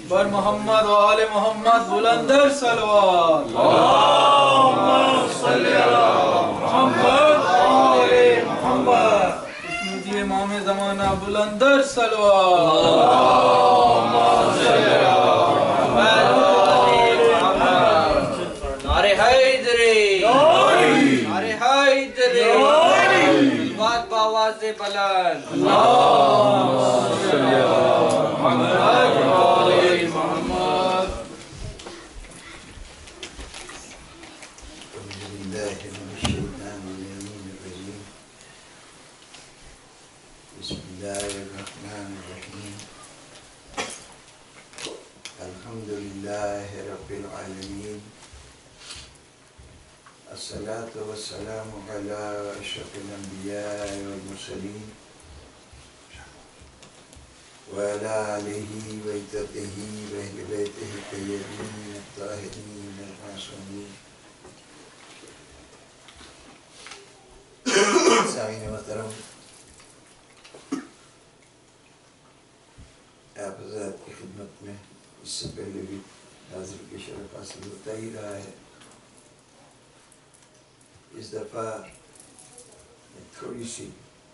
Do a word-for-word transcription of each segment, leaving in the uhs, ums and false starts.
بر محمد و آل محمد بلندر صلوات اللہم صلی علی محمد و آل محمد کشمیری امام زمانہ بلندر صلوات اللہم صلی علی نعرہ حیدری نعرہ حیدری بات باواز بلند اللہم صلی علی محمد و آل محمد بسم اللہ الرحمن الرحیم الحمدللہ رب العالمین الصلاة والسلام علی اشرف الانبیاء والمرسلین وعلی آلہ وعترتہ واہل بیتہ الطیبین الطاہرین المعصومین. سامعین محترم، آپ حضرات کی خدمت میں اس سے پہلے بھی حاضر کے شرف حاصل ہوتا ہی رہا ہے. اس دفعہ تھوڑی سی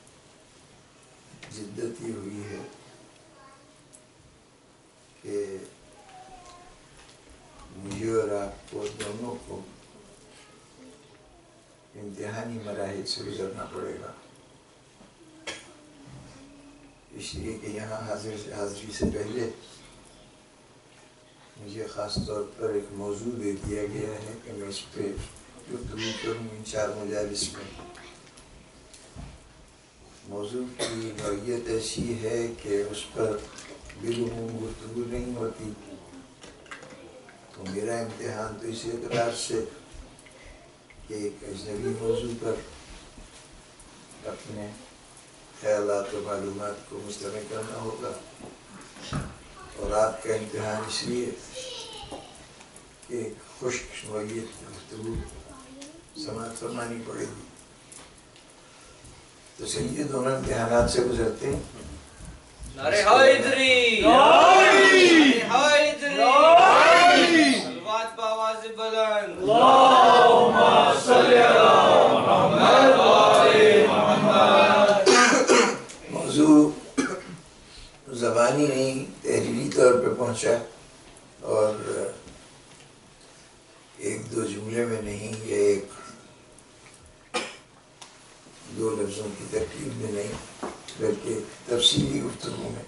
جدت یہ ہوئی ہے کہ مجھے اور آپ کو دونوں کو امتحانی مراحل سے گزرنا پڑے گا، اس لیے کہ یہاں حاضر سے حاضری سے پہلے مجھے خاص طور پر ایک موضوع دے دیا گیا ہے کہ میں اس پہ گفتگو کروں ان چار مجالس میں. موضوع کی نوعیت ایسی ہے کہ اس پر بالعموم گفتگو نہیں ہوتی، تو میرا امتحان تو اس اعتبار سے کہ ایک اجنبی موضوع پر اپنے خیالات و معلومات کو مجتمع کرنا ہوگا، اور آپ کا امتحان اس لیے کہ ایک خشک نوعیت گفتگو سماعت فرمانی پڑے گی. تو چلیے دونوں امتحانات سے گزرتے ہیں. نعرہ حیدری نعرہ حیدری صلوات باواز بلند اللہم صلی علی محمد و آل محمد. موضوع زبانی نہیں تحریری طور پہ پہنچا، اور ایک دو جملے میں نہیں، یا ایک دو لفظوں کی ترکیب میں نہیں، بلکہ تفصیلی گفتگو میں.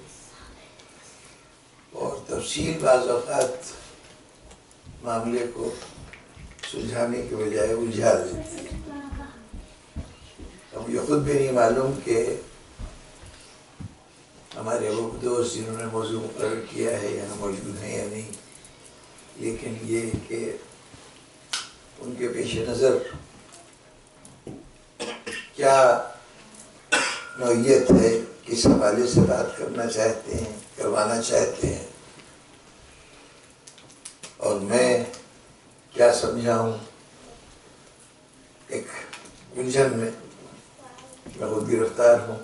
اور تفصیل بعض اوقات معاملے کو سلجھانے کے بجائے الجھا دیتی ہے. اب یہ خود بھی نہیں معلوم کہ ہمارے وہ دوست جنہوں نے موضوع مقرر کیا ہے یہاں موجود ہیں یا نہیں، لیکن یہ کہ ان کے پیش نظر کیا نوعیت ہے، کس حوالے سے بات کرنا چاہتے ہیں، کروانا چاہتے ہیں، اور میں کیا سمجھا ہوں. ایک الجھن میں میں خود گرفتار ہوں.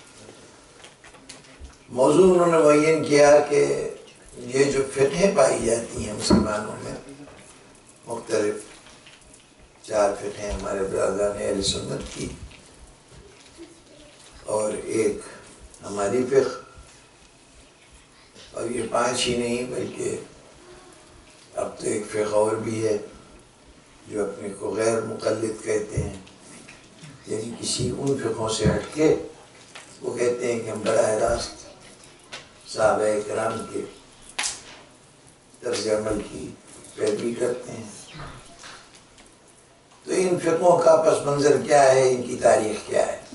موضوع انہوں نے معین کیا کہ یہ جو فتحیں پائی جاتی ہیں مسلمانوں میں، مختلف چار فتحیں ہمارے برادران اہل سنت کی، اور ایک ہماری فقہ، اور یہ پانچ ہی نہیں بلکہ اب تو ایک فقہ اور بھی ہے جو اپنے کو غیر مقلد کہتے ہیں، یعنی کسی ان فقہوں سے ہٹ کے وہ کہتے ہیں کہ ہم براہ راست صحابہ کرام کے طرز عمل کی پیروی کرتے ہیں. تو ان فقہوں کا پس منظر کیا ہے، ان کی تاریخ کیا ہے.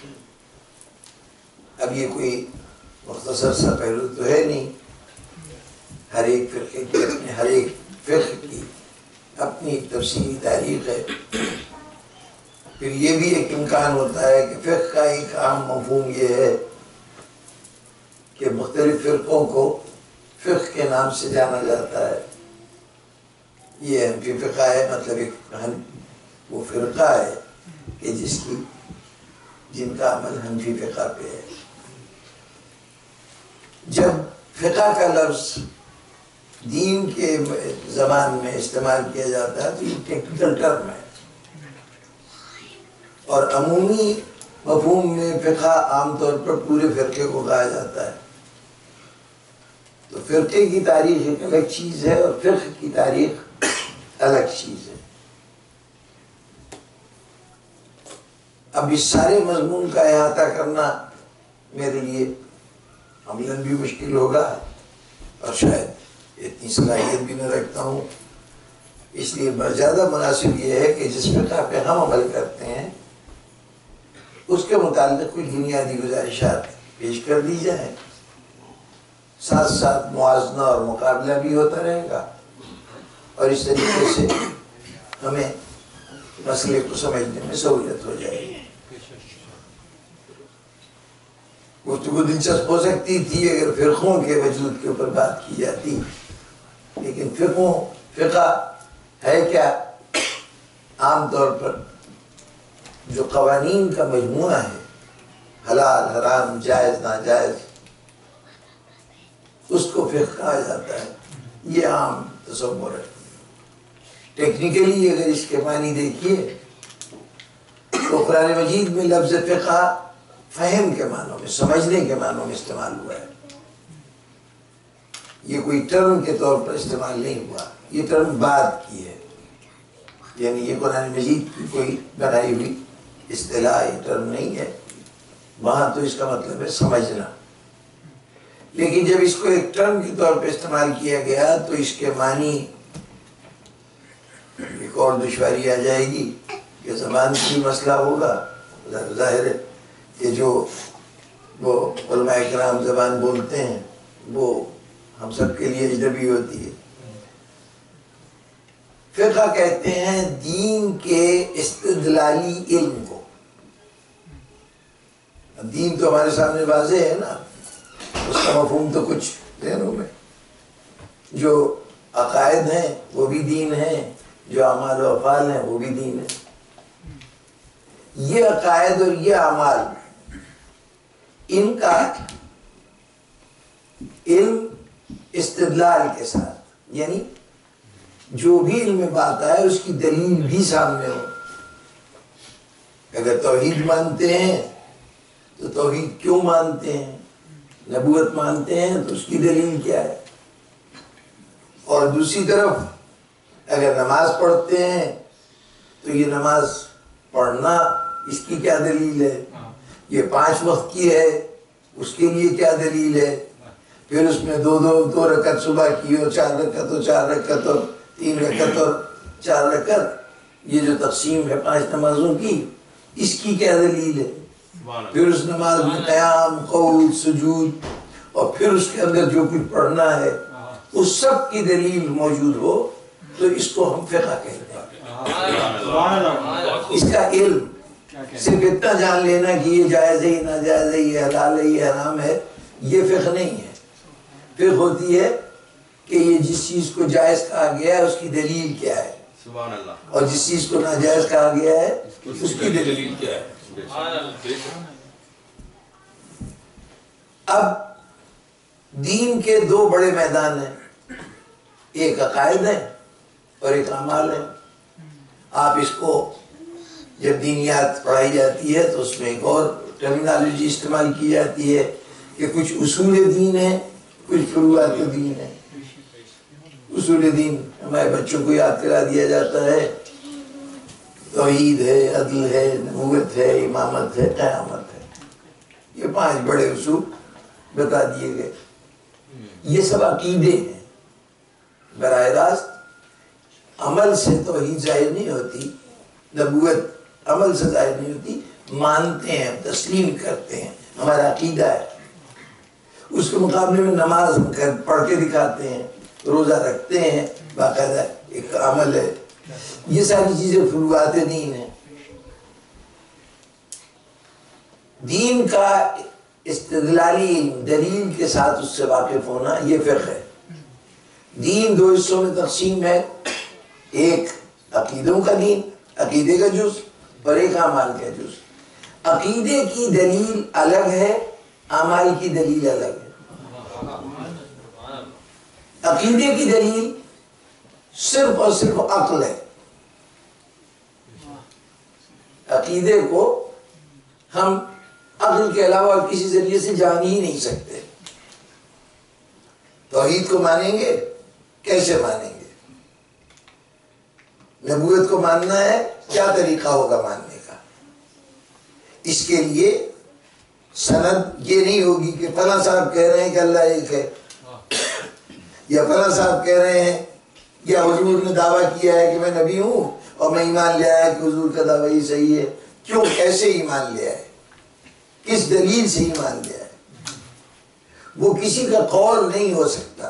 اب یہ کوئی مختصر سا پہلو تو ہے نہیں، ہر ایک فرقے کی اپنے ہر ایک فقہ کی اپنی ایک تفصیلی تاریخ ہے. پھر یہ بھی ایک امکان ہوتا ہے کہ فقہ کا ایک عام مفہوم یہ ہے کہ مختلف فرقوں کو فقہ کے نام سے جانا جاتا ہے. یہ حنفی فقہ ہے، مطلب ایک وہ فرقہ ہے کہ جس کی جن کا عمل حنفی فقہ پہ ہے. جب فقہ کا لفظ دین کے زبان میں استعمال کیا جاتا ہے تو یہ ٹیکنیکل ٹرم ہے، اور عمومی مفہوم میں فقہ عام طور پر پورے فرقے کو کہا جاتا ہے۔ تو فرقے کی تاریخ ایک الگ چیز ہے اور فقہ کی تاریخ الگ چیز ہے۔ اب اس سارے مضمون کا احاطہ کرنا میرے لیے عملاً بھی مشکل ہوگا اور شاید اتنی صلاحیت بھی نہ رکھتا ہوں، اس لیے زیادہ مناسب یہ ہے کہ جس فقہ پہ ہم عمل کرتے ہیں اس کے متعلق کچھ بنیادی گزارشات پیش کر دی جائیں، ساتھ ساتھ موازنہ اور مقابلہ بھی ہوتا رہے گا، اور اس طریقے سے ہمیں مسئلے کو سمجھنے میں سہولت ہو جائے گی۔ گفتگو دلچسپ ہو سکتی تھی اگر فرقوں کے وجود کے اوپر بات کی جاتی، لیکن فقہوں فقہ ہے کیا؟ عام طور پر جو قوانین کا مجموعہ ہے، حلال حرام جائز ناجائز، اس کو فقہ کہا جاتا ہے۔ یہ عام تصور ہے۔ ٹیکنیکلی اگر اس کے معنی دیکھیے تو قرآن مجید میں لفظ فقہ فہم کے معنوں میں، سمجھنے کے معنوں میں استعمال ہوا ہے، یہ کوئی ٹرم کے طور پر استعمال نہیں ہوا، یہ ٹرم بعد کی ہے، یعنی یہ قرآن مجید کی کوئی بنائی ہوئی اصطلاح یہ ٹرم نہیں ہے، وہاں تو اس کا مطلب ہے سمجھنا۔ لیکن جب اس کو ایک ٹرم کے طور پہ استعمال کیا گیا تو اس کے معنی ایک اور دشواری آ جائے گی کہ زبان کی مسئلہ ہوگا۔ ظاہر ہے کہ جو وہ علماء کرام زبان بولتے ہیں وہ ہم سب کے لیے اجنبی ہوتی ہے۔ فقہ کہتے ہیں دین کے استدلالی علم کو۔ دین تو ہمارے سامنے واضح ہے نا، اس کا مفہوم تو کچھ ذہنوں میں، جو عقائد ہیں وہ بھی دین ہیں، جو اعمال و افعال ہیں وہ بھی دین ہے۔ یہ عقائد اور یہ اعمال، ان کا علم استدلال کے ساتھ، یعنی جو بھی علم میں بات آئے اس کی دلیل بھی سامنے ہو۔ اگر توحید مانتے ہیں تو توحید کیوں مانتے ہیں، نبوت مانتے ہیں تو اس کی دلیل کیا ہے، اور دوسری طرف اگر نماز پڑھتے ہیں تو یہ نماز پڑھنا اس کی کیا دلیل ہے، یہ پانچ وقت کی ہے اس کے لیے کیا دلیل ہے، پھر اس میں دو دو دو رکعت صبح کی اور چار رکعت اور چار رکعت اور تین رکعت اور چار رکعت، یہ جو تقسیم ہے پانچ نمازوں کی، اس کی کیا دلیل ہے، پھر اس نماز میں قیام قعود سجود اور پھر اس کے اندر جو کچھ پڑھنا ہے اس سب کی دلیل موجود ہو تو اس کو ہم فقہ کہتے ہیں۔ اس کا علم صرف اتنا جان لینا کہ یہ جائز ہے یہ ناجائز ہے یہ حلال ہے یہ حرام ہے، یہ فقہ نہیں ہے۔ فقہ ہوتی ہے کہ یہ جس چیز کو جائز کہا گیا ہے اس کی دلیل کیا ہے، اور جس چیز کو ناجائز کہا گیا ہے اس کی دلیل کیا ہے۔ اب دین کے دو بڑے میدان ہیں، ایک عقائد ہے اور ایک اعمال ہے۔ آپ اس کو جب دینیات پڑھائی جاتی ہے تو اس میں ایک اور ٹرمینالوجی استعمال کی جاتی ہے کہ کچھ اصول دین ہیں کچھ فروعات دین ہیں۔ اصول دین ہمارے بچوں کو یاد کرا دیا جاتا ہے، توحید ہے، عدل ہے، نبوت ہے، امامت ہے، قیامت ہے، یہ پانچ بڑے اصول بتا دیے گئے۔ یہ سب عقیدے ہیں، براہ راست عمل سے توحید ظاہر نہیں ہوتی، نبوت عمل سے ظاہر نہیں ہوتی، مانتے ہیں تسلیم کرتے ہیں، ہمارا عقیدہ ہے۔ اس کے مقابلے میں نماز ہم پڑھ کے دکھاتے ہیں، روزہ رکھتے ہیں، باقاعدہ ایک عمل ہے۔ یہ ساری چیزیں فروعات دین ہیں۔ دین کا استدلالی علم، دلیل کے ساتھ اس سے واقف ہونا، یہ فقہ ہے۔ دین دو حصوں میں تقسیم ہے، ایک عقیدوں کا دین، عقیدے کا جز، اور ایک اعمال کا جز۔ عقیدے کی دلیل الگ ہے، اعمال کی دلیل الگ ہے۔ عقیدے کی دلیل صرف اور صرف عقل ہے. عقیدے کو ہم عقل کے علاوہ کسی ذریعے سے جان ہی نہیں سکتے. توحید کو مانیں گے کیسے مانیں گے؟ نبوت کو ماننا ہے کیا طریقہ ہوگا ماننے کا؟ اس کے لیے سند یہ نہیں ہوگی کہ فلاں صاحب کہہ رہے ہیں کہ اللہ ایک ہے، یا فلاں صاحب کہہ رہے ہیں، یا حضور نے دعویٰ کیا ہے کہ میں نبی ہوں اور میں ایمان لے آیا کہ حضور کا دعویٰ ہی صحیح ہے. کیوں؟ کیسے ایمان لے آئے؟ کس دلیل سے ایمان لے آئے؟ وہ کسی کا قول نہیں ہو سکتا.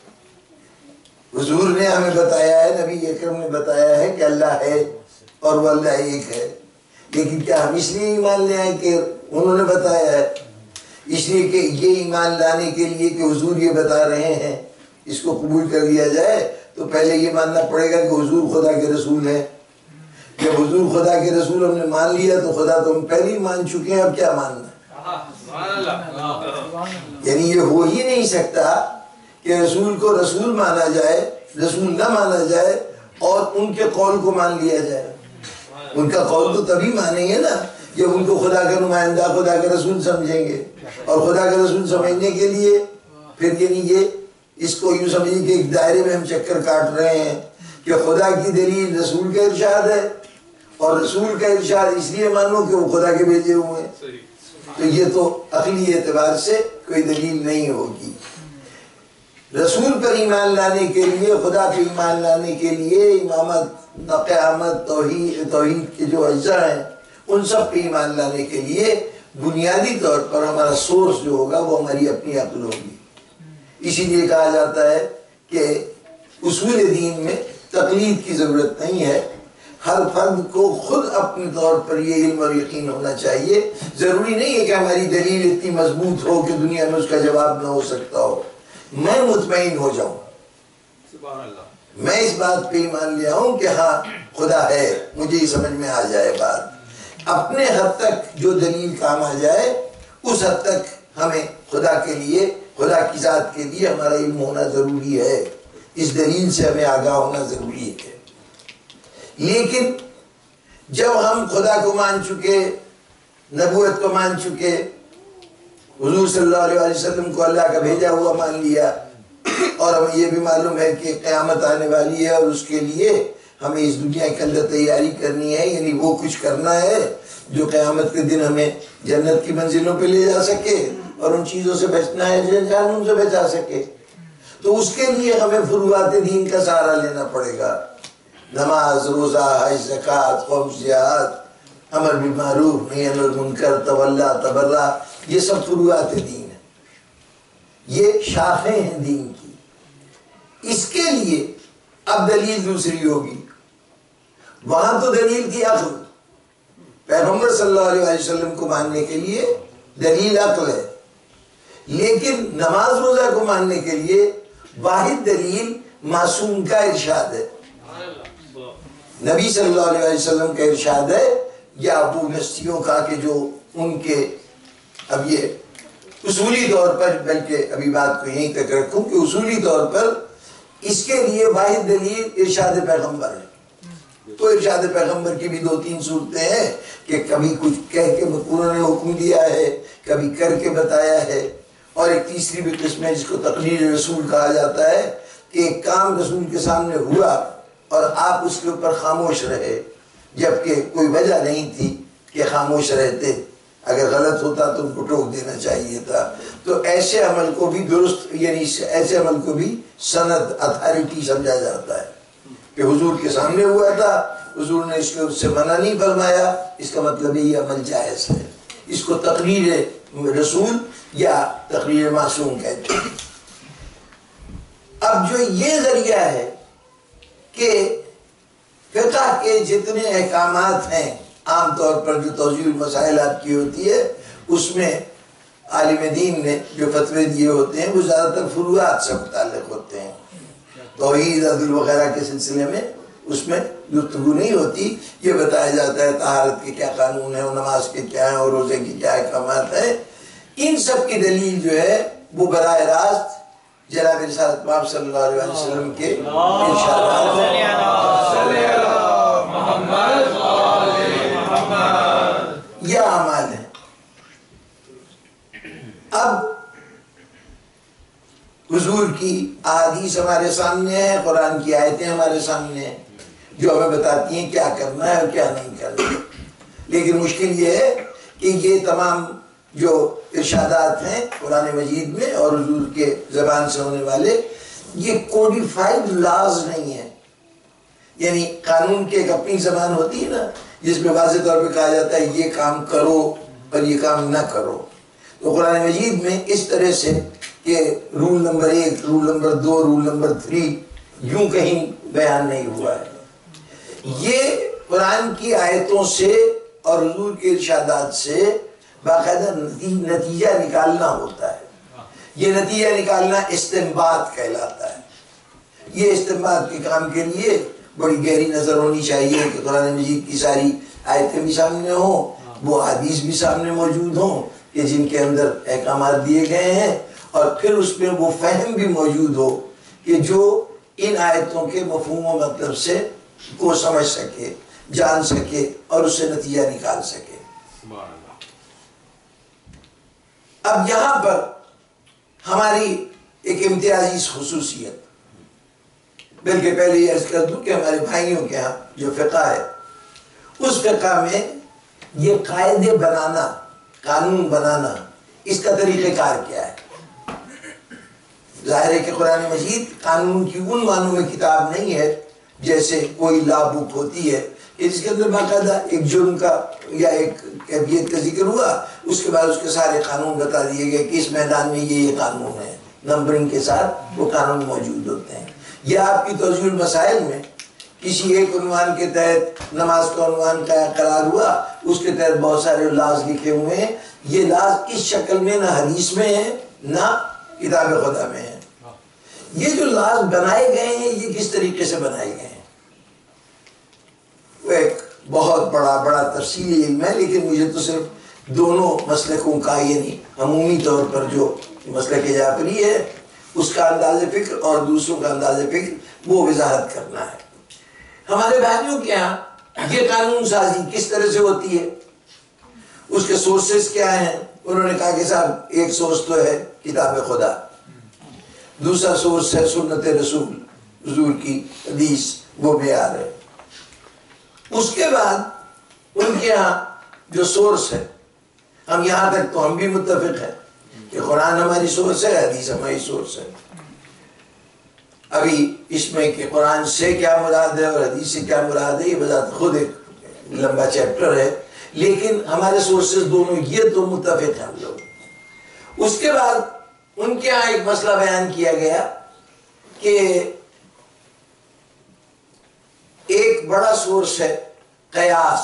حضور نے ہمیں بتایا ہے، نبی اکرم نے بتایا ہے کہ اللہ ہے اور وہ اللہ ایک ہے، لیکن کیا ہم اس لیے ایمان لے آئے کہ انہوں نے بتایا ہے؟ اس لیے کہ یہ ایمان لانے کے لیے کہ حضور یہ بتا رہے ہیں اس کو قبول کر لیا جائے تو پہلے یہ ماننا پڑے گا کہ حضور خدا کے رسول ہیں. جب حضور خدا کے رسول ہم نے مان لیا تو خدا تو ہم پہلے ہی مان چکے ہیں، اب کیا ماننا؟ یعنی یہ ہو ہی نہیں سکتا کہ رسول کو رسول مانا جائے، رسول نہ مانا جائے اور ان کے قول کو مان لیا جائے. ان کا قول تو تبھی مانیں گے نا جب ان کو خدا کا نمائندہ، خدا کا رسول سمجھیں گے. اور خدا کا رسول سمجھنے کے لیے پھر یعنی یہ اس کو یوں سمجھیں کہ ایک دائرے میں ہم چکر کاٹ رہے ہیں کہ خدا کی دلیل رسول کا ارشاد ہے اور رسول کا ارشاد اس لیے مانو کہ وہ خدا کے بھیجے ہوئے ہیں. تو یہ تو عقلی اعتبار سے کوئی دلیل نہیں ہوگی. رسول پر ایمان لانے کے لیے، خدا پر ایمان لانے کے لیے امامت، قیامت، توحید توحید کے جو اجزاء ہیں ان سب پہ ایمان لانے کے لیے بنیادی طور پر ہمارا سورس جو ہوگا وہ ہماری اپنی عقل ہوگی. اسی لیے کہا جاتا ہے کہ اصول دین میں تقلید کی ضرورت نہیں ہے. ہر فرد کو خود اپنے طور پر یہ علم اور یقین ہونا چاہیے. ضروری نہیں ہے کہ ہماری دلیل اتنی مضبوط ہو کہ دنیا میں اس کا جواب نہ ہو سکتا ہو. میں مطمئن ہو جاؤں، میں اس بات پہ ایمان لے آؤں کہ ہاں خدا ہے، مجھے یہ سمجھ میں آ جائے بات. اپنے حد تک جو دلیل کام آ جائے اس حد تک ہمیں خدا کے لیے، خدا کی ذات کے لیے ہمارا علم ہونا ضروری ہے. اس دلیل سے ہمیں آگاہ ہونا ضروری ہے. لیکن جب ہم خدا کو مان چکے، نبوت کو مان چکے، حضور صلی اللہ علیہ وسلم کو اللہ کا بھیجا ہوا مان لیا، اور ہمیں یہ بھی معلوم ہے کہ قیامت آنے والی ہے اور اس کے لیے ہمیں اس دنیا کے اندر تیاری کرنی ہے، یعنی وہ کچھ کرنا ہے جو قیامت کے دن ہمیں جنت کی منزلوں پہ لے جا سکے اور ان چیزوں سے بچنا ہے جو جہنم سے بچا سکے. تو اس کے لیے ہمیں فروعات دین کا سہارا لینا پڑے گا. نماز، روزہ، حج، زکوٰۃ، خمس، جہاد، امر بالمعروف، نہی عن المنکر، تولا، تبرع، یہ سب فروعات دین ہیں، یہ شاخیں ہیں دین کی. اس کے لیے اب دلیل دوسری ہوگی. وہاں تو دلیل کی عقل، پیغمبر صلی اللہ علیہ وسلم کو ماننے کے لیے دلیل عقل ہے، لیکن نماز روزہ کو ماننے کے لیے واحد دلیل معصوم کا ارشاد ہے. نبی صلی اللہ علیہ وسلم کا ارشاد ہے یا ابو نستیوں کا کہ جو ان کے، اب یہ اصولی طور پر، بلکہ ابھی بات کو یہیں تک رکھوں کہ اصولی طور پر اس کے لیے واحد دلیل ارشاد پیغمبر ہے. تو ارشاد پیغمبر کی بھی دو تین صورتیں ہیں کہ کبھی کچھ کہہ کے انہوں نے حکم دیا ہے، کبھی کر کے بتایا ہے، اور ایک تیسری بھی قسم ہے جس کو تقریر رسول کہا جاتا ہے کہ ایک کام رسول کے سامنے ہوا اور آپ اس کے اوپر خاموش رہے، جبکہ کوئی وجہ نہیں تھی کہ خاموش رہتے. اگر غلط ہوتا تو ان کو ٹوک دینا چاہیے تھا. تو ایسے عمل کو بھی درست، یعنی ایسے عمل کو بھی سند، اتھارٹی سمجھا جاتا ہے کہ حضور کے سامنے ہوا تھا، حضور نے اس کے اس سے منع نہیں فرمایا، اس کا مطلب یہ عمل جائز ہے. اس کو تقریر رسول یا تقریر معصوم کہتے ہیں. اب جو یہ ذریعہ ہے کہ فقہ کے جتنے احکامات ہیں، عام طور پر جو توضیح المسائل آپ کی ہوتی ہے اس میں عالم دین نے جو فتوے دیے ہوتے ہیں وہ زیادہ تر فروعات سے متعلق ہوتے ہیں. توحید، عدل وغیرہ کے سلسلے میں اس میں گفتگو نہیں ہوتی. یہ بتایا جاتا ہے طہارت کے کیا قانون ہیں، اور نماز کے کیا ہیں، اور روزے کے کیا احکامات ہیں. ان سب کی دلیل جو ہے وہ براہ راست جناب رسالت مآب صلی اللہ علیہ وسلم کے ارشادات یہ اعمال ہیں. اب حضور کی احادیث ہمارے سامنے ہیں، قرآن کی آیتیں ہمارے سامنے ہیں جو ہمیں بتاتی ہیں کیا کرنا ہے اور کیا نہیں کرنا ہے. لیکن مشکل یہ ہے کہ یہ تمام جو ارشادات ہیں قرآن مجید میں اور حضور کے زبان سے ہونے والے، یہ کوڈیفائڈ لاز نہیں ہیں. یعنی قانون کی ایک اپنی زبان ہوتی ہے نا جس میں واضح طور پہ کہا جاتا ہے یہ کام کرو اور یہ کام نہ کرو. تو قرآن مجید میں اس طرح سے کہ رول نمبر ایک، رول نمبر دو، رول نمبر تھری یوں کہیں بیان نہیں ہوا ہے. یہ قرآن کی آیتوں سے اور حضور کے ارشادات سے باقاعدہ نتیجہ نکالنا ہوتا ہے. یہ نتیجہ نکالنا استنباط کہلاتا ہے. یہ استنباط کے کام کے لیے بڑی گہری نظر ہونی چاہیے کہ قرآن مجید کی ساری آیتیں بھی سامنے ہوں، وہ حدیث بھی سامنے موجود ہوں کہ جن کے اندر احکامات دیے گئے ہیں، اور پھر اس میں وہ فہم بھی موجود ہو کہ جو ان آیتوں کے مفہوم و مطلب سے کو سمجھ سکے، جان سکے اور اس سے نتیجہ نکال سکے. اب یہاں پر ہماری ایک امتیازی خصوصیت، بلکہ پہلے یہ عرض کر دوں کہ ہمارے بھائیوں کے ہاں جو فقہ ہے اس فقہ میں یہ قاعدے بنانا، قانون بنانا، اس کا طریقہ کار کیا ہے. ظاہر ہے کہ قرآن مجید قانون کی ان معنوں میں کتاب نہیں ہے جیسے کوئی لا بک ہوتی ہے کہ جس کے اندر باقاعدہ ایک جرم کا یا ایک کیفیت کا ذکر ہوا، اس کے بعد اس کے سارے قانون بتا دیے گئے کہ اس میدان میں یہ یہ قانون ہے، نمبرنگ کے ساتھ وہ قانون موجود ہوتے ہیں. یا آپ کی توضیح المسائل میں کسی ایک عنوان کے تحت نماز کا عنوان کا قرار ہوا، اس کے تحت بہت سارے لاز لکھے ہوئے ہیں. یہ لاز اس شکل میں نہ حدیث میں ہیں نہ کتاب خدا میں ہیں. یہ جو لاز بنائے گئے ہیں یہ کس طریقے سے بنائے گئے ہیں وہ ایک بہت بڑا بڑا تفصیلی علم ہے، لیکن مجھے تو صرف دونوں مسلکوں کا، یعنی عمومی طور پر جو مسلک جعفری ہے اس کا انداز فکر اور دوسروں کا انداز فکر وہ وضاحت کرنا ہے. ہمارے بھائیوں کے یہاں یہ قانون سازی کس طرح سے ہوتی ہے، اس کے سورسز کیا ہیں. انہوں نے کہا کہ صاحب ایک سورس تو ہے کتاب خدا، دوسرا سورس ہے سنت رسول، حضور کی حدیث وہ معیار ہے. اس کے بعد ان کے ہاں جو سورس ہے، ہم یہاں تک تو ہم بھی متفق ہیں کہ قرآن ہماری سورس ہے، حدیث ہماری سورس ہے. ابھی اس میں کہ قرآن سے کیا مراد ہے اور حدیث سے کیا مراد ہے یہ بذات خود ایک لمبا چیپٹر ہے، لیکن ہمارے سورسز دونوں یہ تو متفق ہیں ہم لوگ. اس کے بعد ان کے ہاں ایک مسئلہ بیان کیا گیا کہ ایک بڑا سورس ہے قیاس.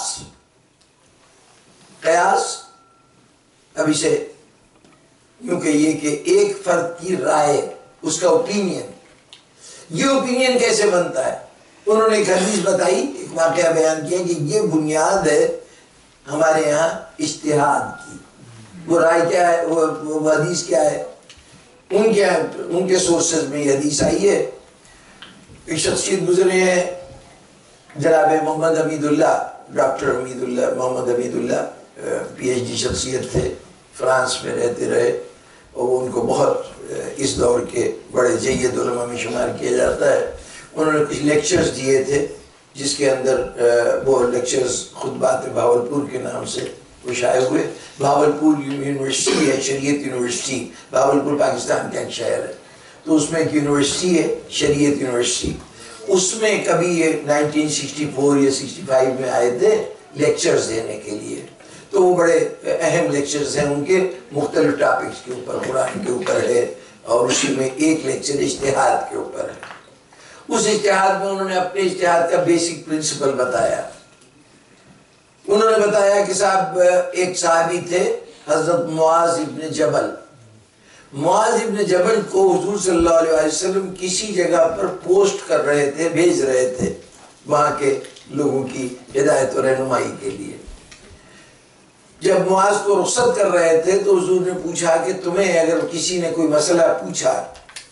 قیاس اب اسے یوں کہیے کہ ایک فرد کی رائے، اس کا اوپینین. یہ اوپینین کیسے بنتا ہے؟ انہوں نے ایک حدیث بتائی، ایک واقعہ بیان کیا کہ یہ بنیاد ہے ہمارے یہاں اجتہاد کی. وہ رائے کیا ہے، وہ حدیث کیا ہے؟ ان کے ان کے سورسز میں یہ حدیث آئی ہے. ایک شخصیت گزرے ہیں جناب Muhammad Hamidullah, doctor Hamidullah, Muhammad Hamidullah P H D شخصیت تھے، فرانس میں رہتے رہے اور وہ ان کو بہت اس دور کے بڑے جید علماء میں شمار کیا جاتا ہے. انہوں نے کچھ لیکچرز دیے تھے جس کے اندر وہ لیکچرز خطبات بھاولپور کے نام سے وہ شائع ہوئے. بھاولپور یونیورسٹی ہے، شریعت یونیورسٹی. بھاولپور پاکستان کا ایک شہر ہے، تو اس میں ایک یونیورسٹی ہے شریعت یونیورسٹی. اس میں کبھی یہ نائنٹین سکسٹی فور یا سکسٹی فائیو میں آئے تھے لیکچرز دینے کے لیے. تو وہ بڑے اہم لیکچرز ہیں ان کے، مختلف ٹاپکس کے اوپر، قرآن کے اوپر ہے اور اسی میں ایک لیکچر اجتہاد کے اوپر ہے. اس اجتہاد میں انہوں نے اپنے اجتہاد کا بیسک پرنسپل بتایا. انہوں نے بتایا کہ صاحب ایک صحابی تھے حضرت معاذ ابن جبل. معاذ ابن جبل کو حضور صلی اللہ علیہ وسلم کسی جگہ پر پوسٹ کر رہے تھے، بھیج رہے تھے وہاں کے لوگوں کی ہدایت و رہنمائی کے لیے. جب معاذ کو رخصت کر رہے تھے تو حضور نے پوچھا کہ تمہیں اگر کسی نے کوئی مسئلہ پوچھا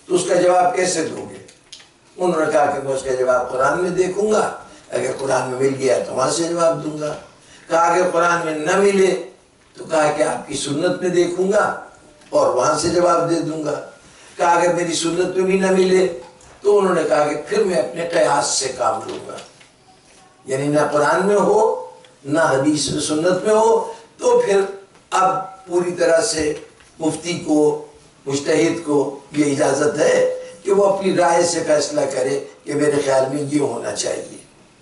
تو اس کا جواب کیسے دو گے؟ انہوں نے کہا کہ میں اس کا جواب قرآن میں دیکھوں گا، اگر قرآن میں مل گیا تو وہاں سے جواب دوں گا۔ کہا اگر قرآن میں نہ ملے تو کہا کہ آپ کی سنت میں دیکھوں گا اور وہاں سے جواب دے دوں گا۔ کہا اگر میری سنت میں بھی نہ ملے تو انہوں نے کہا کہ پھر میں اپنے قیاس سے کام لوں گا، یعنی نہ قرآن میں ہو نہ حدیث میں سنت میں ہو تو پھر اب پوری طرح سے مفتی کو، مجتہد کو یہ اجازت ہے کہ وہ اپنی رائے سے فیصلہ کرے کہ میرے خیال میں یہ ہونا چاہیے۔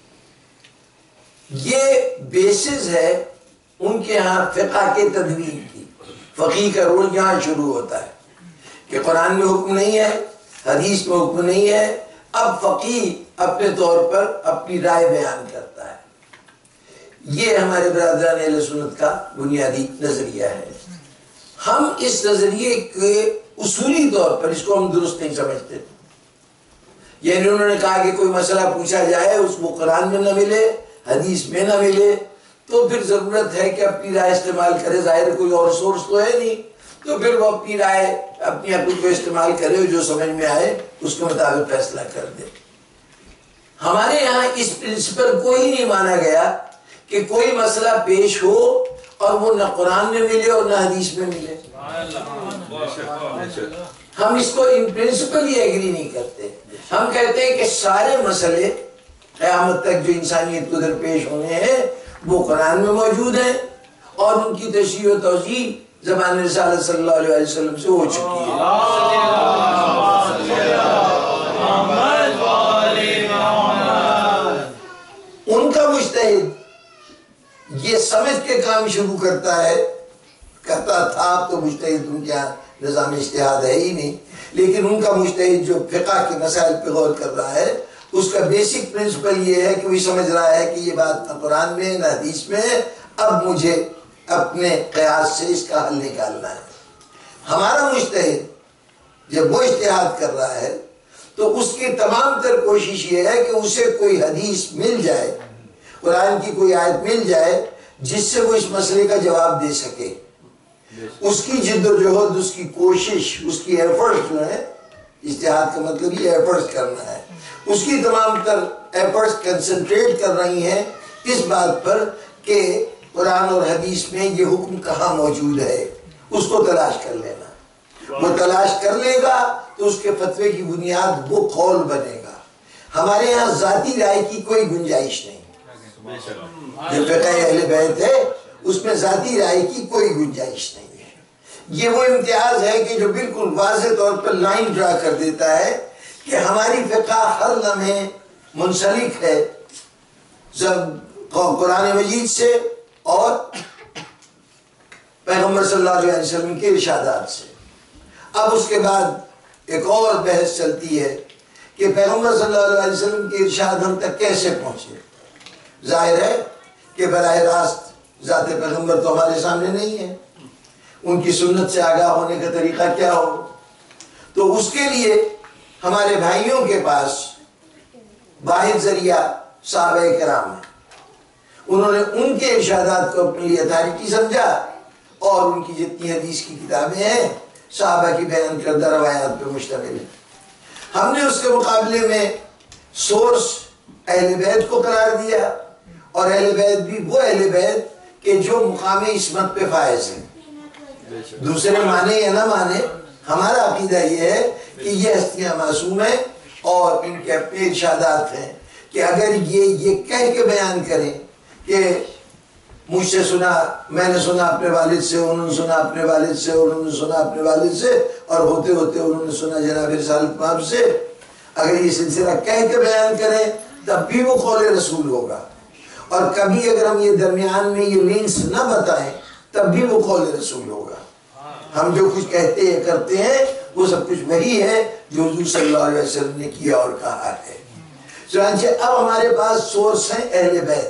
یہ بیسز ہے ان کے ہاں فقہ کے تدوین کی۔ فقیہ کا رول یہاں شروع ہوتا ہے کہ قرآن میں حکم نہیں ہے، حدیث میں حکم نہیں ہے، اب فقیہ اپنے طور پر اپنی رائے بیان کرتا ہے۔ یہ ہمارے برادران اہل سنت کا بنیادی نظریہ ہے۔ ہم اس نظریے کے اصولی طور پر اس کو ہم درست نہیں سمجھتے، یعنی انہوں نے کہا کہ کوئی مسئلہ پوچھا جائے اس کو قرآن میں نہ ملے، حدیث میں نہ ملے تو پھر ضرورت ہے کہ اپنی رائے استعمال کرے، ظاہر کوئی اور سورس تو ہے نہیں، تو پھر وہ اپنی رائے اپنی عقل کو استعمال کرے، جو سمجھ میں آئے اس کے مطابق فیصلہ کر دے۔ ہمارے یہاں اس پرنسپل کو ہی نہیں مانا گیا کہ کوئی مسئلہ پیش ہو اور وہ نہ قرآن میں ملے اور نہ حدیث میں ملے۔ ہم اس کو ان پرنسپل ہی ایگری نہیں کرتے۔ ہم کہتے ہیں کہ سارے مسئلے قیامت تک جو انسانیت کو درپیش ہونے ہیں وہ قرآن میں موجود ہیں اور ان کی تشریح و توضیح زبان رسالت صلی اللہ علیہ وسلم سے ہو چکی ہے۔ ان کا مجتہد یہ سمجھ کے کام شروع کرتا ہے، کرتا تھا، اب تو مجتہد ان کے یہاں نظام اجتہاد ہے ہی نہیں، لیکن ان کا مجتہد جو فقہ کے مسائل پہ غور کر رہا ہے اس کا بیسک پرنسپل یہ ہے کہ وہ سمجھ رہا ہے کہ یہ بات نہ قرآن میں نہ حدیث میں ہے، اب مجھے اپنے قیاس سے اس کا حل نکالنا ہے۔ ہمارا مجتہد جب وہ اجتہاد کر رہا ہے تو اس کی تمام تر کوشش یہ ہے کہ اسے کوئی حدیث مل جائے، قرآن کی کوئی آیت مل جائے جس سے وہ اس مسئلے کا جواب دے سکے۔ اس کی جد و جہد، اس کی کوشش، اس کی ایفرٹس جو ہے، اجتہاد کا مطلب یہ ایفرٹس کرنا ہے، اس کی تمام تر ایفرٹس کنسنٹریٹ کر رہی ہیں اس بات پر کہ قرآن اور حدیث میں یہ حکم کہاں موجود ہے، اس کو تلاش کر لینا۔ وہ تلاش کر لے گا تو اس کے فتوے کی بنیاد وہ قول بنے گا۔ ہمارے یہاں ذاتی رائے کی کوئی گنجائش نہیں، جو فقہ اہل بیت ہے اس میں ذاتی رائے کی کوئی گنجائش نہیں ہے۔ یہ وہ امتیاز ہے کہ جو بالکل واضح طور پر لائن ڈرا کر دیتا ہے کہ ہماری فقہ ہر لمحے منسلک ہے قرآن مجید سے اور پیغمبر صلی اللہ علیہ وسلم کے ارشادات سے۔ اب اس کے بعد ایک اور بحث چلتی ہے کہ پیغمبر صلی اللہ علیہ وسلم کے ارشاد ہم تک کیسے پہنچے۔ ظاہر ہے کہ براہ راست ذات پیغمبر تو ہمارے سامنے نہیں ہے، ان کی سنت سے آگاہ ہونے کا طریقہ کیا ہو؟ تو اس کے لیے ہمارے بھائیوں کے پاس واحد ذریعہ صحابہ کرام ہیں۔ انہوں نے ان کے ارشادات کو اپنے لیے اتھارٹی سمجھا اور ان کی جتنی حدیث کی کتابیں ہیں صحابہ کی بیان کردہ روایات پہ مشتمل ہیں۔ ہم نے اس کے مقابلے میں سورس اہل بیت کو قرار دیا، اور اہل بیت بھی وہ اہل بیت کہ جو مقام عصمت پہ فائز ہیں۔ دوسرے مانے یا نہ مانے، ہمارا عقیدہ یہ ہے کہ یہ ہستیاں معصوم ہیں اور ان کے اپنے ارشادات ہیں کہ اگر یہ یہ کہہ کے بیان کریں کہ مجھ سے سنا، میں نے سنا اپنے والد سے، انہوں نے سنا اپنے والد سے، انہوں نے سنا اپنے والد سے، اور ہوتے ہوتے انہوں نے سنا جناب رسالت مآب سے، اگر یہ سلسلہ کہہ کے بیان کریں تب بھی وہ قول رسول ہوگا، اور کبھی اگر ہم یہ درمیان میں یہ لنکس نہ بتائیں تب بھی وہ قول رسول ہوگا۔ ہم جو کچھ کہتے ہیں کرتے ہیں وہ سب کچھ وہی ہے جو حضور صلی اللہ علیہ وسلم نے کیا اور کہا ہے۔ چنانچہ اب ہمارے پاس سورس ہیں اہل بیت،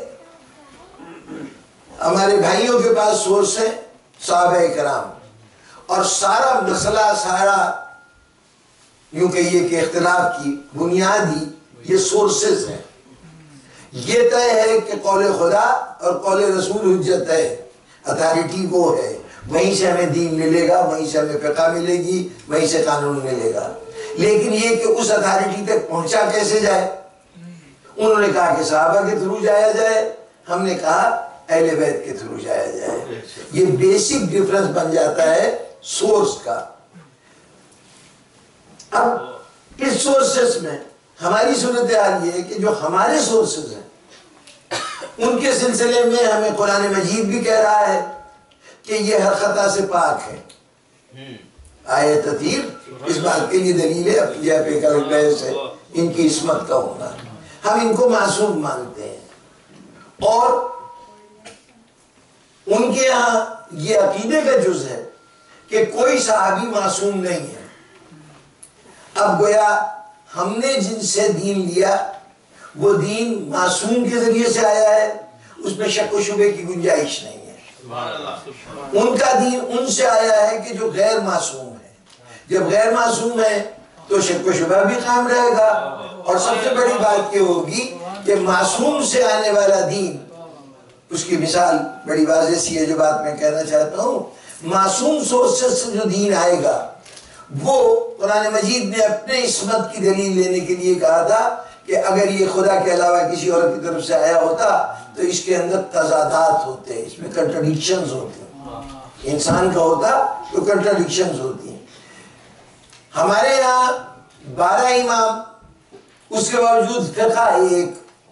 ہمارے بھائیوں کے پاس سورس ہیں صحابہ کرام، اور سارا مسئلہ، سارا یوں کہیے کہ اختلاف کی بنیادی یہ سورسز ہیں۔ یہ طے ہے کہ قول خدا اور قول رسول حجت ہے، اتھارٹی وہ ہے، وہیں سے ہمیں دین ملے گا، وہیں سے ہمیں فقہ ملے گی، وہیں سے قانون ملے گا۔ لیکن یہ کہ اس اتھارٹی تک پہنچا کیسے جائے؟ انہوں نے کہا کہ صحابہ کے تھرو جایا جائے، ہم نے کہا اہل بیت کے تھرو جایا جائے۔ یہ بیسک ڈیفرنس بن جاتا ہے سورس کا۔ اب اس سورسز میں ہماری صورتحال یہ ہے کہ جو ہمارے سورسز ہیں ان کے سلسلے میں ہمیں قرآن مجید بھی کہہ رہا ہے کہ یہ ہر خطا سے پاک ہے۔ آیت تطہیر اس بات کے لیے دلیل ہے، اپنی جگہ پہ ایک بحث ہے ان کی عصمت کا ہونا، ہم ان کو معصوم مانتے ہیں۔ اور ان کے یہاں یہ عقیدے کا جز ہے کہ کوئی صحابی معصوم نہیں ہے۔ اب گویا ہم نے جن سے دین لیا وہ دین معصوم کے ذریعے سے آیا ہے، اس میں شک و شبے کی گنجائش نہیں ہے۔ ان کا دین ان سے آیا ہے کہ جو غیر معصوم ہے، جب غیر معصوم ہے تو شک و شبہ بھی قائم رہے گا۔ اور سب سے بڑی بات یہ ہوگی کہ معصوم سے آنے والا دین، اس کی مثال بڑی واضح سی ہے جو بات میں کہنا چاہتا ہوں، معصوم سورسز سے جو دین آئے گا وہ قرآن مجید نے اپنے عصمت کی دلیل لینے کے لیے کہا تھا کہ اگر یہ خدا کے علاوہ کسی اور کی طرف سے آیا ہوتا تو اس کے اندر تضادات ہوتے ہیں، اس میں کنٹرڈکشنز ہوتی ہیں۔ انسان کا ہوتا تو کنٹرڈکشنز ہوتی ہیں۔ ہمارے یہاں بارہ امام، اس کے باوجود فقہ ایک،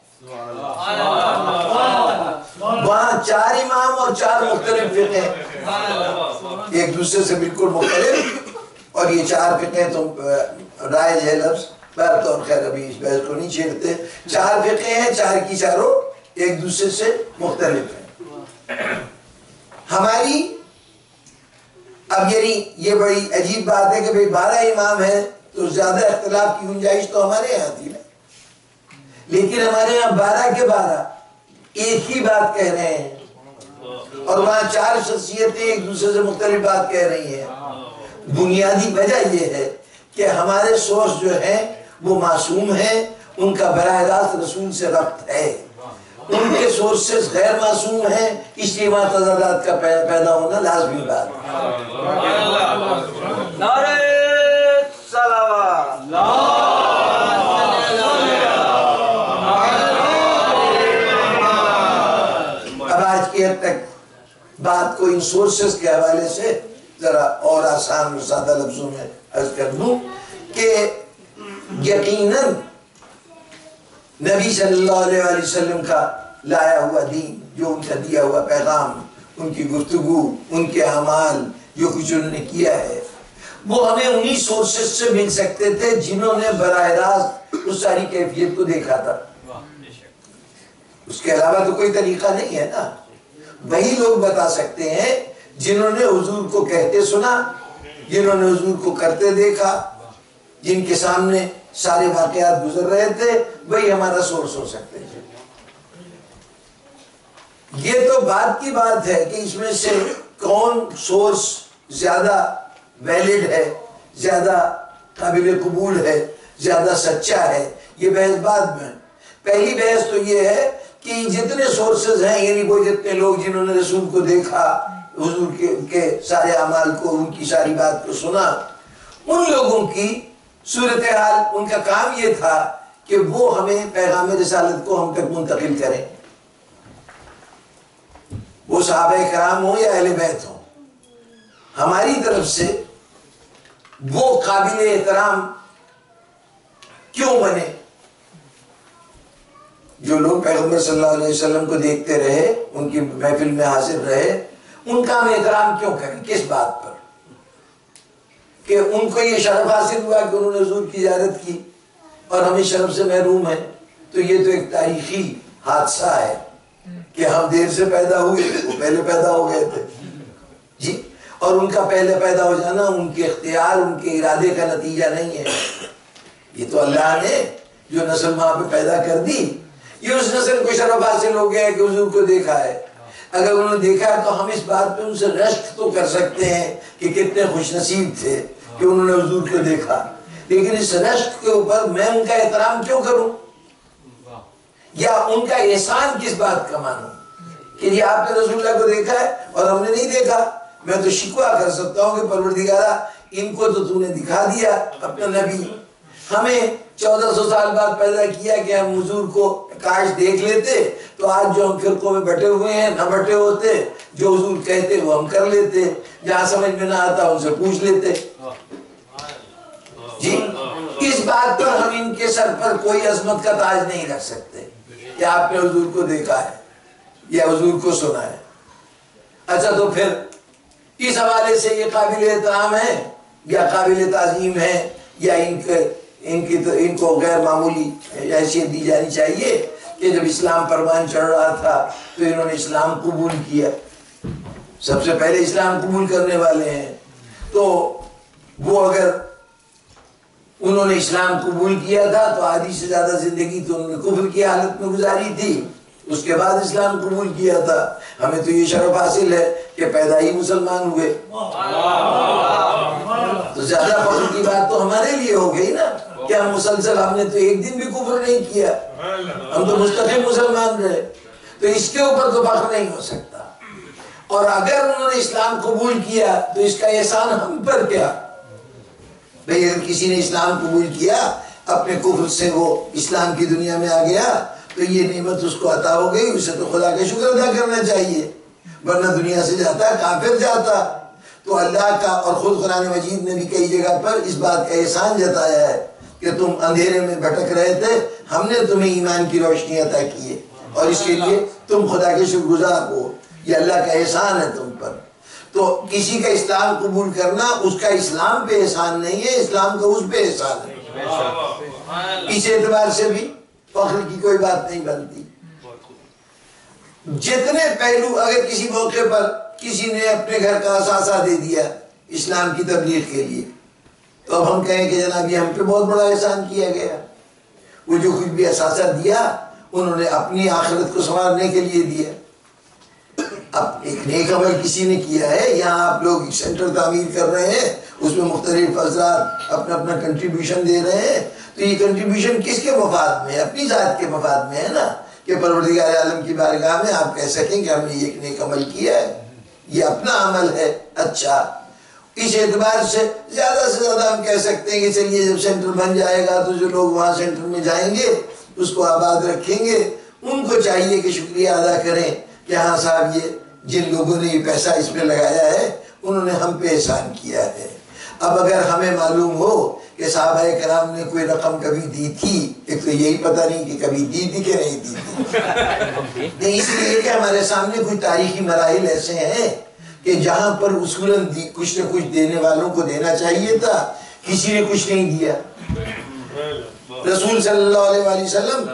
وہاں چار امام اور چار مختلف فقہ، ایک دوسرے سے بالکل مختلف، اور یہ چار فقہ تو رائج ہے لفظ، بہرطور خیر ابھی اس بحث کو نہیں چھیڑتے، چار فقہ ہیں، چار کی چاروں ایک دوسرے سے مختلف ہیں۔ ہماری اب یعنی یہ بڑی عجیب بات ہے کہ بھئی بارہ امام ہیں تو زیادہ اختلاف کی گنجائش تو ہمارے یہاں تھی نا، لیکن ہمارے یہاں بارہ کے بارہ ایک ہی بات کہہ رہے ہیں، اور وہاں چار شخصیتیں ایک دوسرے سے مختلف بات کہہ رہی ہیں۔ بنیادی وجہ یہ ہے کہ ہمارے سورس جو ہیں وہ معصوم ہیں، ان کا براہ راست رسول سے ربط ہے، ان کے سورسز غیر معصوم ہیں، اس لیے وہاں تضادات کا پیدا ہونا لازمی بات ہے۔ نعرہ صلوات، اب آج کی حد تک بات کو ان سورسز کے حوالے سے ذرا اور آسان اور سادہ لفظوں میں عرض کر دوں کہ یقیناً نبی صلی اللہ علیہ وآلہ وسلم کا لایا ہوا دین، جو ان کا دیا ہوا پیغام، ان کی گفتگو، ان کے اعمال، جو کچھ انہوں نے کیا ہے، وہ ہمیں انہی سورسز سے مل سکتے تھے جنہوں نے براہ راست اس ساری کیفیت کو دیکھا تھا۔ اس کے علاوہ تو کوئی طریقہ نہیں ہے نا۔ وہی لوگ بتا سکتے ہیں جنہوں نے حضور کو کہتے سنا، جنہوں نے حضور کو کرتے دیکھا، جن کے سامنے سارے واقعات گزر رہے تھے، وہی ہمارا سورس ہو سکتے ہیں۔ یہ تو بات کی بات ہے کہ اس میں سے کون سورس زیادہ ویلڈ ہے، زیادہ قابل قبول ہے، زیادہ سچا ہے، یہ بحث بعد میں۔ پہلی بحث تو یہ ہے کہ جتنے سورسز ہیں، یعنی وہ جتنے لوگ جنہوں نے رسول کو دیکھا، حضور کے کے سارے اعمال کو، ان کی ساری بات کو سنا، ان لوگوں کی صورتحال، ان کا کام یہ تھا کہ وہ ہمیں پیغام رسالت کو ہم تک منتقل کریں، وہ صحابہ کرام ہوں یا اہل بیت ہوں۔ ہماری طرف سے وہ قابل احترام کیوں بنے؟ جو لوگ پیغمبر صلی اللہ علیہ وسلم کو دیکھتے رہے، ان کی محفل میں حاضر رہے، ان کا ہم احترام کیوں کریں؟ کس بات پر؟ کہ ان کو یہ شرف حاصل ہوا کہ انہوں نے حضور کی زیارت کی اور ہم اس شرف سے محروم ہیں، تو یہ تو ایک تاریخی حادثہ ہے کہ ہم دیر سے پیدا ہوئے، وہ پہلے پیدا ہو گئے تھے جی، اور ان کا پہلے پیدا ہو جانا ان کے اختیار، ان کے ارادے کا نتیجہ نہیں ہے، یہ تو اللہ نے جو نسل وہاں پہ پیدا کر دی، یہ اس نسل کو شرف حاصل ہو گیا کہ حضور کو دیکھا ہے۔ اگر انہوں نے دیکھا ہے تو ہم اس بات پہ ان سے رشک تو کر سکتے ہیں کہ کتنے خوش نصیب تھے کہ انہوں نے حضور کو دیکھا، لیکن اس رشک کے اوپر میں ان کا احترام کیوں کروں، یا ان کا احسان کس بات کا مانوں کہ یہ آپ نے رسول اللہ کو دیکھا ہے اور ہم نے نہیں دیکھا؟ میں تو شکوہ کر سکتا ہوں کہ پروردگارہ ان کو تو تو نے دکھا دیا اپنا نبی، ہمیں چودہ سو سال بعد پیدا کیا کہ ہم حضور کو کاش دیکھ لیتے تو آج جو ہم فرقوں میں بٹے ہوئے ہیں نہ بٹے ہوتے، جو حضور کہتے وہ ہم کر لیتے، جہاں سمجھ میں نہ آتا ان سے پوچھ لیتے۔ جی اس بات پر ہم ان کے سر پر کوئی عظمت کا تاج نہیں رکھ سکتے کہ آپ نے حضور کو دیکھا ہے یا حضور کو سنا ہے۔ اچھا تو پھر اس حوالے سے یہ قابل احترام ہے یا قابل تعظیم ہے یا ان کے ان کی ان کو غیر معمولی حیثیت دی جانی چاہیے کہ جب اسلام پروان چڑھ رہا تھا تو انہوں نے اسلام قبول کیا، سب سے پہلے اسلام قبول کرنے والے ہیں، تو وہ اگر انہوں نے اسلام قبول کیا تھا تو آدھی سے زیادہ زندگی تو انہوں نے کفر کی حالت میں گزاری تھی، اس کے بعد اسلام قبول کیا تھا۔ ہمیں تو یہ شرف حاصل ہے کہ پیدا ہی مسلمان ہوئے، تو زیادہ فخر کی بات تو ہمارے لیے ہو گئی نا کہ ہم مسلسل، ہم نے تو ایک دن بھی کفر نہیں کیا، ہم تو مستقل مسلمان رہے، تو اس کے اوپر تو فخر نہیں ہو سکتا۔ اور اگر انہوں نے اسلام قبول کیا تو اس کا احسان ہم پر کیا؟ بھئی اگر کسی نے اسلام قبول کیا، اپنے کفر سے وہ اسلام کی دنیا میں آ گیا تو یہ نعمت اس کو عطا ہو گئی، اسے تو خدا کا شکر ادا کرنا چاہیے، ورنہ دنیا سے جاتا کافر جاتا۔ تو اللہ کا اور خود قرآن مجید نے بھی کئی جگہ پر اس بات کا احسان جتایا ہے کہ تم اندھیرے میں بھٹک رہے تھے، ہم نے تمہیں ایمان کی روشنی عطا کی ہے اور اس کے لیے تم خدا کے شکر گزار ہو، یہ اللہ کا احسان ہے تم پر۔ تو کسی کا اسلام قبول کرنا اس کا اسلام پہ احسان نہیں ہے، اسلام کا اس پہ احسان ہے۔ اس اعتبار سے بھی فخر کی کوئی بات نہیں بنتی۔ جتنے پہلو، اگر کسی موقع پر کسی نے اپنے گھر کا اثاثہ دے دیا اسلام کی تبلیغ کے لیے تو اب ہم کہیں کہ جناب یہ ہم پہ بہت بڑا احسان کیا گیا، وہ جو کچھ بھی اثاثہ دیا انہوں نے اپنی آخرت کو سنوارنے کے لیے دیا۔ اب ایک نیک عمل کسی نے کیا ہے، یہاں آپ لوگ سینٹر تعمیر کر رہے ہیں، اس میں مختلف حضرات اپنا اپنا کنٹریبیوشن دے رہے ہیں، تو یہ کنٹریبیوشن کس کے مفاد میں ہے؟ اپنی ذات کے مفاد میں ہے نا، کہ پروردگار عالم کی بارگاہ میں آپ کہہ سکیں کہ ہم نے ایک نیک عمل کیا ہے، یہ اپنا عمل ہے۔ اچھا اس اعتبار سے زیادہ سے زیادہ ہم کہہ سکتے ہیں کہ چلیے جب سینٹر بن جائے گا تو جو لوگ وہاں سینٹر میں جائیں گے اس کو آباد رکھیں گے، ان کو چاہیے کہ شکریہ ادا کریں کہ ہاں صاحب یہ جن لوگوں نے یہ پیسہ اس میں لگایا ہے انہوں نے ہم پہ احسان کیا ہے۔ اب اگر ہمیں معلوم ہو کہ صحابہ کرام نے کوئی رقم کبھی دی تھی، ایک تو یہی پتہ نہیں کہ کبھی دی تھی کہ نہیں دی تھی، اس لیے کہ ہمارے سامنے کوئی تاریخی مراحل ایسے ہیں کہ جہاں پر اصولاً کچھ نہ کچھ دینے والوں کو دینا چاہیے تھا، کسی نے کچھ نہیں دیا۔ رسول صلی اللہ علیہ وسلم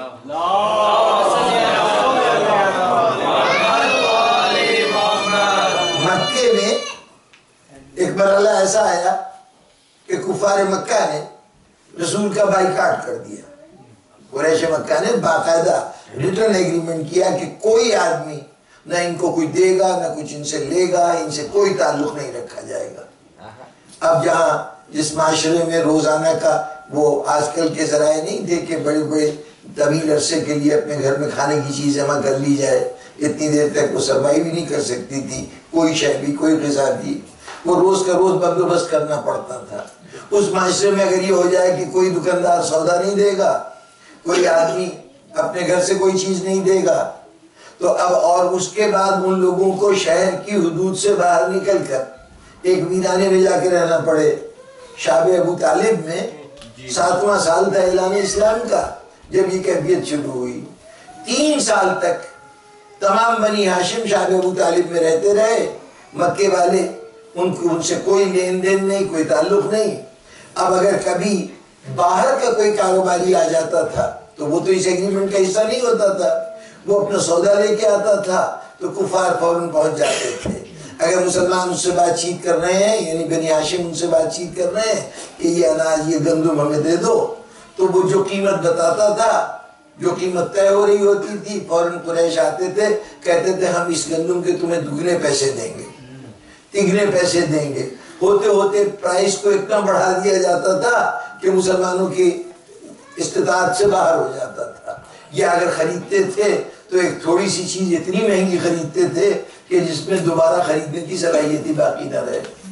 مکے میں ایک مرحلہ ایسا آیا کہ کفار مکہ نے رسول کا بائیکاٹ کر دیا۔ قریش مکہ نے باقاعدہ ریٹرن ایگریمنٹ کیا کہ کوئی آدمی نہ ان کو کوئی دے گا نہ کچھ ان سے لے گا، ان سے کوئی تعلق نہیں رکھا جائے گا۔ اب جہاں جس معاشرے میں روزانہ کا وہ آج کل کے ذرائع نہیں تھے کہ بڑے بڑے طویل عرصے کے لیے اپنے گھر میں کھانے کی چیز جمع کر لی جائے، اتنی دیر تک وہ سروائی بھی نہیں کر سکتی تھی، کوئی شے بھی کوئی غذا بھی، وہ روز کا روز بندوبست کرنا پڑتا تھا۔ اس معاشرے میں اگر یہ ہو جائے کہ کوئی دکاندار سودا نہیں دے گا، کوئی آدمی اپنے گھر سے کوئی چیز نہیں دے گا، تو اب اور اس کے بعد ان لوگوں کو شہر کی حدود سے باہر نکل کر ایک ویرانے میں جا کے رہنا پڑے۔ شاب ابو طالب میں ساتواں سال تھا اعلان اسلام کا جب یہ کیفیت شروع ہوئی، تین سال تک تمام بنی ہاشم شاب ابو طالب میں رہتے رہے، مکے والے ان کو ان سے کوئی لین دین نہیں، کوئی تعلق نہیں۔ اب اگر کبھی باہر کا کوئی کاروباری آ جاتا تھا تو وہ تو اس ایگریمنٹ کا حصہ نہیں ہوتا تھا، وہ اپنا سودا لے کے آتا تھا تو کفار فوراً پہنچ جاتے تھے۔ اگر مسلمان ان سے بات چیت کر رہے ہیں، یعنی بنی ہاشم ان سے بات چیت کر رہے ہیں کہ یہ اناج یہ گندم ہمیں دے دو، تو وہ جو قیمت بتاتا تھا، جو قیمت طے ہو رہی ہوتی تھی، فوراً قریش آتے تھے، کہتے تھے ہم اس گندم کے تمہیں دگنے پیسے دیں گے، تگنے پیسے دیں گے۔ ہوتے ہوتے پرائس کو اتنا بڑھا دیا جاتا تھا کہ مسلمانوں کی استطاعت سے باہر ہو جاتا تھا۔ یا اگر خریدتے تھے تو ایک تھوڑی سی چیز اتنی مہنگی خریدتے تھے کہ جس میں دوبارہ خریدنے کی صلاحیت ہی باقی نہ رہے۔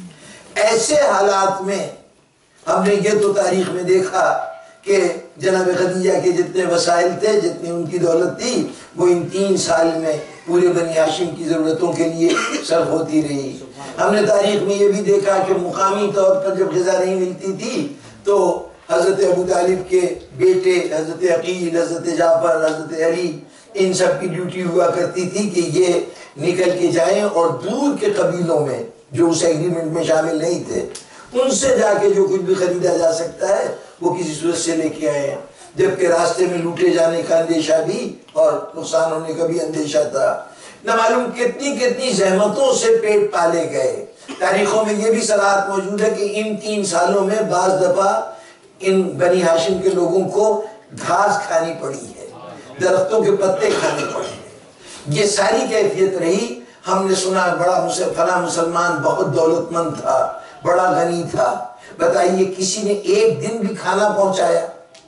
ایسے حالات میں ہم نے یہ تو تاریخ میں دیکھا کہ جناب خدیجہ کے جتنے وسائل تھے، جتنی ان کی دولت تھی، وہ ان تین سال میں پورے بنی ہاشم کی ضرورتوں کے لیے صرف ہوتی رہی۔ ہم نے تاریخ میں یہ بھی دیکھا کہ مقامی طور پر جب غذا نہیں ملتی تھی تو حضرت ابو طالب کے بیٹے حضرت عقیل، حضرت جعفر، حضرت علی، ان سب کی ڈیوٹی ہوا کرتی تھی کہ یہ نکل کے جائیں اور دور کے قبیلوں میں جو اس ایگریمنٹ میں شامل نہیں تھے ان سے جا کے جو کچھ بھی خریدا جا سکتا ہے وہ کسی صورت سے لے کے آئے ہیں، جبکہ راستے میں لوٹے جانے کا اندیشہ بھی اور نقصان ہونے کا بھی اندیشہ تھا۔ نہ معلوم کتنی کتنی زحمتوں سے پیٹ پالے گئے۔ تاریخوں میں یہ بھی صراحت موجود ہے کہ ان تین سالوں میں بعض دفعہ ان بنی ہاشم کے لوگوں کو گھاس کھانی پڑی ہے، درختوں کے پتے کھانے پڑے ہیں۔ یہ ساری کیفیت رہی۔ ہم نے سنا بڑا فلاں مسلمان بہت دولت مند تھا، بڑا غنی تھا۔ بتائیے کسی نے ایک دن بھی کھانا پہنچایا؟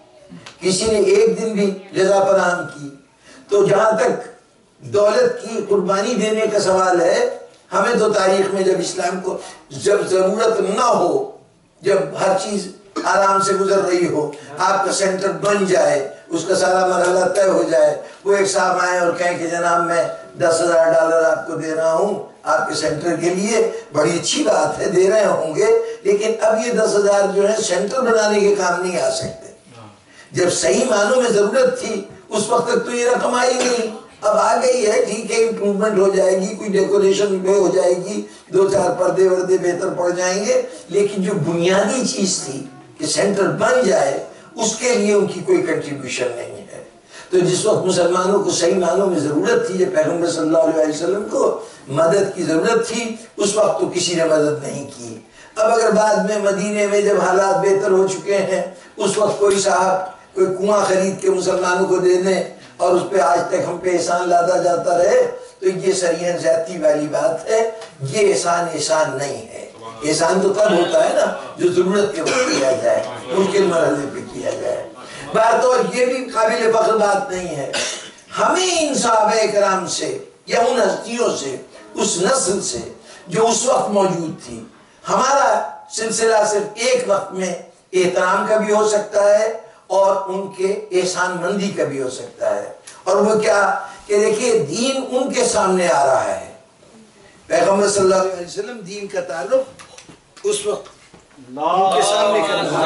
کسی نے ایک دن بھی غذا فراہم کی؟ تو جہاں تک دولت کی قربانی دینے کا سوال ہے، ہمیں تو تاریخ میں جب اسلام کو جب ضرورت نہ ہو، جب ہر چیز آرام سے گزر رہی ہو، آپ کا سینٹر بن جائے، اس کا سارا مرحلہ طے ہو جائے، وہ ایک صاحب آئے اور کہیں کہ جناب میں دس ہزار ڈالر آپ کو دے رہا ہوں آپ کے سینٹر کے لیے، بڑی اچھی بات ہے، دے رہے ہوں گے، لیکن اب یہ دس ہزار جو ہے سینٹر بنانے کے کام نہیں آ سکتے۔ جب صحیح معنوں میں ضرورت تھی اس وقت تک تو یہ رقم آئی نہیں، اب آ گئی ہے، ٹھیک ہے، امپروومنٹ ہو جائے گی، کوئی ڈیکوریشن میں ہو جائے گی، دو چار پردے وردے بہتر پڑ جائیں گے، لیکن جو بنیادی چیز تھی کہ سینٹر بن جائے اس کے لیے ان کی کوئی کنٹریبیوشن نہیں ہے۔ تو جس وقت مسلمانوں کو صحیح معنوں میں ضرورت تھی، یہ پیغمبر صلی اللہ علیہ وسلم کو مدد کی ضرورت تھی، اس وقت تو کسی نے مدد نہیں کی۔ اب اگر بعد میں مدینے میں جب حالات بہتر ہو چکے ہیں، اس وقت کوئی صاحب کوئی کنواں خرید کے مسلمانوں کو دے دیں اور اس پہ آج تک ہم پہ احسان لادا جاتا رہے، تو یہ صریحاً زیادتی والی بات ہے۔ یہ احسان احسان نہیں ہے۔ احسان تو تب ہوتا ہے نا جو ضرورت کے وقت کیا جائے، مشکل مرحلے پہ کیا جائے۔ بات اور یہ بھی قابل فخر بات نہیں ہے، ہمیں ان صحابہ کرام سے یا ان ہستیوں سے، اس نسل سے جو اس وقت موجود تھی، ہمارا سلسلہ صرف ایک وقت میں احترام کا بھی ہو سکتا ہے اور ان کے احسان مندی کا بھی ہو سکتا ہے۔ اور وہ کیا کہ دیکھیے دین ان کے سامنے آ رہا ہے۔ پیغمبر صلی اللہ علیہ وسلم دین کا تعلق اس وقت ان کے سامنے کرنا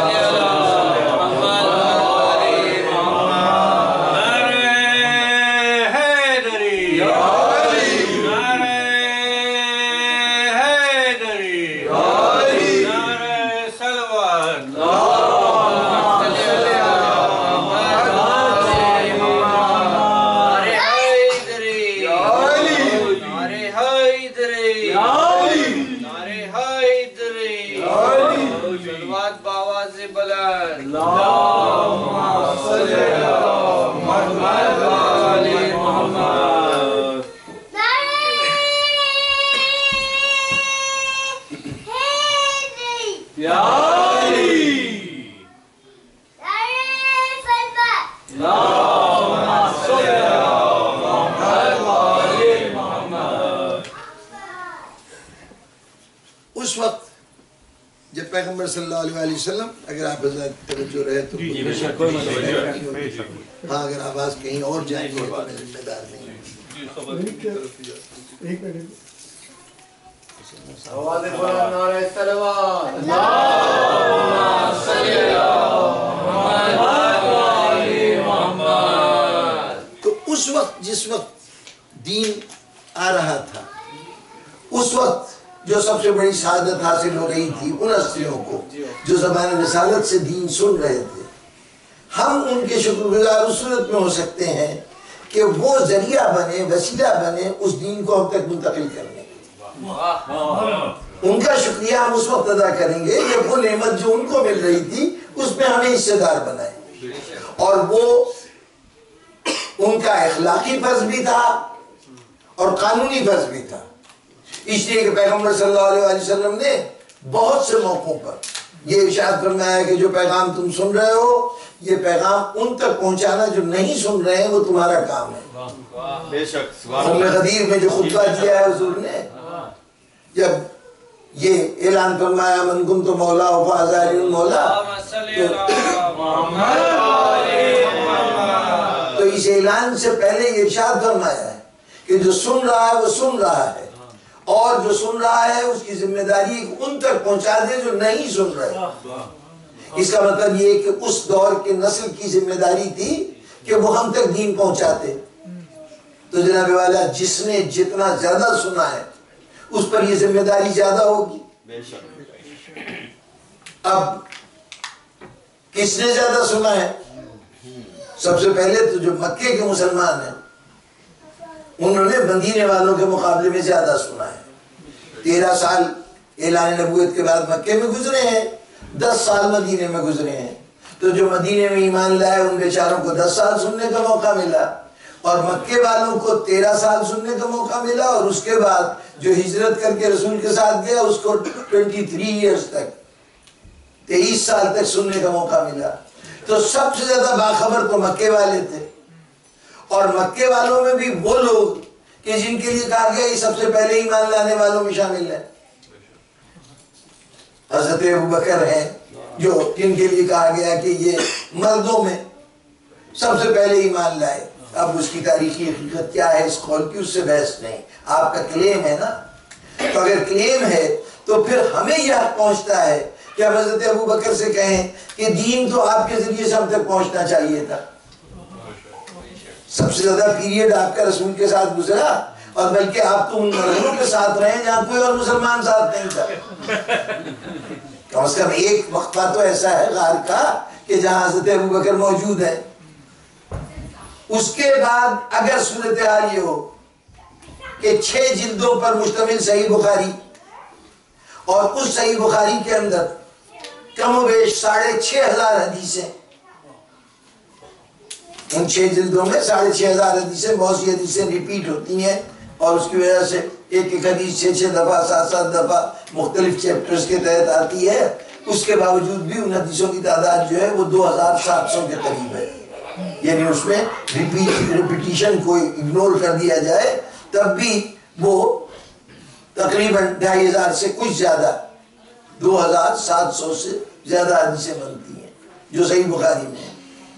ہے۔ اس وقت جب پیغمبر صلی اللہ علیہ وسلم، اگر آپ حضرت توجہ رہے تو ہاں اگر آواز کہیں اور جائیں گے تو میں ذمہ دار نہیں ہوں۔ آواز بلند نعرہ صلوات، اللہم صلی علی محمد۔ تو اس وقت جس وقت دین آ رہا تھا، اس وقت جو سب سے بڑی سعادت حاصل ہو رہی تھی ان ہستیوں کو جو زبان رسالت سے دین سن رہے تھے، ہم ان کے شکر گزار اس صورت میں ہو سکتے ہیں کہ وہ ذریعہ بنے، وسیلہ بنے اس دین کو ہم تک منتقل کرنے کے۔ ان کا شکریہ ہم اس وقت ادا کریں گے جب وہ نعمت جو ان کو مل رہی تھی اس میں ہمیں حصے دار بنائیں، اور وہ ان کا اخلاقی فرض بھی تھا اور قانونی فرض بھی تھا۔ اس لیے کہ پیغمبر صلی اللہ علیہ وسلم نے بہت سے موقعوں پر یہ ارشاد فرمایا کہ جو پیغام تم سن رہے ہو یہ پیغام ان تک پہنچانا جو نہیں سن رہے ہیں وہ تمہارا کام ہے۔ بے شک ام غدیر میں جو خطبہ دیا ہے حضور نے، جب یہ اعلان فرمایا من کنت مولا فازاری مولا، تو اس اعلان سے پہلے یہ ارشاد فرمایا ہے کہ جو سن رہا ہے وہ سن رہا ہے، اور جو سن رہا ہے اس کی ذمہ داری ان تک پہنچا دے جو نہیں سن رہے۔ اس کا مطلب یہ کہ اس دور کے نسل کی ذمہ داری تھی کہ وہ ہم تک دین پہنچاتے۔ تو جناب والا جس نے جتنا زیادہ سنا ہے اس پر یہ ذمہ داری زیادہ ہوگی۔ اب کس نے زیادہ سنا ہے؟ سب سے پہلے تو جو مکے کے مسلمان ہیں انہوں نے مدینے والوں کے مقابلے میں زیادہ سنا ہے۔ تیرہ سال اعلان نبوت کے بعد مکے میں گزرے ہیں، دس سال مدینے میں گزرے ہیں، تو جو مدینے میں ایمان لائے ان بیچاروں کو دس سال سننے کا موقع ملا، اور مکے والوں کو تیرہ سال سننے کا موقع ملا، اور اس کے بعد جو ہجرت کر کے رسول کے ساتھ گیا اس کو ٹوینٹی تھری ایئرز تک، تیئیس سال تک سننے کا موقع ملا۔ تو سب سے زیادہ باخبر تو مکے والے تھے، اور مکے والوں میں بھی وہ لوگ کہ جن کے لیے کہا گیا یہ سب سے پہلے ایمان لانے والوں میں شامل ہے۔ حضرت ابو بکر ہیں جو جن کے لیے کہا گیا کہ یہ مردوں میں سب سے پہلے ایمان لائے۔ اب اس کی تاریخی حقیقت کیا ہے اس قول کی، اس سے بحث نہیں، آپ کا کلیم ہے نا، تو اگر کلیم ہے تو پھر ہمیں یہ حق پہنچتا ہے کہ ہم حضرت ابو بکر سے کہیں کہ دین تو آپ کے ذریعے سے ہم تک پہنچنا چاہیے تھا۔ سب سے زیادہ پیریڈ آپ کا رسول کے ساتھ گزرا، اور بلکہ آپ تو ان مرحلوں کے ساتھ رہے جہاں کوئی اور مسلمان ساتھ نہیں تھا۔ کم از کم ایک وقفہ تو ایسا ہے غار کا کہ جہاں حضرت ابو بکر موجود ہے۔ اس کے بعد اگر صورتحال یہ ہو کہ چھ جلدوں پر مشتمل صحیح بخاری، اور اس صحیح بخاری کے اندر کم و بیش ساڑھے چھ ہزار حدیثیں، ان چھ جلدوں میں ساڑھے چھ ہزار حدیثیں، بہت سی حدیثیں ریپیٹ ہوتی ہیں، اور اس کی وجہ سے ایک ایک حدیث چھ چھ دفعہ سات سات دفعہ مختلف چیپٹرز کے تحت آتی ہے، اس کے باوجود بھی ان حدیثوں کی تعداد جو ہے وہ دو ہزار سات سو کے قریب ہے۔ یعنی اس میں ریپیٹیشن کو اگنور کر دیا جائے تب بھی وہ تقریباً ڈھائی ہزار سے کچھ زیادہ، دو ہزار سات سو سے زیادہ حدیثیں بنتی ہیں جو صحیح بخاری میں ہیں۔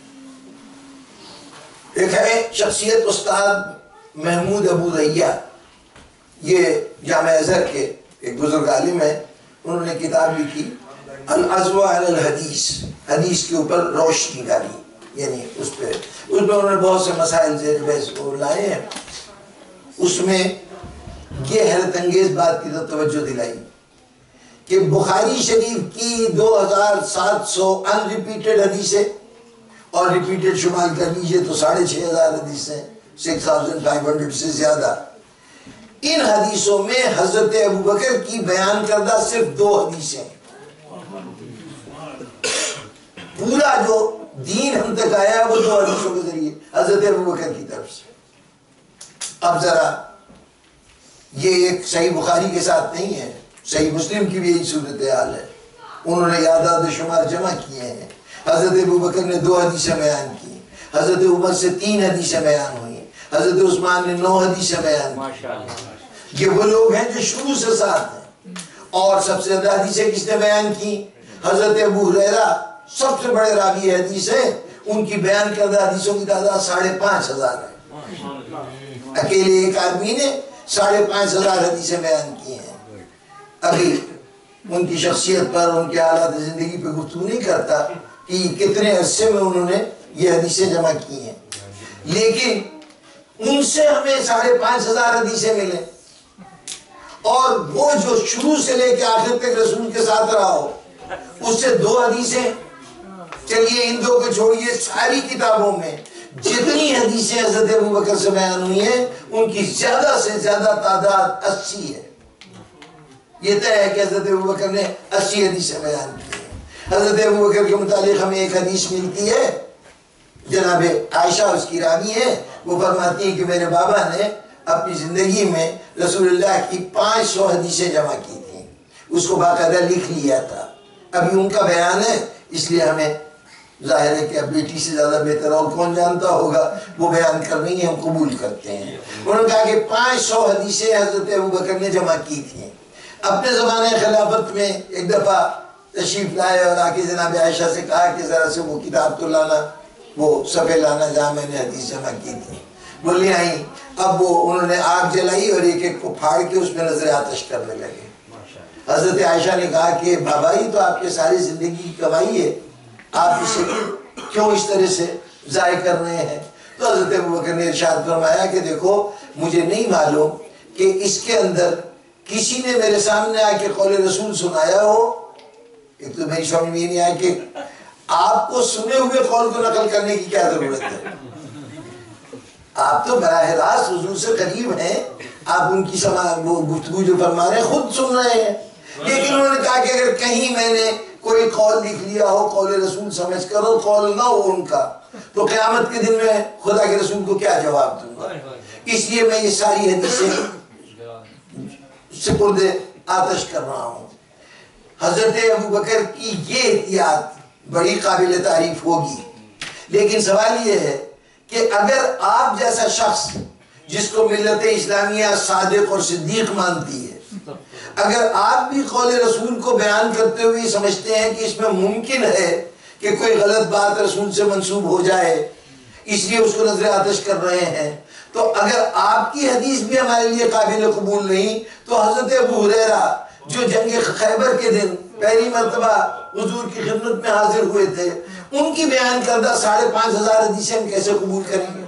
ایک ہے شخصیت استاد محمود ابو ریہ، یہ جامع ازہر کے ایک بزرگ عالم ہیں، انہوں نے کتاب بھی کی العزو علی الحدیث، حدیث کے اوپر روشنی ڈالی، یعنی اس پہ اس میں انہوں نے بہت سے مسائل زیر بحث کو لائے ہیں۔ اس میں یہ حیرت انگیز بات کی توجہ دلائی کہ بخاری شریف کی دو ہزار سات سو ان ریپیٹڈ حدیثیں، اور ریپیٹڈ شمال کر لیجیے تو ساڑھے چھ ہزار حدیثیں، سکس تھاؤزینڈ فائیو ہنڈریڈ سے زیادہ۔ ان حدیثوں میں حضرت ابو بکر کی بیان کردہ صرف دو حدیثیں، پورا جو دین ہم تک آیا وہ دو حدیثوں کے ذریعے حضرت ابو بکر کی طرف سے۔ اب ذرا یہ ایک صحیح بخاری کے ساتھ نہیں ہے، صحیح مسلم کی بھی یہی صورتحال ہے، انہوں نے اعداد و شمار جمع کیے ہیں۔ حضرت ابو بکر نے دو حدیثیں بیان کی، حضرت عمر سے تین حدیثیں بیان ہوئی، حضرت عثمان نے نو حدیثیں بیان کی۔ یہ وہ لوگ ہیں جو شروع سے ساتھ ہیں۔ اور سب سے زیادہ حدیثیں کس نے بیان کی؟ حضرت ابو ہریرہ سب سے بڑے راوی حدیث ہیں، ان کی بیان کردہ حدیثوں کی تعداد ساڑھے پانچ ہزار ہے۔ اکیلے ایک آدمی نے ساڑھے پانچ ہزار حدیثیں بیان کی ہیں۔ ابھی ان کی شخصیت پر، ان کے حالات زندگی پہ گفتگو نہیں کرتا کہ کتنے عرصے میں انہوں نے یہ حدیثیں جمع کی ہیں، لیکن ان سے ہمیں ساڑھے پانچ ہزار حدیثیں ملیں، اور وہ جو شروع سے لے کے آخر تک رسول کے ساتھ رہا ہو اس سے دو حدیثیں۔ چلیے ان دو کو چھوڑیے، ساری کتابوں میں جتنی حدیثیں حضرت ابو بکر سے بیان ہوئی ہیں ان کی زیادہ سے زیادہ تعداد اسی ہے۔ یہ طے ہے کہ حضرت ابو بکر نے اسی حدیثیں بیان کی ہیں۔ حضرت ابو بکر کے متعلق ہمیں ایک حدیث ملتی ہے، جناب عائشہ اس کی راوی ہے، وہ فرماتی ہیں کہ میرے بابا نے اپنی زندگی میں رسول اللہ کی پانچ سو حدیثیں جمع کی تھیں، اس کو باقاعدہ لکھ لیا تھا۔ ابھی ان کا بیان ہے، اس لیے ہمیں ظاہر ہے کہ اب بیٹی سے زیادہ بہتر اور کون جانتا ہوگا، وہ بیان کر رہی ہیں، ہم قبول کرتے ہیں۔ انہوں نے کہا کہ پانچ سو حدیثیں حضرت ابو بکر نے جمع کی تھیں۔ اپنے زمانے خلافت میں ایک دفعہ تشریف لائے اور آ کے جناب عائشہ سے کہا کہ ذرا سے وہ کتاب تو لانا، وہ صفحے لانا جہاں میں نے حدیث جمع کی تھی. وہ لے آئیں. اب وہ انہوں نے آگ جلائی اور ایک ایک کو پھاڑ کے اس میں نظر آتش کرنے لگے. حضرت عائشہ نے کہا کہ بابا یہ تو آپ کے ساری زندگی کی کمائی ہے، آپ اسے کیوں اس طرح سے ضائع کر رہے ہیں؟ تو حضرت ابوبکر نے ارشاد فرمایا کہ دیکھو مجھے نہیں معلوم کہ اس کے اندر کسی نے میرے سامنے آ کے قول رسول سنایا ہو. ایک تو میری سمجھ میں یہ نہیں آیا کہ آپ کو سنے ہوئے قول کو نقل کرنے کی کیا ضرورت ہے. آپ تو براہ راست حضور سے قریب ہیں، آپ ان کی سما وہ گفتگو جو فرما رہے ہیں خود سن رہے ہیں. لیکن انہوں نے کہا کہ اگر کہیں میں نے کوئی قول لکھ لیا ہو قول رسول سمجھ کر اور قول نہ ہو ان کا، تو قیامت کے دن میں خدا کے رسول کو کیا جواب دوں گا. اس لیے میں یہ ساری حدیثیں سپرد آتش کر رہا ہوں. حضرت ابوبکر کی یہ احتیاط بڑی قابل تعریف ہوگی. لیکن سوال یہ ہے کہ اگر آپ جیسا شخص جس کو ملت اسلامیہ صادق اور صدیق مانتی ہے، اگر آپ بھی قول رسول کو بیان کرتے ہوئے سمجھتے ہیں کہ اس میں ممکن ہے کہ کوئی غلط بات رسول سے منسوب ہو جائے، اس لیے اس کو نظر آتش کر رہے ہیں، تو اگر آپ کی حدیث بھی ہمارے لیے قابل قبول نہیں تو حضرت ابو ہریرہ جو جنگ خیبر کے دن پہلی مرتبہ حضور کی خدمت میں حاضر ہوئے تھے، ان کی بیان کردہ ساڑھے پانچ ہزار حدیثیں ہم کیسے قبول کریں گے؟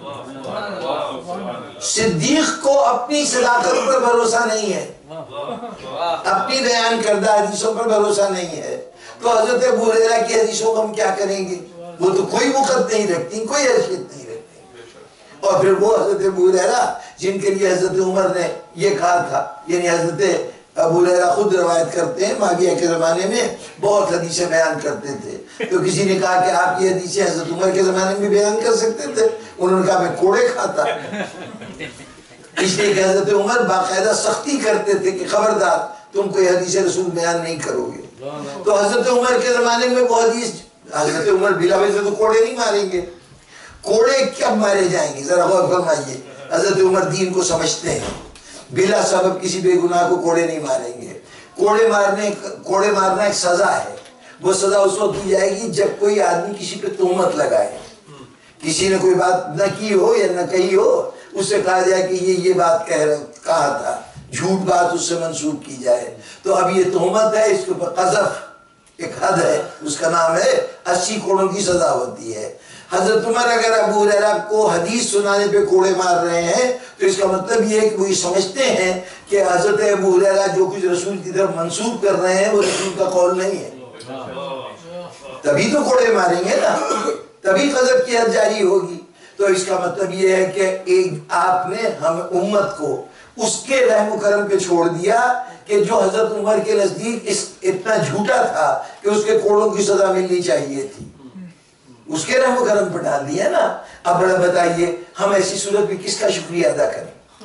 صدیق کو اپنی صداقت پر بھروسہ نہیں ہے، اپنی بیان کردہ حدیثوں پر بھروسہ نہیں ہے، تو حضرت ابو ہریرہ کی حدیثوں کو ہم کیا کریں گے؟ وہ تو کوئی وقت نہیں رکھتی، کوئی حیثیت نہیں رکھتی. اور پھر وہ حضرت ابو ہریرہ جن کے لیے حضرت عمر نے یہ کہا تھا، یعنی حضرت ابو ہریرہ خود روایت کرتے ہیں معاویہ کے زمانے میں بہت حدیثیں بیان کرتے تھے. تو کسی نے کہا کہ آپ یہ حدیثیں حضرت عمر کے زمانے میں بیان کر سکتے تھے؟ انہوں نے کہا میں کوڑے کھاتا. اس لیے کہ حضرت عمر باقاعدہ سختی کرتے تھے کہ خبردار تم کوئی حدیث رسول بیان نہیں کرو گے. تو حضرت عمر کے زمانے میں وہ حدیث حضرت عمر بلا وجہ تو کوڑے نہیں ماریں گے. کوڑے کب مارے جائیں گے ذرا غور فرمائیے. حضرت عمر دین کو سمجھتے ہیں، بلا سبب کسی بے گناہ کو کوڑے نہیں ماریں گے. کوڑے مارنے کوڑے مارنا ایک سزا ہے. وہ سزا اس وقت دی جائے گی جب کوئی آدمی کسی پہ تہمت لگائے، کسی نے کوئی بات نہ کی ہو یا نہ کہی ہو، اس سے کہا جائے کہ یہ یہ بات کہہ رہا کہا تھا، جھوٹ بات اس سے منسوب کی جائے. تو اب یہ تہمت ہے، اس کے اوپر قذف ایک حد ہے، اس کا نام ہے اسی کوڑوں کی سزا ہوتی ہے. حضرت عمر اگر ابو ہریرہ کو حدیث سنانے پہ کوڑے مار رہے ہیں تو اس کا مطلب یہ ہے کہ وہ یہ سمجھتے ہیں کہ حضرت ابو ہریرہ جو کچھ رسول کی طرف منسوب کر رہے ہیں وہ رسول کا قول نہیں ہے. تبھی تو کوڑے ماریں گے نا، تبھی قذف کی حد جاری ہوگی. تو اس کا مطلب یہ ہے کہ ایک آپ نے ہم امت کو اس کے رحم و کرم پہ چھوڑ دیا کہ جو حضرت عمر کے نزدیک اس اتنا جھوٹا تھا کہ اس کے کوڑوں کی سزا ملنی چاہیے تھی، اس کے رحم و کرم پہ ڈال دیا نا. اب بڑا بتائیے ہم ایسی صورت میں کس کا شکریہ ادا کریں؟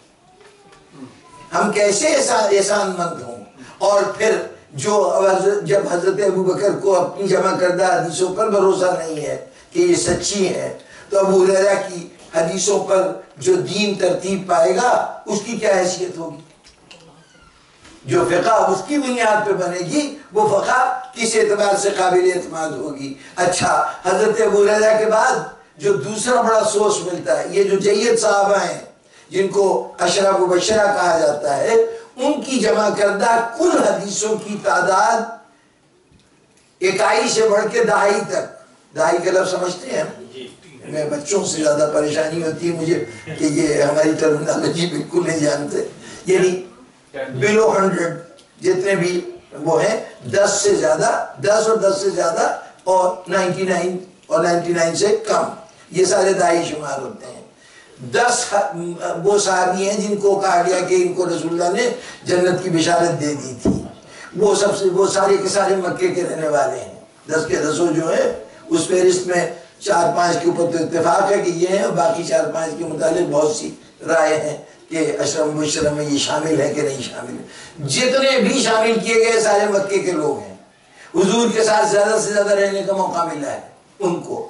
ہم کیسے احسان مند ہوں؟ اور پھر جو جب حضرت ابوبکر کو اپنی جمع کردہ حدیثوں پر بھروسہ نہیں ہے کہ یہ سچی ہے، تو ابو ہریرہ کی حدیثوں پر جو دین ترتیب پائے گا اس کی کیا حیثیت ہوگی؟ جو فقہ اس کی بنیاد پہ بنے گی وہ فقہ کس اعتبار سے قابل اعتماد ہوگی؟ اچھا، حضرت ابو ہریرہ کے بعد جو دوسرا بڑا سورس ملتا ہے، یہ جو جید صحابہ ہیں جن کو اشرف و بشرہ کہا جاتا ہے، ان کی جمع کردہ کل حدیثوں کی تعداد اکائی سے بڑھ کے دہائی تک. دہائی کا لفظ سمجھتے ہیں؟ میں بچوں سے زیادہ پریشانی ہوتی ہے مجھے کہ یہ ہماری ٹرمینالوجی بالکل نہیں جانتے. یعنی بلو ہنڈریڈ جتنے بھی وہ ہیں، دس سے زیادہ، دس اور دس سے زیادہ اور نائنٹی نائن اور نائنٹی نائن سے کم، یہ سارے دہائی شمار ہوتے ہیں. دس وہ صحابی ہیں جن کو کہا گیا کہ ان کو رسول اللہ نے جنت کی بشارت دے دی تھی. وہ سب سے وہ سارے کے سارے مکے کے رہنے والے ہیں. دس کے دسوں جو ہیں اس فہرست میں چار پانچ کے اوپر تو اتفاق ہے کہ یہ ہیں، اور باقی چار پانچ کے متعلق بہت سی رائے ہیں کہ اشرف مبشرہ میں یہ شامل ہے کہ نہیں شامل ہے. جتنے بھی شامل کیے گئے سارے مکے کے لوگ ہیں. حضور کے ساتھ زیادہ سے زیادہ رہنے کا موقع ملا ہے ان کو.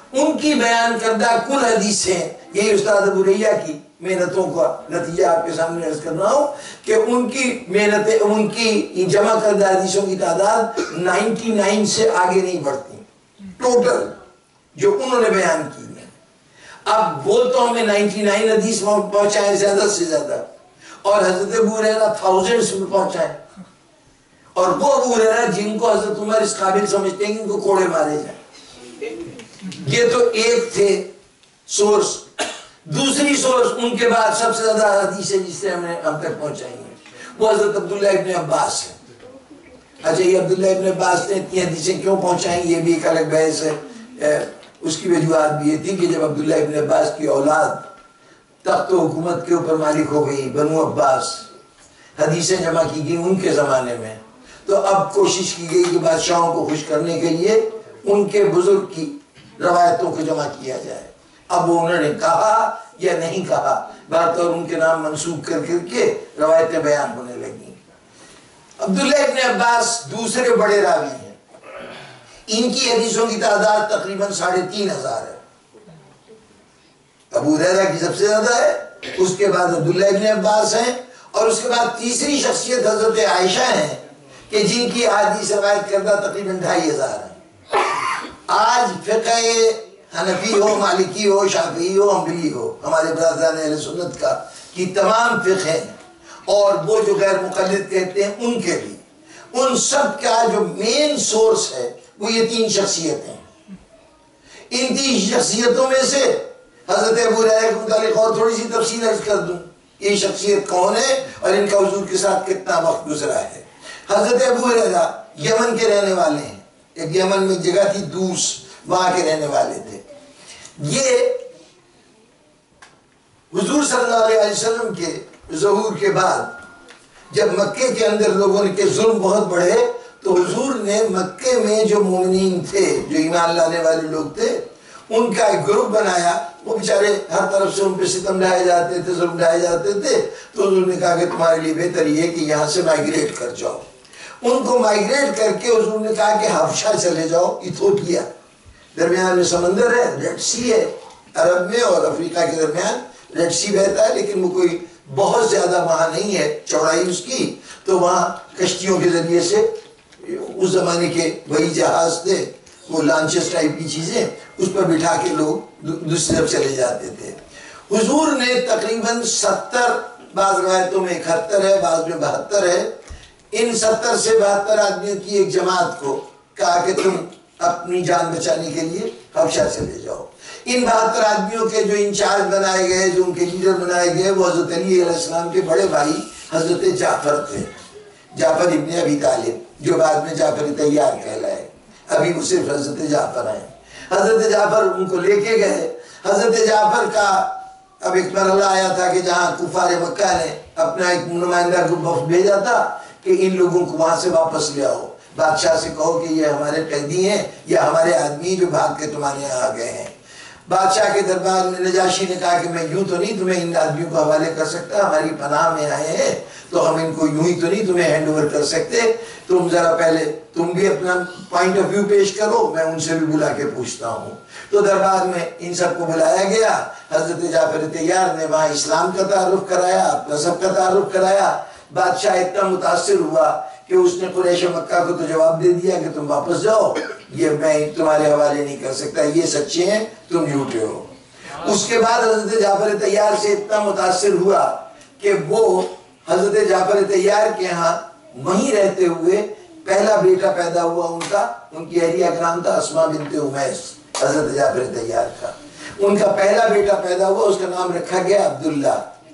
ان کی بیان کردہ کل حدیثیں، یہی استاد ابو ریہ کی محنتوں کا نتیجہ آپ کے سامنے عرض کر رہا ہوں کہ ان کی محنتیں، ان کی جمع کردہ حدیثوں کی تعداد نائنٹی نائن سے آگے نہیں بڑھتی ٹوٹل جو انہوں نے بیان کی ہے۔ اب وہ تو ہمیں نائنٹی نائن حدیث پہنچائیں زیادہ سے زیادہ، اور حضرت ابو ہریرہ تھاؤزنڈس میں پہنچائیں، اور وہ ابو ہریرہ جن کو حضرت عمر اس قابل سمجھتے ہیں کہ ان کو کوڑے مارے جائیں۔ یہ تو ایک تھے سورس۔ دوسری سورس ان کے بعد سب سے زیادہ حدیثیں جس سے ہم نے ہم تک پہنچائی ہیں وہ حضرت عبداللہ ابن عباس ہے۔ اچھا یہ عبداللہ ابن عباس نے اتنی حدیثیں کیوں پہنچائیں یہ بھی ایک الگ بحث ہے۔ اس کی وجوہات بھی یہ تھی کہ جب عبداللہ ابن عباس کی اولاد تخت و حکومت کے اوپر مالک ہو گئی، بنو عباس، حدیثیں جمع کی گئی ان کے زمانے میں، تو اب کوشش کی گئی کہ بادشاہوں کو خوش کرنے کے لیے ان کے بزرگ کی روایتوں کو جمع کیا جائے۔ اب وہ انہوں نے کہا یا نہیں کہا، بات اور ان کے نام منسوخ کر کر کے روایتیں بیان ہونے لگیں۔ عبداللہ ابن عباس دوسرے بڑے راوی ہیں، ان کی حدیثوں کی تعداد تقریباً ساڑھے تین ہزار ہے۔ ابو ہریرہ کی سب سے زیادہ ہے، اس کے بعد عبداللہ ابن عباس ہیں، اور اس کے بعد تیسری شخصیت حضرت عائشہ ہیں کہ جن کی حدیث روایت کردہ تقریباً ڈھائی ہزار ہیں۔ آج فقہ حنفی ہو، مالکی ہو، شافعی ہو، حنبلی ہو، ہمارے برادران اہل سنت کا کی تمام فقہ ہیں، اور وہ جو غیر مقلد کہتے ہیں ان کے بھی، ان سب کا جو مین سورس ہے وہ یہ تین شخصیتیں ہیں۔ ان تین شخصیتوں میں سے حضرت ابو ہریرہ کے متعلق اور تھوڑی سی تفصیل عرض کر دوں، یہ شخصیت کون ہے اور ان کا حضور کے ساتھ کتنا وقت گزرا ہے۔ حضرت ابو ہریرہ یمن کے رہنے والے ہیں، ایک یمن میں جگہ تھی دوس، وہاں کے رہنے والے تھے۔ یہ حضور صلی اللہ علیہ وسلم کے ظہور کے بعد جب مکے کے اندر لوگوں کے ظلم بہت بڑھے تو حضور نے مکے میں جو مومنین تھے، جو ایمان لانے والے لوگ تھے، ان کا ایک گروپ بنایا۔ وہ بیچارے ہر طرف سے ان پہ ستم ڈھائے جاتے تھے، ظلم ڈھائے جاتے تھے، تو حضور نے کہا کہ تمہارے لیے بہتر یہ ہے کہ یہاں سے مائگریٹ کر جاؤ۔ ان کو مائگریٹ کر کے حضور نے کہا کہ حبشہ چلے جاؤ، ایتھوپیا، درمیان میں سمندر ہے، ریڈ سی ہے، عرب میں اور افریقہ کے درمیان ریڈ سی بہتا ہے، لیکن وہ کوئی بہت زیادہ وہاں نہیں ہے چوڑائی اس کی، تو وہاں کشتیوں کے ذریعے سے اس زمانے کے وہی جہاز تھے، وہ لانچز ٹائپ کی چیزیں، اس پر بٹھا کے لوگ دوسری طرف چلے جاتے تھے۔ حضور نے تقریباً ستر، بعض روایتوں میں اکہتر ہے، بعض میں بہتر ہے، ان ستر سے بہتر آدمیوں کی ایک جماعت کو کہا کہ تم اپنی جان بچانے کے لیے حبشہ چلے جاؤ۔ ان بہتر آدمیوں کے جو انچارج بنائے گئے، جو ان کے لیڈر بنائے گئے، وہ حضرت علی علیہ السلام کے بڑے بھائی حضرت جعفر تھے، جعفر ابن ابی طالب، جو بعد میں جعفر طیار کہلائے، ابھی وہ صرف حضرت جعفر ہیں۔ حضرت جعفر ان کو لے کے گئے۔ حضرت جعفر کا اب ایک مرحلہ آیا تھا کہ جہاں کفار مکہ نے اپنا ایک نمائندہ گروپ بھیجا تھا کہ ان لوگوں کو وہاں سے واپس لے آؤ، بادشاہ سے کہو کہ یہ ہمارے قیدی ہیں یا ہمارے آدمی جو بھاگ کے تمہارے یہاں آ گئے ہیں۔ بادشاہ کے دربار میں نجاشی نے کہا کہ میں یوں تو نہیں تمہیں ان آدمیوں کو حوالے کر سکتا، ہماری پناہ میں آئے ہیں تو ہم ان کو یوں ہی تو نہیں تمہیں ہینڈ اوور کر سکتے، تم ذرا پہلے تم بھی اپنا پوائنٹ آف ویو پیش کرو، میں ان سے بھی بلا کے پوچھتا ہوں۔ تو دربار میں ان سب کو بلایا گیا۔ حضرت جعفر طیار نے وہاں اسلام کا تعارف کرایا، مذہب کا تعارف کرایا۔ بادشاہ اتنا متاثر ہوا کہ اس نے قریش مکہ کو تو جواب دے دیا کہ تم واپس جاؤ، یہ میں تمہارے حوالے نہیں کر سکتا، یہ سچے ہیں تم جھوٹے ہو۔ اس کے بعد حضرت جعفر طیار سے اتنا متاثر ہوا کہ وہ حضرت جعفر طیار کے ہاں وہیں رہتے ہوئے پہلا بیٹا پیدا ہوا ان کا، ان کی اہلیہ کا نام تھا اسماء بنت امیس، حضرت جعفر طیار کا ان کا پہلا بیٹا پیدا ہوا، اس کا نام رکھا گیا عبداللہ۔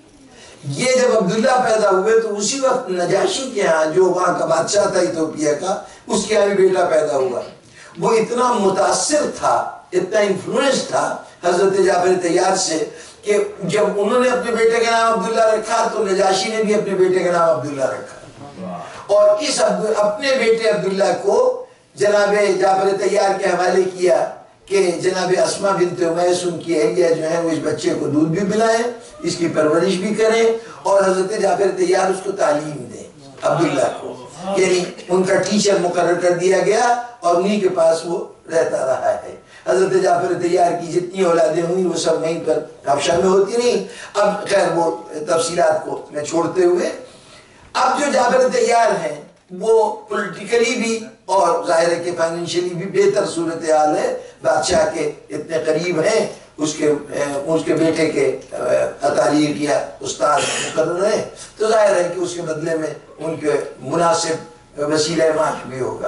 یہ جب عبداللہ پیدا ہوئے تو اسی وقت نجاشی کے ہاں جو وہاں کا بادشاہ تھا ایتھوپیا کا، اس کے ہاں بھی بیٹا پیدا ہوا۔ وہ اتنا متاثر تھا، اتنا انفلوئنس تھا حضرت جعفر طیار سے کہ جب انہوں نے اپنے بیٹے کا نام عبداللہ رکھا تو نجاشی نے بھی اپنے بیٹے کا نام عبداللہ رکھا، اور اس اپنے بیٹے عبداللہ کو جناب جعفر طیار کے حوالے کیا کہ جناب اسماء بنت امیس ان کی اہلیہ جو ہیں وہ اس بچے کو دودھ بھی پلائیں، اس کی پرورش بھی کریں، اور حضرت جعفر طیار اس کو تعلیم دیں عبداللہ کو، یعنی ان کا ٹیچر مقرر کر دیا گیا اور انہی کے پاس وہ رہتا رہا ہے۔ حضرت جعفر طیار کی جتنی اولادیں ہوئی وہ سب وہیں پر حبشہ میں ہوتی رہیں. اب خیر وہ تفصیلات کو میں چھوڑتے ہوئے اب جو جعفر طیار ہیں وہ پولیٹیکلی بھی اور ظاہر ہے کہ فائنینشلی بھی بہتر صورتحال ہے. بادشاہ کے اتنے قریب ہیں, اس کے اس کے بیٹے کے تعلیم یا استاد مقرر ہیں, تو ظاہر ہے کہ اس کے بدلے میں ان کے مناسب وسیلہ معاش بھی ہوگا.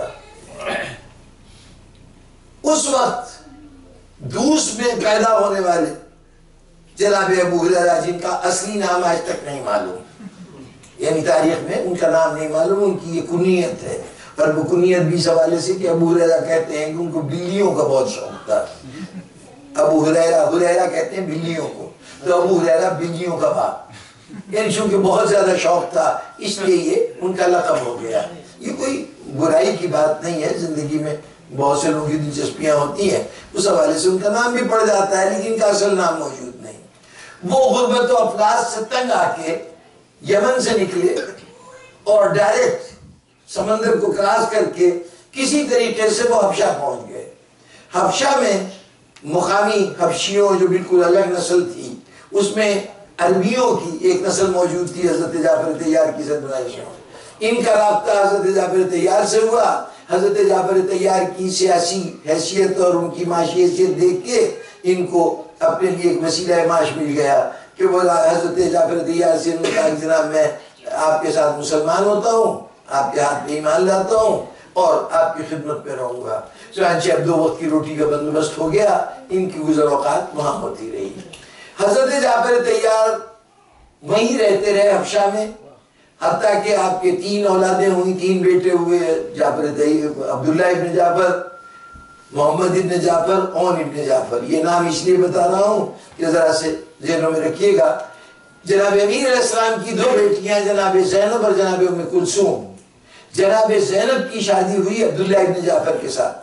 اس وقت دوس میں پیدا ہونے والے جناب ابو ہریرہ جن کا اصلی نام آج تک نہیں معلوم, یعنی تاریخ میں ان کا نام نہیں معلوم, ان کی یہ کنیت ہے. اور وہ کنیت بھی اس حوالے سے کہ ابو ہریرہ کہتے ہیں کہ ان کو بلیوں کا بہت شوق تھا. ابو ہریرہ ہریرہ کہتے ہیں بلیوں کو, تو ابو ہریرہ بلیوں کا باپ, یعنی چونکہ بہت زیادہ شوق تھا اس لیے یہ ان کا لقب ہو گیا. یہ کوئی برائی کی بات نہیں ہے, زندگی میں بہت سے لوگوں کی دلچسپیاں ہوتی ہیں, اس حوالے سے ان کا نام بھی پڑ جاتا ہے لیکن ان کا اصل نام موجود نہیں. وہ غربت و افلاس سے تنگ آ کے یمن سے نکلے اور ڈائریکٹ سمندر کو کراس کر کے کسی طریقے سے وہ حبشہ پہنچ گئے. حبشہ میں مقامی حبشیوں جو بالکل الگ نسل تھی, اس میں عربیوں کی ایک نسل موجود تھی حضرت جعفر طیار کی سربراہی میں. ان کا رابطہ حضرت جعفر طیار سے ہوا. حضرت جعفر طیار کی سیاسی حیثیت اور ان کی معاشی حیثیت دیکھ کے ان کو اپنے لیے ایک وسیلہ معاش مل گیا کہ وہ حضرت جعفر طیار سے انہوں نے کہا جناب میں آپ کے ساتھ مسلمان ہوتا ہوں, آپ کے ہاتھ پہ ایمان لاتا ہوں اور آپ کی خدمت پہ رہوں گا. چنانچہ اب دو وقت کی روٹی کا بندوبست ہو گیا, ان کی گزر اوقات وہاں ہوتی رہی. حضرت جعفر طیار وہیں رہتے رہے حبشہ میں, حتیٰ کہ آپ کے تین اولادیں ہوئی, تین بیٹے ہوئے, جعفر طیار, عبداللہ ابن جعفر, محمد ابن جعفر, اون ابن جعفر. یہ نام اس لیے بتا رہا ہوں کہ ذرا سے ذہنوں میں رکھیے گا. جناب امیر علیہ السلام کی دو بیٹیاں جناب زینب اور جناب ام کلثوم. جناب زینب کی شادی ہوئی عبداللہ ابن جعفر کے ساتھ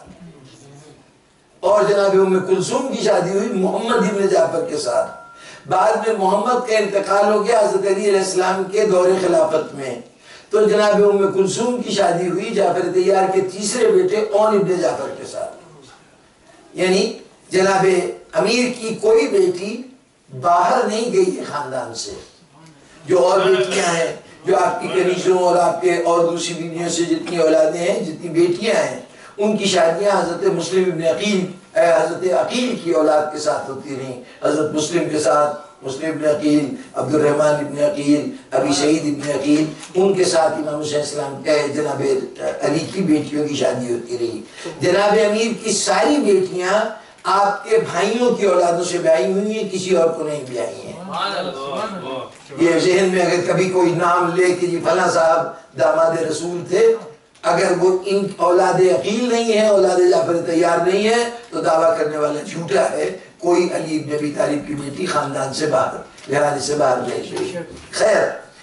اور جناب ام کلثوم کی شادی ہوئی محمد ابن جعفر کے ساتھ. بعد میں محمد کا انتقال ہو گیا حضرت علی علیہ السلام کے دور خلافت میں, تو جناب ام کلثوم کی شادی ہوئی جعفر طیار کے تیسرے بیٹے اون ابن جعفر کے ساتھ. یعنی جناب امیر کی کوئی بیٹی باہر نہیں گئی ہے خاندان سے. جو اور بیٹیاں ہیں, جو آپ کی کنیزوں اور آپ کے اور دوسری بیویوں سے جتنی اولادیں ہیں, جتنی بیٹیاں ہیں, ان کی شادیاں حضرت مسلم ابن عقیل حضرت عقیل کی اولاد کے ساتھ ہوتی رہیں. حضرت مسلم کے ساتھ مسلم ابن عقیل, عبد الرحمن ابن عقیل, ابی سعید ابن عقیل, ان کے ساتھ امام حسین السلام جناب علی کی بیٹیوں کی شادی ہوتی رہی. جناب امیر کی ساری بیٹیاں آپ کے بھائیوں کی اولادوں سے بیائی ہوئی ہیں, کسی اور کو نہیں بیائی ہیں. یہ ذہن میں اگر کبھی کوئی نام لے کہ جی فلاں صاحب داماد رسول تھے, اگر وہ ان اولاد عقیل نہیں ہے, اولاد جعفر طیار نہیں ہے, تو دعویٰ کرنے والا جھوٹا ہے. کوئی علی ابن ابی طالب کی بیٹی خاندان سے باہر, گھرانے سے باہر نہیں گئی. خیر,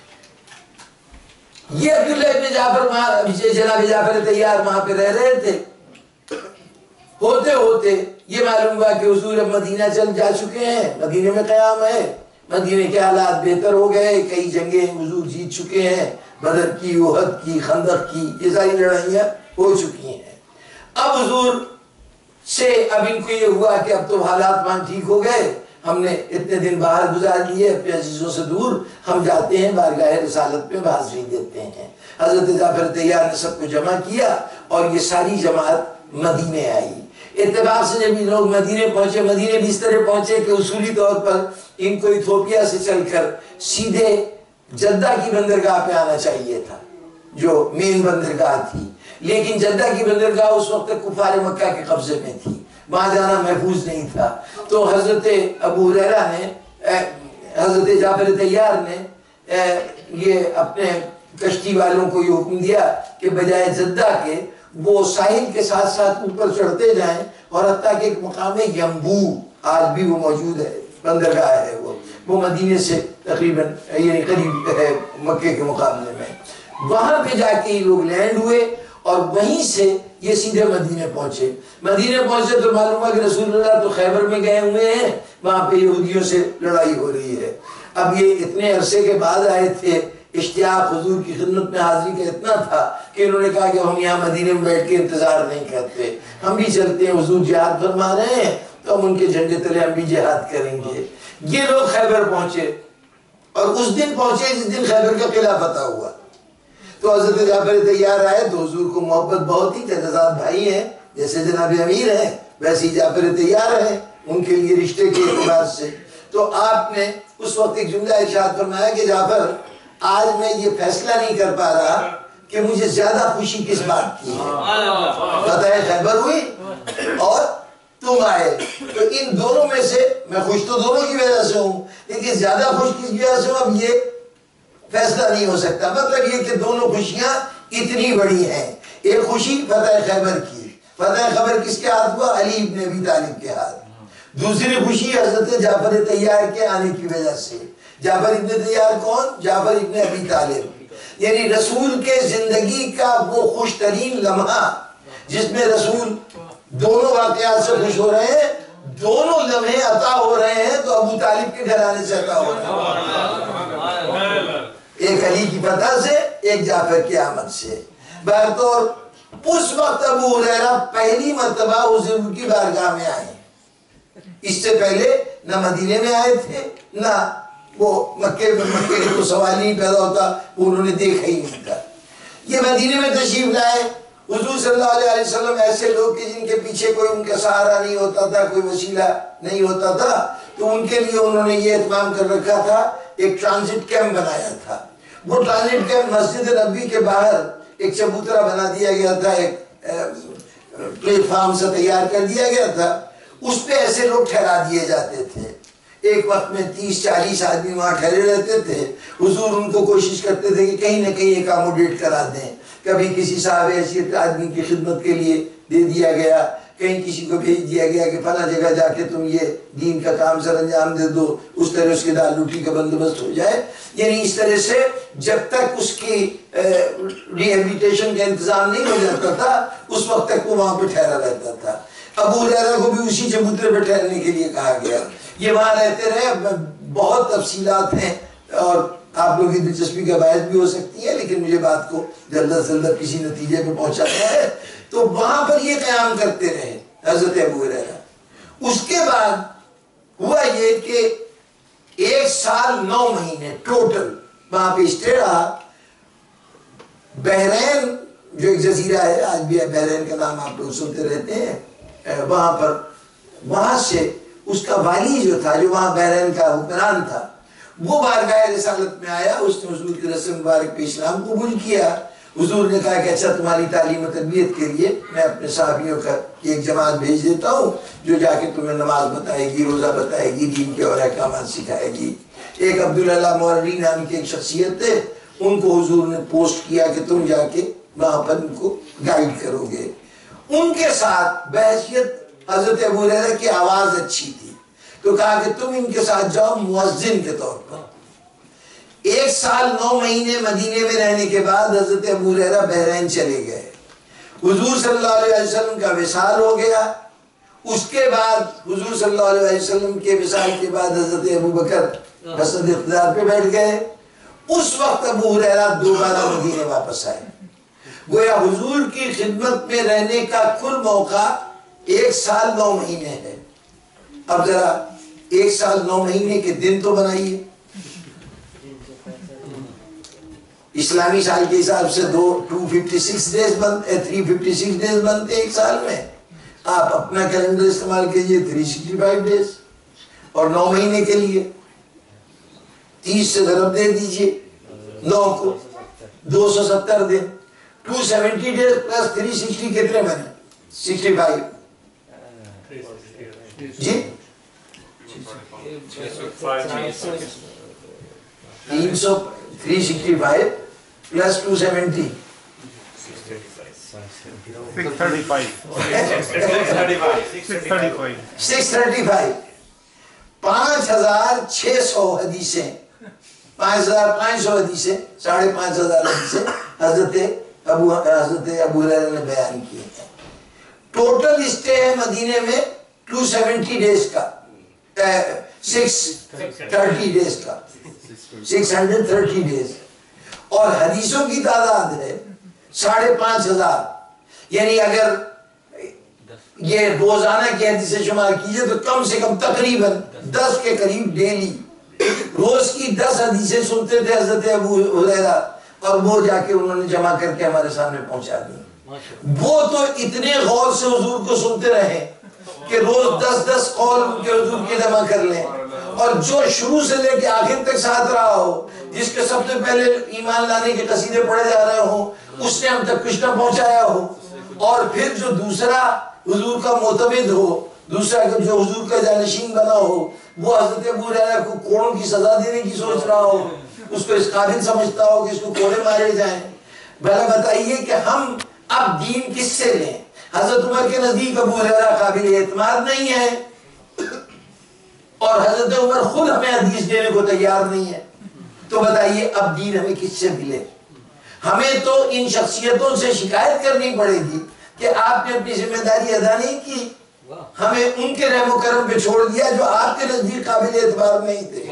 یہ عبداللہ ابن جعفر وہاں جناب جعفر طیار وہاں پہ رہ رہے تھے. ہوتے ہوتے یہ معلوم ہوا کہ حضور اب مدینہ چل جا چکے ہیں, مدینہ میں قیام ہے, مدینہ کے حالات بہتر ہو گئے, کئی جنگیں حضور جیت چکے ہیں, بدر کی, احد کی, خندق کی, یہ ساری لڑائیاں ہو چکی ہیں. اب حضور سے اب ان کو یہ ہوا کہ اب تو حالات وہاں ٹھیک ہو گئے, ہم نے اتنے دن باہر گزار لیے اپنے عزیزوں سے دور, ہم جاتے ہیں بارگاہ رسالت پہ حاضری دیتے ہیں. حضرت جعفر طیار نے سب کو جمع کیا اور یہ ساری جماعت مدینے آئی. اتفاق سے جب یہ لوگ مدینے پہنچے, مدینے بھی اس طرح پہنچے کہ اصولی طور پر ان کو ایتھوپیا سے چل کر سیدھے جدہ کی بندرگاہ پہ آنا چاہیے تھا, جو مین بندرگاہ تھی, لیکن جدہ کی بندرگاہ اس وقت کفار مکہ کے قبضے میں تھی, وہاں جانا محفوظ نہیں تھا. تو حضرت ابو ہریرہ نے, حضرت جعفر طیار نے یہ اپنے کشتی والوں کو یہ حکم دیا کہ بجائے جدہ کے وہ ساحل کے ساتھ ساتھ اوپر چڑھتے جائیں, اور حتیٰ کہ ایک مقام ینبو, آج بھی وہ موجود ہے, بندرگاہ ہے وہ, وہ مدینے سے تقریباً یعنی قریب ہے مکے کے مقابلے میں. وہاں پہ جا کے یہ لوگ لینڈ ہوئے اور وہیں سے یہ سیدھے مدینے پہنچے. مدینے پہنچے تو معلوم ہے کہ رسول اللہ تو خیبر میں گئے ہوئے ہیں, وہاں پہ یہودیوں سے لڑائی ہو رہی ہے. اب یہ اتنے عرصے کے بعد آئے تھے, اشتیاق حضور کی خدمت میں حاضری کا اتنا تھا کہ انہوں نے کہا کہ ہم یہاں مدینے میں بیٹھ کے انتظار نہیں کرتے، ہم بھی چلتے ہیں، حضور جہاد فرما رہے ہیں تو ہم ان کے جھنڈے تلے ہم بھی جہاد کریں گے۔ یہ لوگ خیبر پہنچے اور اس دن پہنچے جس دن خیبر کا قلعہ فتح ہوا۔ تو حضرت جعفر تیار آئے تو حضور کو محبت بہت ہی، جنازات بھائی ہیں، جیسے جناب امیر ہیں ویسے ہی جعفر تیار ہیں ان کے لیے رشتے کے اعتبار سے۔ تو آپ نے اس وقت ایک جملہ ارشاد فرمایا کہ جعفر آج میں یہ فیصلہ نہیں کر پا رہا کہ مجھے زیادہ خوشی کس بات کی ہے، فتح خیبر ہوئی اور تم آئے، تو ان دونوں میں سے میں خوش تو دونوں کی وجہ سے ہوں، لیکن زیادہ خوش کس کی وجہ سے ہوں اب یہ فیصلہ نہیں ہو سکتا۔ مطلب یہ کہ دونوں خوشیاں اتنی بڑی ہیں، ایک خوشی فتح خیبر کی، فتح خیبر کس کے ہاتھ ہوا؟ علی ابن ابی طالب کے ہاتھ۔ دوسری خوشی حضرت جعفر تیار کے آنے کی وجہ سے۔ جعفر ابن تیار کون؟ جعفر ابن ابی طالب، یعنی رسول کے زندگی کا وہ خوش ترین لمحہ جس میں رسول دونوں واقعات سے خوش ہو رہے ہیں، دونوں لمحے عطا ہو رہے ہیں تو ابو طالب کے گھرانے سے عطا ہو رہے ہیں، ایک علی کی فتح سے، ایک جعفر کی آمد سے۔ بہرطور اس وقت ابو ہریرہ پہلی مرتبہ حضور کی بارگاہ میں آئے، اس سے پہلے نہ مدینے میں آئے تھے نہ وہ مکے میں، مکے کے تو سوال نہیں پیدا ہوتا، وہ انہوں نے دیکھا ہی نہیں تھا۔ یہ مدینے میں تشریف لائے، حضور صلی اللہ علیہ وسلم ایسے لوگ کہ جن کے پیچھے کوئی ان کا سہارا نہیں ہوتا تھا، کوئی وسیلہ نہیں ہوتا تھا، تو ان کے لیے انہوں نے یہ اہتمام کر رکھا تھا، ایک ٹرانزٹ کیمپ بنایا تھا۔ وہ ٹرانزٹ کیمپ مسجد نبوی کے باہر ایک چبوترا بنا دیا گیا تھا، ایک پلیٹ فارم سے تیار کر دیا گیا تھا، اس پہ ایسے لوگ ٹھہرا دیے جاتے تھے۔ ایک وقت میں تیس چالیس آدمی وہاں ٹھہرے رہتے تھے، حضور ان کو کوشش کرتے تھے کہ کہیں نہ کہیں اکاموڈیٹ کرا دیں، کبھی کسی صاحب حیثیت آدمی کی خدمت کے لیے دے دیا گیا، کہیں کسی کو بھیج دیا گیا کہ فلاں جگہ جا کے تم یہ دین کا کام سر انجام دے دو، اس طرح اس کی دال روٹی کا بندوبست ہو جائے، یعنی اس طرح سے جب تک اس کی ری ہیبلیٹیشن کا انتظام نہیں ہو جاتا تھا اس وقت تک وہ وہاں پہ ٹھہرا رہتا تھا۔ ابو ہریرہ کو بھی اسی چبوترے پہ ٹھہرنے کے لیے کہا گیا، یہ وہاں رہتے رہے۔ بہت تفصیلات ہیں اور آپ لوگوں کی دلچسپی کا باعث بھی ہو سکتی ہے، لیکن مجھے بات کو جلد از جلد کسی نتیجے پہ پہنچانا ہے، تو وہاں پر یہ قیام کرتے رہے حضرت ابو ہریرہ۔ اس کے بعد ہوا یہ کہ ایک سال نو مہینے ٹوٹل وہاں پہ اسٹے رہا۔ بحرین جو ایک جزیرہ ہے، آج بھی بحرین کا نام آپ لوگ سنتے رہتے ہیں، وہاں پر وہاں سے اس کا والی جو تھا، جو وہاں بحرین کا حکمران تھا، وہ بارگاہ رسالت میں آیا، اس نے حضور کی رسم مبارک پہ اسلام قبول کیا۔ حضور نے کہا کہ اچھا تمہاری تعلیم و تربیت کے لیے میں اپنے صحابیوں کا ایک جماعت بھیج دیتا ہوں جو جا کے تمہیں نماز بتائے گی، روزہ بتائے گی، دین کے اور احکامات سکھائے گی۔ ایک عبداللہ مورری نام کی ایک شخصیت تھے، ان کو حضور نے پوسٹ کیا کہ تم جا کے وہاں پر ان کو گائیڈ کرو گے۔ ان کے ساتھ بحیثیت حضرت ابو ہریرہ کی آواز اچھی تھی تو کہا کہ تم ان کے ساتھ جاؤ مؤذن کے طور پر۔ ایک سال نو مہینے مدینے میں رہنے کے بعد حضرت ابو ہریرہ بحرین چلے گئے، حضور صلی اللہ علیہ وسلم کا وصال ہو گیا۔ اس کے بعد حضور صلی اللہ علیہ وسلم کے وصال کے بعد حضرت ابو بکر حسد اقتدار پہ بیٹھ گئے۔ اس وقت ابو ہریرہ دوبارہ مدینے واپس آئے، گویا حضور کی خدمت میں رہنے کا کل موقع ایک سال نو مہینے ہے۔ اب ذرا ایک سال نو مہینے کے دن تو بنائیے، اسلامی سال کے حساب سے دو ٹو ففٹی سکس ڈیز بنتے، تھری ففٹی سکس ڈیز بنتے ایک سال میں۔ آپ اپنا کیلنڈر استعمال کیجئے، تھری سکسٹی فائیو ڈیز، اور نو مہینے کے لیے تیس سے ضرب دے دیجئے نو کو، دو سو ستر دن، two seventy days plus three sixty کتنے بنے؟ سکسٹی فائیو جی تین سو three sixty five plus two seventy six thirty five پانچ ہزار چھ سو حدیثیں، پانچ ہزار پانچ سو حدیثیں، ساڑھے پانچ ہزار حدیثیں حضرت ابو حضرت ابو ہریرہ نے بیان کیے ہیں۔ ٹوٹل اسٹے ہے مدینے میں ٹو سیونٹی ڈیز کا، سکس تھرٹی ڈیز کا، سکس ہنڈریڈ تھرٹی ڈیز۔ اور حدیثوں کی تعداد ہے ساڑھے پانچ ہزار، یعنی اگر یہ روزانہ کی حدیثیں شمار کیجئے تو کم سے کم تقریباً دس کے قریب ڈیلی روز کی دس حدیثیں سنتے تھے حضرت ابو ہریرہ، اور وہ جا کے انہوں نے جمع کر کے ہمارے سامنے پہنچا دی۔ وہ تو اتنے غور سے حضور کو سنتے رہے کہ روز دس دس قول ان کے حضور کے جمع کر لیں، اور جو شروع سے لے کے آخر تک ساتھ رہا ہو، جس کے سب سے پہلے ایمان لانے کے قصیدے پڑھے جا رہے ہوں، اس نے ہم تک کچھ نہ پہنچایا ہو، اور پھر جو دوسرا حضور کا معتمد ہو، دوسرا جو حضور کا جانشین بنا ہو، وہ حضرت ابو ہریرہ کو کوڑوں کی سزا دینے کی سوچ رہا ہو، اس کو اس قابل سمجھتا ہو کہ اس کو کوڑے مارے جائیں۔ بھلا بتائیے کہ ہم اب دین کس سے لیں؟ حضرت عمر کے نزدیک ابو ہریرہ قابل اعتماد نہیں ہے، اور حضرت عمر خود ہمیں حدیث دینے کو تیار نہیں ہے، تو بتائیے اب دین ہمیں کس سے ملے؟ ہمیں تو ان شخصیتوں سے شکایت کرنی پڑے گی کہ آپ نے اپنی ذمہ داری ادا نہیں کی، ہمیں ان کے رحم و کرم پہ چھوڑ دیا جو آپ کے نزدیک قابل اعتبار نہیں تھے۔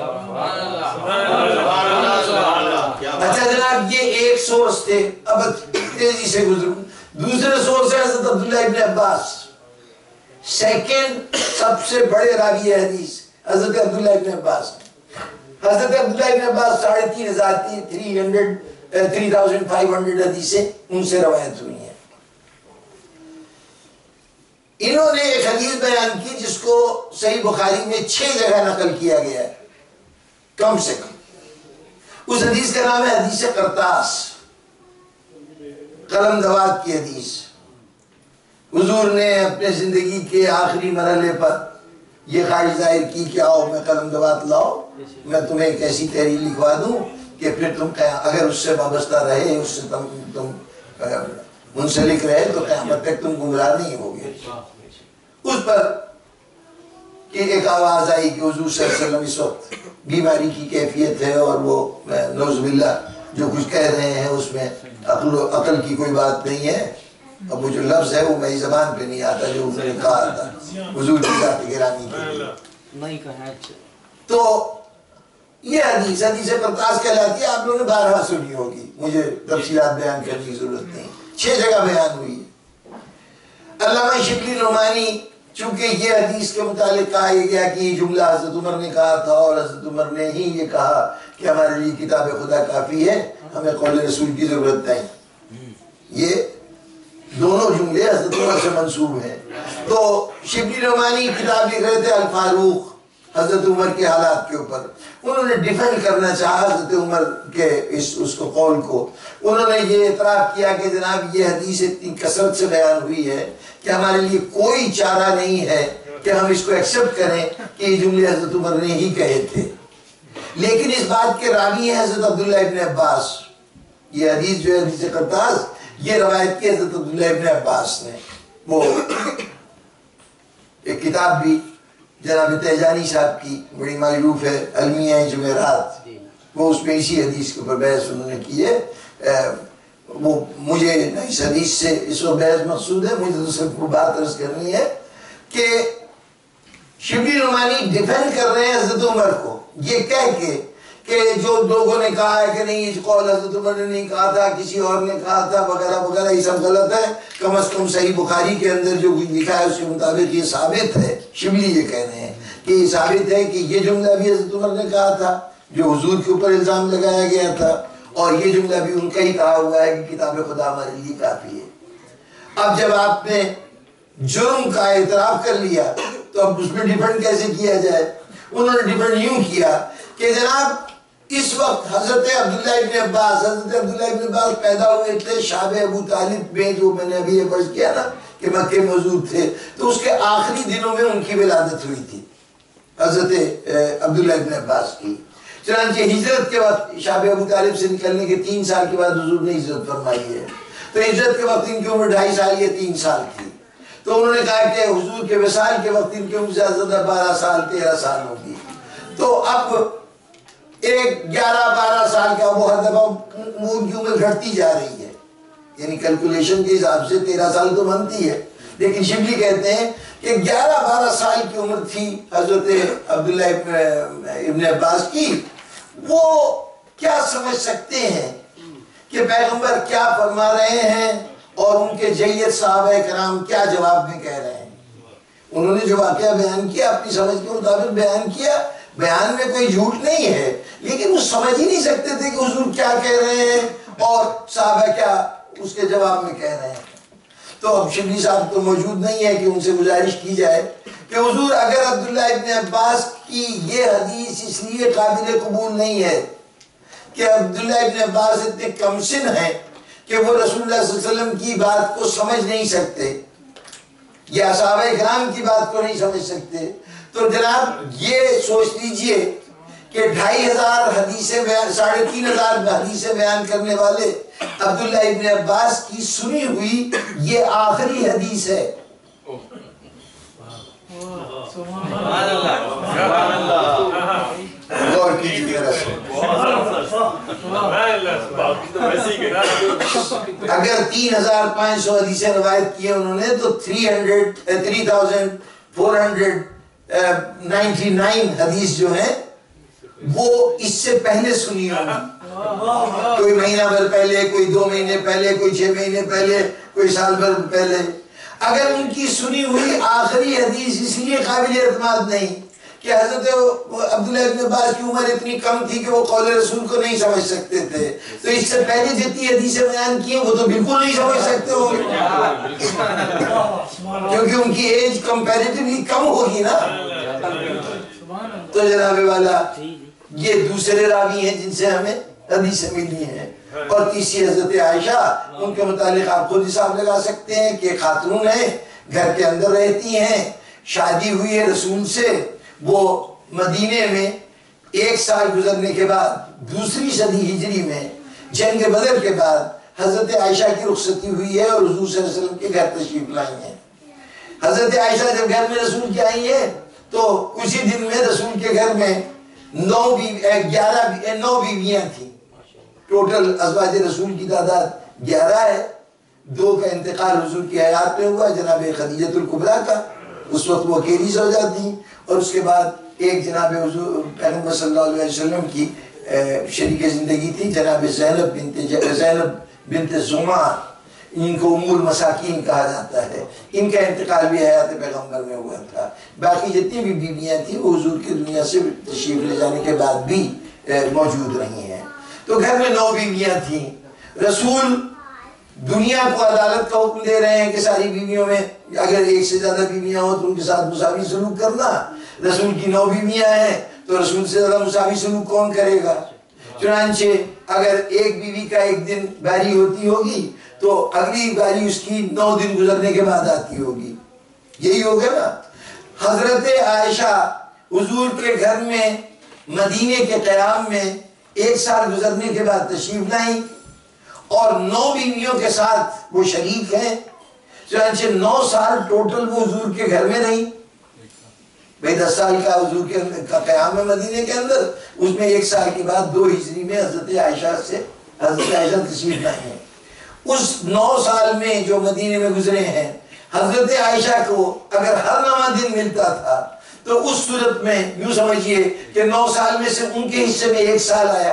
اچھا جناب، یہ ایک سورس تھے، اب تیزی سے گزروں۔ دوسرے سورس ہے حضرت عبداللہ ابن عباس، سیکنڈ سب سے بڑے راوی حدیث حضرت عبداللہ ابن عباس۔ حضرت عبداللہ ابن عباس ساڑھے تین ہزار three hundred three thousand five hundred حدیثیں ان سے روایت ہوئی ہیں۔ انہوں نے ایک حدیث بیان کی جس کو صحیح بخاری میں چھ جگہ نقل کیا گیا ہے کم سے کم۔ اس حدیث کا نام ہے حدیث قرطاس، قلم دوات کی حدیث۔ حضور نے اپنے زندگی کے آخری مرحلے پر یہ خواہش ظاہر کی کہ آؤ میں قلم دوات لاؤ، میں تمہیں ایک ایسی تحریر لکھوا دوں کہ پھر تم اگر اس سے وابستہ رہے، اس سے تم تم منسلک رہے تو قیامت تک تم گمراہ نہیں ہوگے۔ اس پر کہ ایک آواز آئی کہ حضور صلی اللہ علیہ وسلم اس وقت بیماری کی کیفیت ہے، اور وہ نعوذ باللہ جو کچھ کہہ رہے ہیں اس میں عقل و عقل کی کوئی بات نہیں ہے، اب وہ جو لفظ ہے وہ میری زبان پہ نہیں آتا جو انہوں نے کہا تھا حضور کی ذات گرامی کے لیے۔ تو یہ حدیث حدیث قرطاس کہلاتی ہے، آپ لوگوں نے بارہا سنی ہوگی، مجھے تفصیلات بیان کرنے کی ضرورت نہیں، چھ جگہ بیان ہوئی ہے۔ علامہ شبلی نعمانی چونکہ یہ حدیث کے متعلق کہا گیا کہ یہ جملہ حضرت عمر نے کہا تھا، اور حضرت عمر نے ہی یہ کہا کہ ہمارے لیے کتاب خدا کافی ہے، ہمیں قول رسول کی ضرورت نہیں، یہ دونوں جملے حضرت عمر سے منسوب ہیں۔ تو شبلی نعمانی کتاب لکھ رہے تھے الفاروق حضرت عمر کے حالات کے اوپر، انہوں نے ڈیفینڈ کرنا چاہا حضرت عمر کے اس اس کو قول کو۔ انہوں نے یہ اعتراف کیا کہ جناب یہ حدیث اتنی کثرت سے بیان ہوئی ہے کہ ہمارے لیے کوئی چارہ نہیں ہے کہ ہم اس کو ایکسپٹ کریں کہ یہ جملے حضرت عمر نے ہی کہے تھے، لیکن اس بات کے راوی ہیں حضرت عبداللہ ابن عباس۔ یہ حدیث جو ہے حدیث قرطاس، یہ روایت کی حضرت عبداللہ ابن عباس نے۔ وہ ایک کتاب بھی جناب تیجانی صاحب کی بڑی معروف ہے، المیہ جمعرات، وہ اس میں اسی حدیث کے اوپر بحث انہوں نے کی ہے۔ وہ مجھے اس حدیث سے اس وقت بحث مقصود ہے، مجھے تو صرف بات عرض کرنی ہے کہ شبلی نعمانی ڈیفینڈ کر رہے ہیں حضرت عمر کو یہ کہہ کے کہ جو لوگوں نے کہا ہے کہ نہیں یہ قول حضرت عمر نے نہیں کہا تھا، کسی اور نے کہا تھا وغیرہ وغیرہ، یہ سب غلط ہے، کم از کم صحیح بخاری کے اندر جو کچھ لکھا ہے اس کے مطابق یہ ثابت ہے۔ شبلی یہ کہہ رہے ہیں کہ یہ ثابت ہے کہ یہ جملہ بھی حضرت عمر نے کہا تھا جو حضور کے اوپر الزام لگایا گیا تھا، اور یہ جملہ بھی ان کا ہی کہا ہوا ہے کہ کتاب خدا ہمارے لیے کافی ہے۔ اب جب آپ نے جرم کا اعتراف کر لیا تو اب اس میں ڈیفینڈ کیسے کیا جائے؟ انہوں نے ڈیفینڈ یوں کیا کہ جناب اس وقت حضرت عبداللہ ابن عباس حضرت عبداللہ ابن عباس پیدا ہوئے تھے شاب ابو طالب میں، جو میں نے ابھی یہ فرض کیا نا کہ مکے موجود تھے، تو اس کے آخری دنوں میں ان کی ولادت ہوئی تھی حضرت عبداللہ ابن عباس کی۔ چنانچہ ہجرت کے وقت شاب ابو طالب سے نکلنے کے تین سال کے بعد حضور نے ہجرت فرمائی ہے، تو ہجرت کے وقت ان کی عمر ڈھائی سال یا تین سال تھی، تو انہوں نے کہا کہ حضور کے وصال کے وقت ان کی عمر زیادہ زیادہ بارہ سال تیرہ سال ہوگی، تو اب ایک گیارہ بارہ سال کا وہ ہر دفعہ ان کی عمر گھٹتی جا رہی ہے، یعنی کیلکولیشن کے حساب سے تیرہ سال تو بنتی ہے، لیکن شبلی کہتے ہیں کہ گیارہ بارہ سال کی عمر تھی حضرت عبداللہ ابن عباس کی۔ وہ کیا سمجھ سکتے ہیں کہ پیغمبر کیا فرما رہے ہیں اور ان کے جید صحابہ کرام کیا جواب میں کہہ رہے ہیں۔ انہوں نے جو واقعہ بیان کیا اپنی سمجھ کے مطابق بیان کیا، بیان میں کوئی جھوٹ نہیں ہے، لیکن وہ سمجھ ہی نہیں سکتے تھے کہ حضور کیا کہہ رہے ہیں اور صحابہ کیا اس کے جواب میں کہہ رہے ہیں۔ تو اب شبلی صاحب تو موجود نہیں ہے کہ ان سے گزارش کی جائے کہ حضور اگر عبداللہ ابن عباس کی یہ حدیث اس لیے قابل قبول نہیں ہے کہ عبداللہ ابن عباس اتنے کم سن ہیں کہ وہ رسول اللہ صلی اللہ علیہ وسلم کی بات کو سمجھ نہیں سکتے یا صحابہ کرام کی بات کو نہیں سمجھ سکتے، تو جناب یہ سوچ لیجئے کہ ڈھائی ہزار حدیثیں بیان ساڑھے تین ہزار حدیثیں بیان کرنے والے عبداللہ ابن عباس کی سنی ہوئی یہ آخری حدیث ہے۔ غور کیجیے اگر تین ہزار پانچ سو حدیثیں روایت کیے انہوں نے تو three hundred three thousand four hundred ninety nine حدیث جو ہیں وہ اس سے پہلے سنی ہوگی، کوئی مہینہ بھر پہلے، کوئی دو مہینے پہلے، کوئی چھ مہینے پہلے، کوئی سال بھر پہلے۔ اگر ان کی سنی ہوئی آخری حدیث اس لیے قابل اعتماد نہیں کہ حضرت عبداللہ ابن عباس کی عمر اتنی کم تھی کہ وہ قول رسول کو نہیں سمجھ سکتے تھے، تو اس سے پہلے جتنی حدیثیں بیان کی ہیں وہ تو بالکل نہیں سمجھ سکتے ہوں گے کیونکہ ان کی ایج کمپیریٹیولی کم ہوگی نا۔ تو جناب والا یہ دوسرے راوی ہیں جن سے ہمیں حدیثیں ملی ہیں، اور تیسری حضرت عائشہ، ان کے متعلق آپ خود حساب لگا سکتے ہیں کہ خاتون ہیں، گھر کے اندر رہتی ہیں، شادی ہوئی ہے رسول سے، وہ مدینے میں ایک سال گزرنے کے بعد دوسری صدی ہجری میں جنگ بدر کے بعد حضرت عائشہ کی رخصتی ہوئی ہے اور حضور صلی اللہ علیہ وسلم کے گھر تشریف لائی ہیں۔ حضرت عائشہ جب گھر میں رسول کی آئی ہیں تو اسی دن میں رسول کے گھر میں نو گیارہ نو بیویاں تھیں، ٹوٹل ازواج رسول کی تعداد گیارہ ہے۔ دو کا انتقال حضور کی حیات میں ہوا، جناب خدیجۃ الکبریٰ کا، اس وقت وہ اکیلی زوجہ تھیں، اور اس کے بعد ایک جناب حضور پیغمبر صلی اللہ علیہ وسلم کی شریک زندگی تھی، جناب زینب بنت زینب بنت زمعہ، ان کو ام المساکین کہا جاتا ہے، ان کا انتقال بھی حیات پیغمبر میں ہوا تھا۔ باقی جتنی بھی بیویاں تھیں وہ حضور کی دنیا سے تشریف لے جانے کے بعد بھی موجود رہی ہیں۔ تو گھر میں نو بیویاں تھیں، رسول دنیا کو عدالت کا حکم دے رہے ہیں کہ ساری بیویوں میں اگر ایک سے زیادہ بیویاں ہوں تو ان کے ساتھ مساوی سلوک کرنا، رسول کی نو بیویاں ہیں تو رسول سے زیادہ مساوی سلوک کون کرے گا؟ چنانچہ اگر ایک بیوی کا ایک دن باری ہوتی ہوگی تو اگلی باری اس کی نو دن گزرنے کے بعد آتی ہوگی، یہی ہوگا نا۔ حضرت عائشہ حضور کے گھر میں مدینے کے قیام میں ایک سال گزرنے کے بعد تشریف لائیں اور نو بیویوں کے ساتھ وہ شریک ہیں، چنانچہ نو سال ٹوٹل وہ حضور کے گھر میں رہیں۔ بھئی دس سال کا حضور کا قیام ہے مدینے کے اندر، اس میں ایک سال کے بعد دو ہجری میں حضرت عائشہ سے حضرت عائشہ تشریف لائیں ہیں۔ اس نو سال میں جو مدینے میں گزرے ہیں، حضرت عائشہ کو اگر ہر نواں دن ملتا تھا تو اس صورت میں یوں سمجھیے کہ نو سال میں سے ان کے حصے میں ایک سال آیا،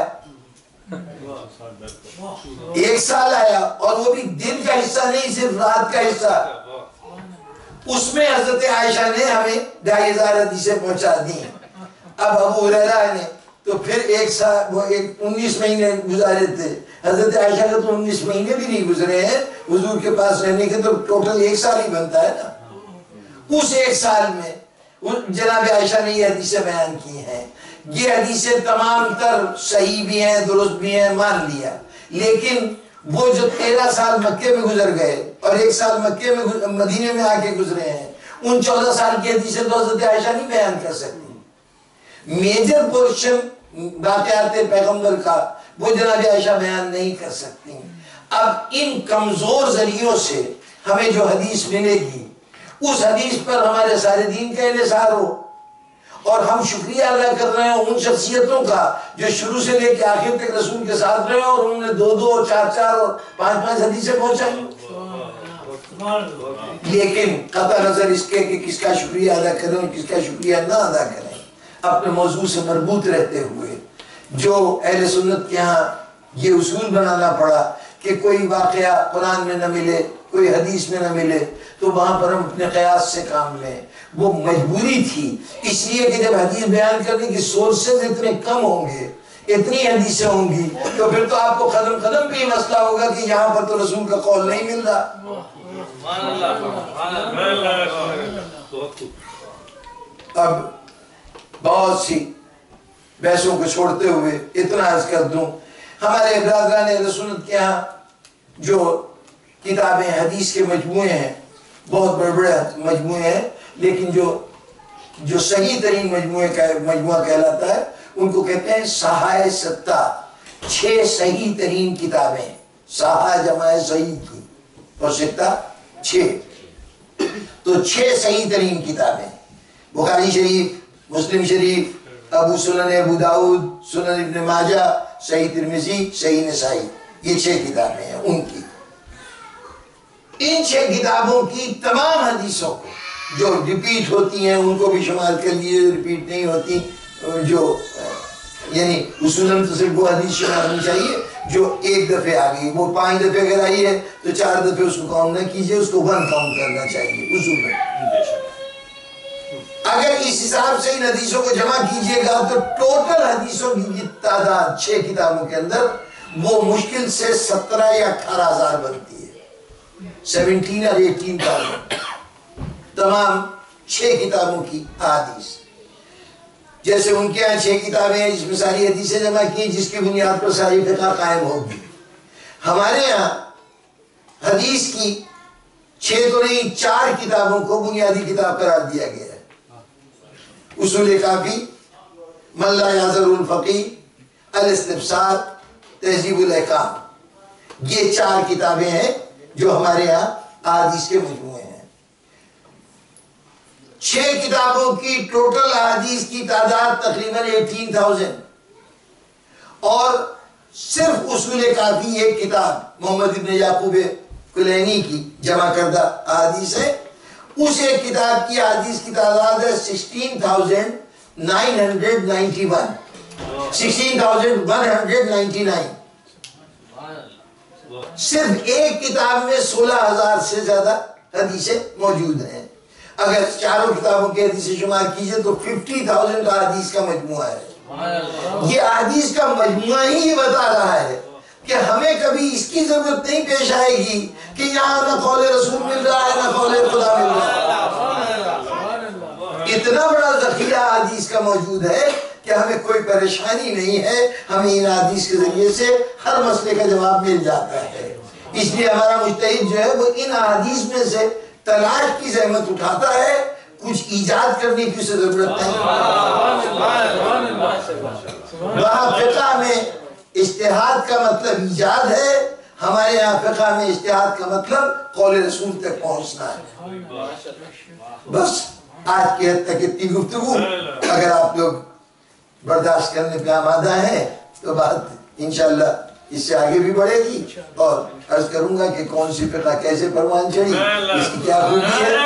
ایک سال آیا، اور وہ بھی دن کا حصہ نہیں، صرف رات کا حصہ۔ اس میں حضرت عائشہ نے ہمیں ڈھائی ہزار حدیثیں پہنچا دی۔ اب ابو ہریرہ نے تو پھر ایک سال وہ ایک انیس مہینے گزارے تھے، حضرت عائشہ کا تو انیس مہینے بھی نہیں گزرے ہیں حضور کے پاس رہنے کے، تو ٹوٹل ایک سال ہی بنتا ہے نا۔ اس ایک سال میں جناب عائشہ نے یہ حدیثیں بیان کی ہیں، یہ حدیثیں تمام تر صحیح بھی ہیں، درست بھی ہیں، مان لیا، لیکن وہ جو تیرہ سال مکے میں گزر گئے اور ایک سال مکے میں مدینے میں آ کے گزرے ہیں، ان چودہ سال کی حدیثیں تو حضرت عائشہ نہیں بیان کر سکتی۔ میجر پورشن واقعات پیغمبر کا وہ جناب عائشہ بیان نہیں کر سکتی۔ اب ان کمزور ذریعوں سے ہمیں جو حدیث ملے گی اس حدیث پر ہمارے سارے دین کا انحصار ہو، اور ہم شکریہ ادا کر رہے ہیں ان شخصیتوں کا جو شروع سے لے کے آخر تک رسول کے ساتھ رہے اور انہوں نے دو دو اور چار چار اور پانچ پانچ حدیثیں پہنچائی۔ لیکن قطع نظر اس کے کہ کس کا شکریہ ادا کریں اور کس کا شکریہ نہ ادا کریں، اپنے موضوع سے مربوط رہتے ہوئے جو اہل سنت کے ہاں یہ اصول بنانا پڑا کہ کوئی واقعہ قرآن میں نہ ملے، کوئی حدیث میں نہ ملے تو وہاں پر ہم اپنے قیاس سے کام لیں۔ وہ مجبوری تھی، اس لیے کہ جب حدیث بیان کرنے کی سورسز اتنے کم ہوں گے، اتنی حدیثیں ہوں گی، تو پھر تو آپ کو قدم قدم پہ یہ مسئلہ ہوگا کہ یہاں پر تو رسول کا قول نہیں مل رہا۔ اب بہت سی بحثوں کو چھوڑتے ہوئے اتنا عرض کر دوں، ہمارے برادران اہل سنت کے ہاں جو کتابیں حدیث کے مجموعے ہیں، بہت بڑے بڑے مجموعے ہیں، لیکن جو جو صحیح ترین مجموعے کا مجموعہ کہلاتا ہے ان کو کہتے ہیں صحائے ستہ، چھ صحیح ترین کتابیں، صحا جمع صحیح کی اور ستہ چھ، تو چھ صحیح ترین کتابیں، بخاری شریف، مسلم شریف، ابو سنن ابو داؤد، سنن ابن ماجہ، صحیح ترمذی، صحیح نسائی، یہ چھ کتابیں ہیں ان کی۔ ان چھ کتابوں کی تمام حدیثوں کو جو ریپیٹ ہوتی ہیں ان کو بھی شمار کر لیے، ریپیٹ نہیں ہوتی، جو یعنی اصولاً تو صرف وہ حدیث شمار ہونی چاہیے جو ایک دفعہ آ گئی، وہ پانچ دفعہ اگر آئی ہے تو چار دفعہ اس کو کاؤنٹ نہ کیجئے، اس کو ون کاؤنٹ کرنا چاہیے اصول میں۔ اگر اس حساب سے ان حدیثوں کو جمع کیجئے گا تو ٹوٹل حدیثوں کی تعداد چھ کتابوں کے اندر وہ مشکل سے سترہ یا اٹھارہ ہزار بنتی ہے، سیونٹین اور ایٹین تھاؤزینڈ، تمام چھ کتابوں کی احادیث۔ جیسے ان کے یہاں چھ کتابیں ہیں جس میں ساری حدیثیں جمع کی، جس کی بنیاد پر ساری فقہ قائم ہوگی۔ ہمارے یہاں حدیث کی چھ تو نہیں چار کتابوں کو بنیادی کتاب قرار دیا گیا ہے، اصول کافی، من لا یعذر الفقیہ، الاستبصار، تہذیب الاحکام، یہ چار کتابیں ہیں جو ہمارے یہاں احادیث کے مجموعے ہیں۔ چھ کتابوں کی ٹوٹل احادیث کی تعداد تقریباً ایٹین تھاؤزینڈ، اور صرف اصول کافی ایک کتاب محمد ابن یعقوب کلینی کی جمع کردہ احادیث ہے، اس ایک کتاب کی احادیث کی تعداد ہے sixteen thousand nine hundred ninety one, sixteen thousand one hundred ninety nine. صرف ایک کتاب میں سولہ ہزار سے زیادہ حدیثیں موجود ہیں۔ اگر چاروں کتابوں کی حدیثیں شمار کیجئے تو ففٹی تھاؤزینڈ احادیث کا مجموعہ ہے۔ یہ احادیث کا مجموعہ ہی یہ بتا رہا ہے کہ ہمیں کبھی اس کی ضرورت نہیں پیش آئے گی کہ یہاں نہ قول رسول مل رہا ہے نہ قول خدا مل رہا ہے۔ اتنا بڑا ذخیرہ حدیث کا موجود ہے کہ ہمیں کوئی پریشانی نہیں ہے، ہمیں ان حدیث کے ذریعے سے ہر مسئلے کا جواب مل جاتا ہے۔ اس لیے ہمارا مجتہد جو ہے وہ ان حدیث میں سے تلاش کی زحمت اٹھاتا ہے، کچھ ایجاد کرنے کی اسے ضرورت نہیں۔ وہاں فقہ میں اجتہاد کا مطلب ایجاد ہے، ہمارے یہاں فقہ میں اجتہاد کا مطلب قول رسول تک پہنچنا ہے۔ بس آج کی حد تک اتنی گفتگو، اگر آپ لوگ برداشت کرنے پہ آمادہ ہیں تو بات انشاءاللہ اس سے آگے بھی بڑھے گی، اور عرض کروں گا کہ کون سی فقہ کیسے پروان چڑھی، اس کی کیا خوبی ہے۔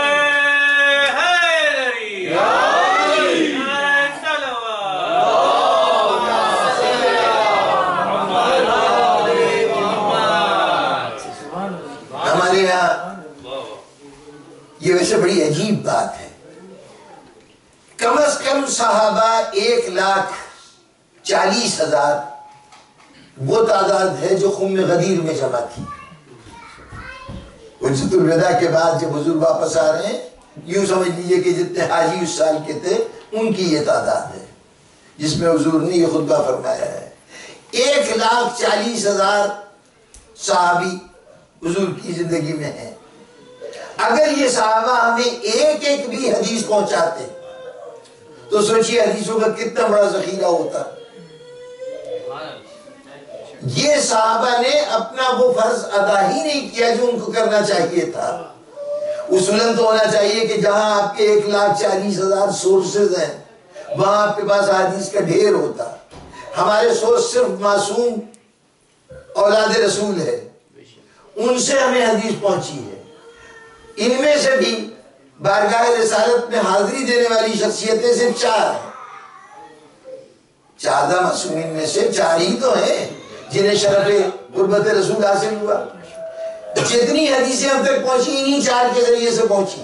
ہمارے یہاں یہ ویسے بڑی عجیب بات ہے، کم از کم صحابہ ایک لاکھ چالیس ہزار وہ تعداد ہے جو خم غدیر میں جمع تھی۔ حجۃ الوداع کے بعد جب حضور واپس آ رہے ہیں، یوں سمجھ لیجئے کہ جتنے حاجی اس سال کے تھے ان کی یہ تعداد ہے جس میں حضور نے یہ خطبہ فرمایا ہے۔ ایک لاکھ چالیس ہزار صحابی حضور کی زندگی میں ہیں۔ اگر یہ صحابہ ہمیں ایک ایک بھی حدیث پہنچاتے تو سوچیے حدیثوں کا کتنا بڑا ذخیرہ ہوتا۔ یہ صحابہ نے اپنا وہ فرض ادا ہی نہیں کیا جو ان کو کرنا چاہیے تھا۔ اصولاً تو ہونا چاہیے کہ جہاں آپ کے ایک لاکھ چالیس ہزار سورسز ہیں وہاں آپ کے پاس حدیث کا ڈھیر ہوتا۔ ہمارے سورس صرف معصوم اولاد رسول ہے، ان سے ہمیں حدیث پہنچی ہے۔ ان میں سے بھی بارگاہ رسالت میں حاضری دینے والی شخصیتیں صرف چار ہیں۔ چار معصومین میں سے چار ہی تو ہیں، جنہیں شرف غربت رسول حاصل ہوا. جتنی حدیثیں ہم تک پہنچی انہی چار کے ذریعے سے پہنچی.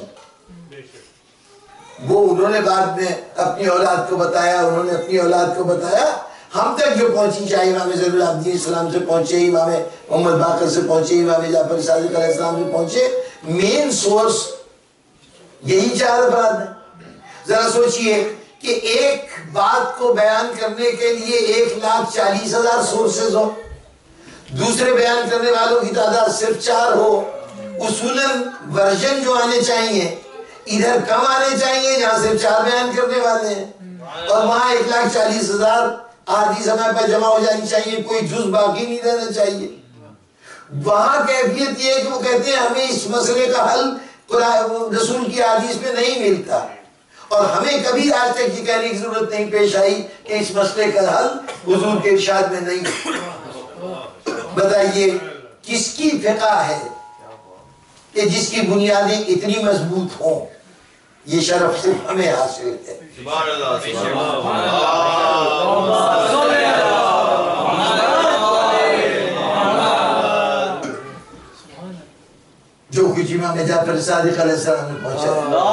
وہ انہوں نے بعد میں اپنی اولاد کو بتایا, انہوں نے اپنی اولاد کو بتایا. ہم تک جو پہنچی, چاہے امام زین العابدین السلام سے پہنچے, امام محمد باقر سے پہنچے, امام جعفر صادق علیہ السلام سے پہنچے, مین سورس یہی چار افراد ہیں. ذرا سوچئے کہ ایک بات کو بیان کرنے کے لیے ایک لاکھ چالیس ہزار سورسز ہو, دوسرے بیان کرنے والوں کی تعداد صرف چار ہو. اصولاً ورژن جو آنے چاہیے ادھر کم آنے چاہیے جہاں صرف چار بیان کرنے والے ہیں, اور وہاں ایک لاکھ چالیس ہزار آدھی سمے پر جمع ہو جانی چاہیے, کوئی جز باقی نہیں رہنا چاہیے. وہاں کیفیت یہ ہے کہ وہ کہتے ہیں ہمیں اس مسئلے کا حل رسول کی حدیث میں نہیں ملتا, اور ہمیں کبھی آج تک یہ کہنے کی ضرورت نہیں پیش آئی کہ اس مسئلے کا حل حضور کے ارشاد میں نہیں. بتائیے کس کی فقہ ہے کہ جس کی بنیادیں اتنی مضبوط ہوں؟ یہ شرف صرف ہمیں حاصل ہے. سبحان اللہ, جو کچھ امام جعفر صادق علیہ السلام نے پہنچا,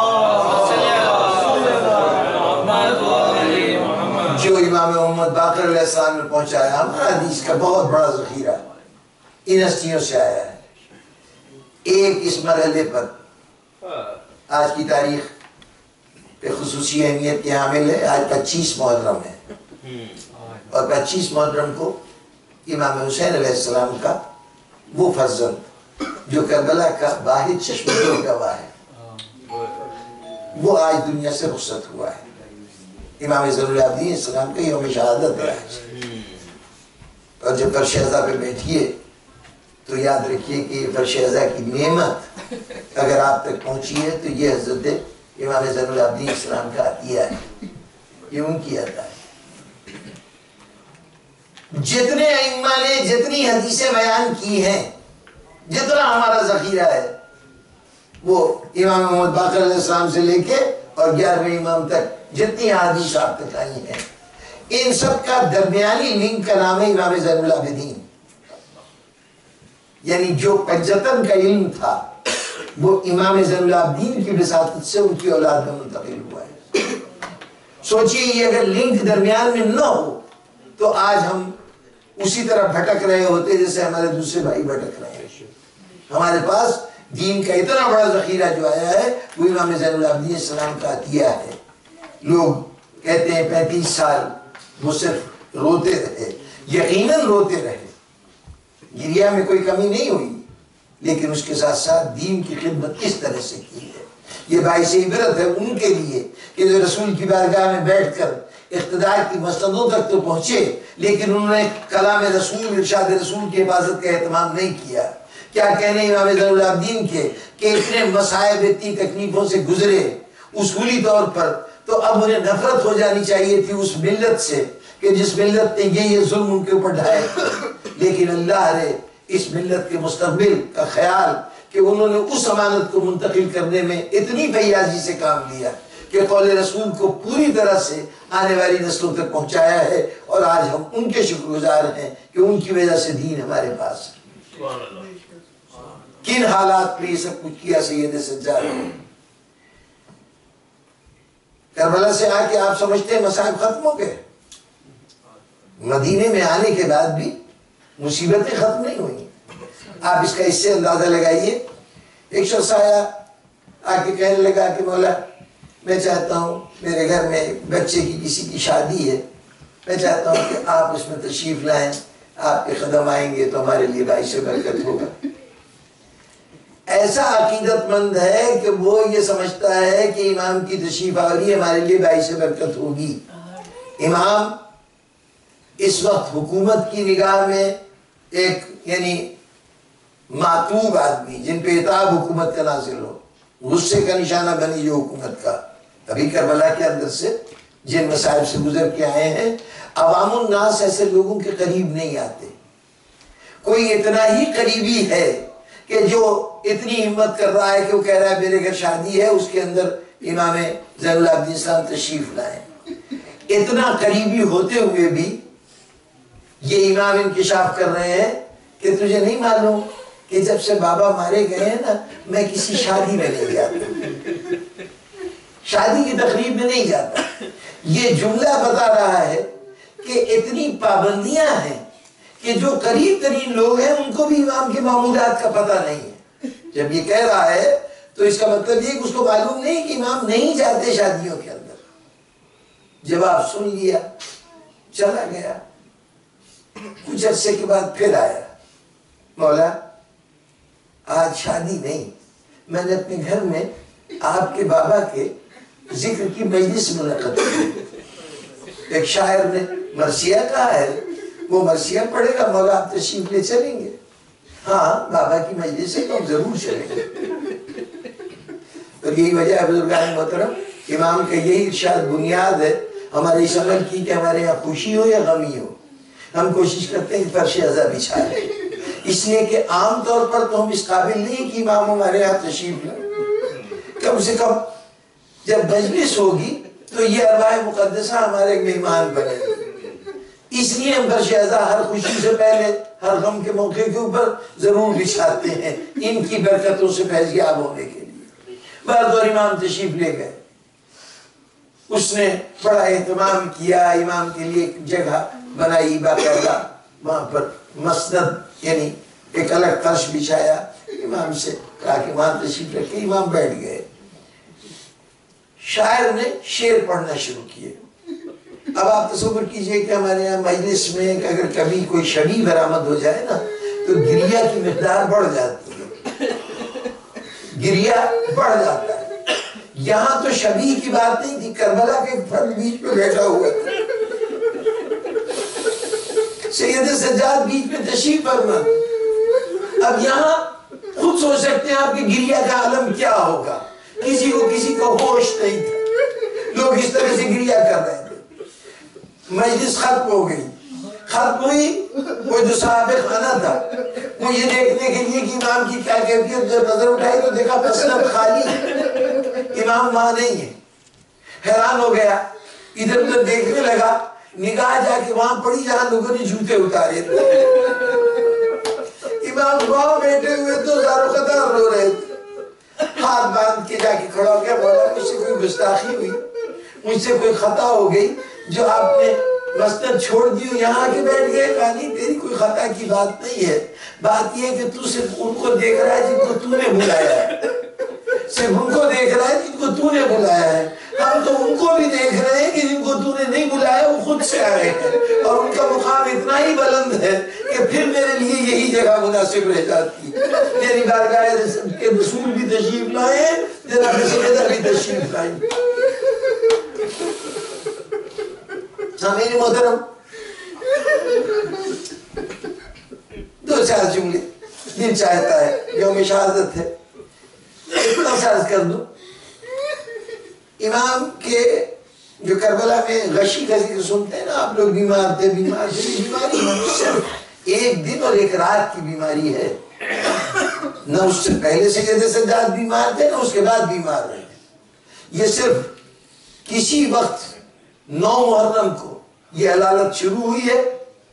جو امام محمد باقر علیہ السلام نے پہنچایا, ہمارا حدیث کا بہت بڑا ذخیرہ ان ہستیوں سے آیا ہے. ایک اس مرحلے پر آج کی تاریخ پہ خصوصی اہمیت کے حامل ہے. آج پچیس محرم ہے, اور پچیس محرم کو امام حسین علیہ السلام کا وہ فرزند جو کربلا کا واحد چشمہ گواہ ہے, وہ آج دنیا سے رخصت ہوا ہے. امام زین العابدین السلام کا یوم شہادت ہے آج. اور جب فرش ازا پہ بیٹھیے تو یاد رکھیے کہ یہ فرش ازا کی نعمت اگر آپ تک پہنچی ہے تو یہ حضرت امام زین العابدین السلام کا عطیہ ہے, یہ ان کی عطا ہے. جتنے ائمہ نے جتنی حدیثیں بیان کی ہیں, جتنا ہمارا ذخیرہ ہے, وہ امام محمد باقر علیہ السلام سے لے کے اور گیارہویں امام تک جتنی حدیث آپ تک آئی ہیں, ان سب کا درمیانی لنک کا نام ہے امام زین العابدین. یعنی جو پنجتن کا علم تھا وہ امام زین العابدین کی وساطت سے ان کی اولاد میں منتقل ہوا ہے. سوچئے یہ اگر لنک درمیان میں نہ ہو تو آج ہم اسی طرح بھٹک رہے ہوتے جیسے ہمارے دوسرے بھائی بھٹک رہے ہیں. ہمارے پاس دین کا اتنا بڑا ذخیرہ جو آیا ہے وہ امام زین العابدین السلام کا عطیہ ہے. لوگ کہتے ہیں پینتیس سال وہ صرف روتے رہے, یقیناً روتے رہے, گریا میں کوئی کمی نہیں ہوئی, لیکن اس کے ساتھ ساتھ دین کی خدمت کس طرح سے کی ہے. یہ باعث عبرت ہے ان کے لیے کہ جو رسول کی بارگاہ میں بیٹھ کر اقتدار کی مسندوں تک تو پہنچے, لیکن انہوں نے کلام رسول, ارشاد رسول کی حفاظت کا اہتمام نہیں کیا. کیا کہنے امام زین العابدین کے کہ اتنے مصائب, اتنی تکلیفوں سے گزرے اصولی طور پر, تو اب انہیں نفرت ہو جانی چاہیے تھی اس ملت سے کہ جس ملت نے یہ یہ ظلم ان کے اوپر ڈھائے. لیکن اللہ نے اس ملت کے مستقبل کا خیال کہ انہوں نے اس امانت کو منتقل کرنے میں اتنی فیاضی سے کام لیا کہ قول رسول کو پوری طرح سے آنے والی نسلوں تک پہنچایا ہے, اور آج ہم ان کے شکر گزار ہیں کہ ان کی وجہ سے دین ہمارے پاس ہے. کن حالات میں یہ سب کچھ کیا سید سجاد نے. کربلا سے آ کے آپ سمجھتے ہیں مصائب ختم ہو گئے؟ مدینے میں آنے کے بعد بھی مصیبتیں ختم نہیں ہوئی. آپ اس کا اس سے اندازہ لگائیے. ایک شخص آیا آ کے کہنے لگا کہ مولا میں چاہتا ہوں, میرے گھر میں بچے کی کسی کی شادی ہے, میں چاہتا ہوں کہ آپ اس میں تشریف لائیں, آپ کے قدم آئیں گے تو ہمارے لیے باعث سے برکت ہوگا. ایسا عقیدت مند ہے کہ وہ یہ سمجھتا ہے کہ امام کی تشریف آوری ہمارے لیے باعث سے برکت ہوگی. امام اس وقت حکومت کی نگاہ میں ایک یعنی معتوب آدمی, جن پہ اتاب حکومت کا نازل ہو, غصے کا نشانہ بنی جو حکومت کا. ابھی کربلا کے اندر سے جن مسائل سے گزر کے آئے ہیں, عوام الناس ایسے لوگوں کے قریب نہیں آتے. کوئی اتنا ہی قریبی ہے کہ جو اتنی ہمت کر رہا ہے کہ وہ کہہ رہا ہے میرے گھر شادی ہے, اس کے اندر امام زین العابدین السلام تشریف لائیں. اتنا قریبی ہوتے ہوئے بھی یہ امام انکشاف کر رہے ہیں کہ تجھے نہیں معلوم کہ جب سے بابا مارے گئے ہیں نا میں کسی شادی میں نہیں جاتا، شادی کی تقریب میں نہیں جاتا۔ یہ جملہ بتا رہا ہے کہ اتنی پابندیاں ہیں کہ جو قریب ترین لوگ ہیں ان کو بھی امام کے معمولات کا پتہ نہیں ہے۔ جب یہ کہہ رہا ہے تو اس کا مطلب یہ کہ اس کو معلوم نہیں کہ امام نہیں جاتے شادیوں کے اندر۔ جواب سن لیا، چلا گیا۔ کچھ عرصے کے بعد پھر آیا، مولا آج شادی نہیں، میں نے اپنے گھر میں آپ کے بابا کے ذکر کی مجلس منعقد کی، ایک شاعر نے مرثیہ کہا ہے، وہ مرثیہ پڑھے گا، مولا آپ تشریف لے چلیں گے؟ ہاں بابا کی مجلس ہے تو ہم ضرور چلیں گے۔ اور یہی وجہ ہے بزرگان محترم، امام کا یہی ارشاد بنیاد ہے ہمارے اس عمل کی کہ ہمارے یہاں خوشی ہو یا غمی ہو، ہم کوشش کرتے ہیں کہ فرش عزا بچھا لیں، اس لیے کہ عام طور پر تو ہم اس قابل نہیں کہ امام ہمارے یہاں تشریف لیں۔ کم سے کم جب مجلس ہوگی تو یہ ارواح مقدسہ ہمارے مہمان بنے گی، اس لیے ہم فرش عزا ہر خوشی سے پہلے ہر غم کے موقع کے اوپر ضرور بچھاتے ہیں، ان کی برکتوں سے فیضیاب ہونے کے لیے۔ بعد اور امام تشریف لے گئے، اس نے بڑا اہتمام کیا، امام کے لیے ایک جگہ بنائی باقاعدہ، وہاں پر مسند یعنی ایک الگ فرش بچھایا، امام سے کہا کہ وہاں تشریف رکھے، امام بیٹھ گئے۔ شاعر نے شعر پڑھنا شروع کیے۔ اب آپ تصور کیجئے کہ ہمارے یہاں مجلس میں اگر کبھی کوئی شبی برآمد ہو جائے نا تو گریہ کی مقدار بڑھ جاتی ہے، گریہ بڑھ جاتا ہے۔ یہاں تو شبی کی بات نہیں تھی، کربلا کے فرد بیچ میں بیٹھا ہوا تھا، سید سجاد بیچ میں تشریف فرما۔ اب یہاں خود سوچ سکتے ہیں آپ کہ گریہ کا عالم کیا ہوگا، کسی کو کسی کو ہوش نہیں تھا، لوگ اس طرح سے گریہ کر رہے تھے۔ مجلس ختم ہو گئی، ختم ہوئی، وہ جو صاحب خانہ تھا وہ یہ دیکھنے کے لیے کہ امام کی کیا کیفیت، جب نظر اٹھائی تو دیکھا مسند خالی ہے، امام وہاں نہیں ہے۔ حیران ہو گیا، ادھر ادھر دیکھنے لگا، نگاہ جا کے وہاں پڑی جہاں لوگوں نے جوتے اتارے تھے، امام وہاں بیٹھے ہوئے تو زارو قطار رو رہے تھے۔ ہاتھ باندھ کے جا کے کھڑا ہو گیا، بولا مجھ سے کوئی گستاخی ہوئی، مجھ سے کوئی خطا ہو گئی جو آپ نے مسجد چھوڑ دی، یہاں کے بیٹھ گئے؟ کہا نہیں، تیری کوئی خطا کی بات نہیں ہے، بات یہ ہے کہ تو صرف ان کو دیکھ رہا ہے جن کو تو نے بلایا ہے، صرف ان کو دیکھ رہا ہے جن کو تو نے بلایا ہے، ہم تو ان کو بھی دیکھ رہے ہیں کہ جن کو تو نے نہیں بلایا وہ خود سے آئے ہیں، اور ان کا مقام اتنا ہی بلند ہے کہ پھر میرے لیے یہی جگہ مناسب رہ جاتی ہے۔ میری بارگاہ کے رسول بھی تشریف لائے، جناب سیدہ بھی تشریف لائیں۔ میری محترم، دو چار جملے دل چاہتا ہے، یوم شہادت ہے، اتنا سارز کر دوں۔ امام کے جو کربلا میں غشی کا ذکر سنتے ہیں نا آپ لوگ، بیمار تھے، بیمار تھے، بیماری صرف ایک دن اور ایک رات کی بیماری ہے، نہ اس سے پہلے سید سجاد بیمار تھے نہ اس کے بعد بیمار رہے۔ یہ صرف کسی وقت نو محرم کو یہ علالت شروع ہوئی ہے،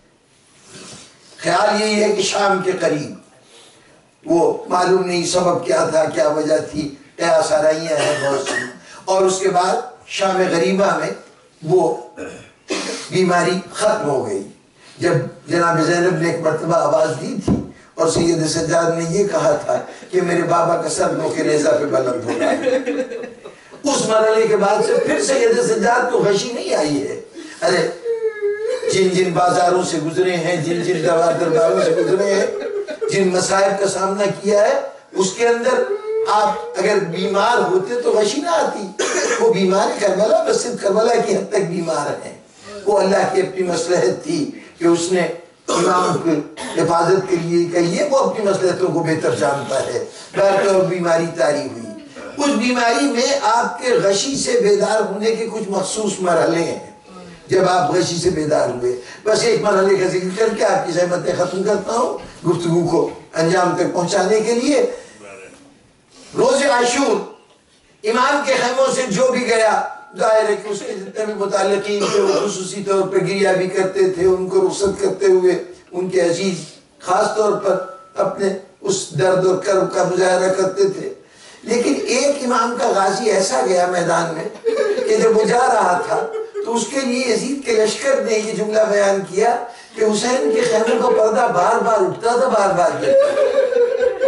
خیال یہی ہے کہ شام کے قریب، وہ معلوم نہیں سبب کیا تھا، کیا وجہ تھی، قیاس آرائیاں ہیں بہت سی، اور اس کے بعد شام غریبہ میں وہ بیماری ختم ہو گئی۔ جب جناب زینب نے ایک مرتبہ آواز دی تھی اور سید سجاد نے یہ کہا تھا کہ میرے بابا کا سر نو کے نیزہ پہ بلند ہو رہا ہے، اس مرحلے کے بعد سے پھر سید سجاد کو غشی نہیں آئی ہے۔ ارے جن جن بازاروں سے گزرے ہیں، جن جن درباروں سے گزرے ہیں، جن مسائب کا سامنا کیا ہے، اس کے اندر آپ اگر بیمار ہوتے تو غشی نہ آتی۔ وہ بیمار کربلا بس صرف کربلا کی حد تک بیمار ہیں، وہ اللہ کی اپنی مصلحت تھی کہ اس نے امام کی حفاظت کے لیے کہیے، وہ اپنی مصلحتوں کو بہتر جانتا ہے، اور بیماری طاری ہوئی۔ اس بیماری میں آپ کے غشی سے بیدار ہونے کے کچھ مخصوص مرحلے ہیں۔ جب آپ غشی سے بیدار ہوئے، بس ایک مرحلے کا ذکر کر کے آپ کی زحمتیں ختم کرتا ہوں گفتگو کو انجام تک پہنچانے کے لیے۔ روز عاشور امام کے خیموں سے جو بھی گیا ظاہر ہے کہ اس کے جتنے بھی متعلقین تھے وہ خصوصی طور پہ گریہ بھی کرتے تھے، ان کو رخصت کرتے ہوئے ان کے عزیز خاص طور پر اپنے اس درد اور کرب کا مظاہرہ کرتے تھے۔ لیکن ایک امام کا غازی ایسا گیا میدان میں کہ جب وہ جا رہا تھا تو اس کے لیے یزید کے لشکر نے یہ جملہ بیان کیا کہ حسین کے خیمے کا پردہ بار بار اٹھتا تھا، بار بار گرتا تھا۔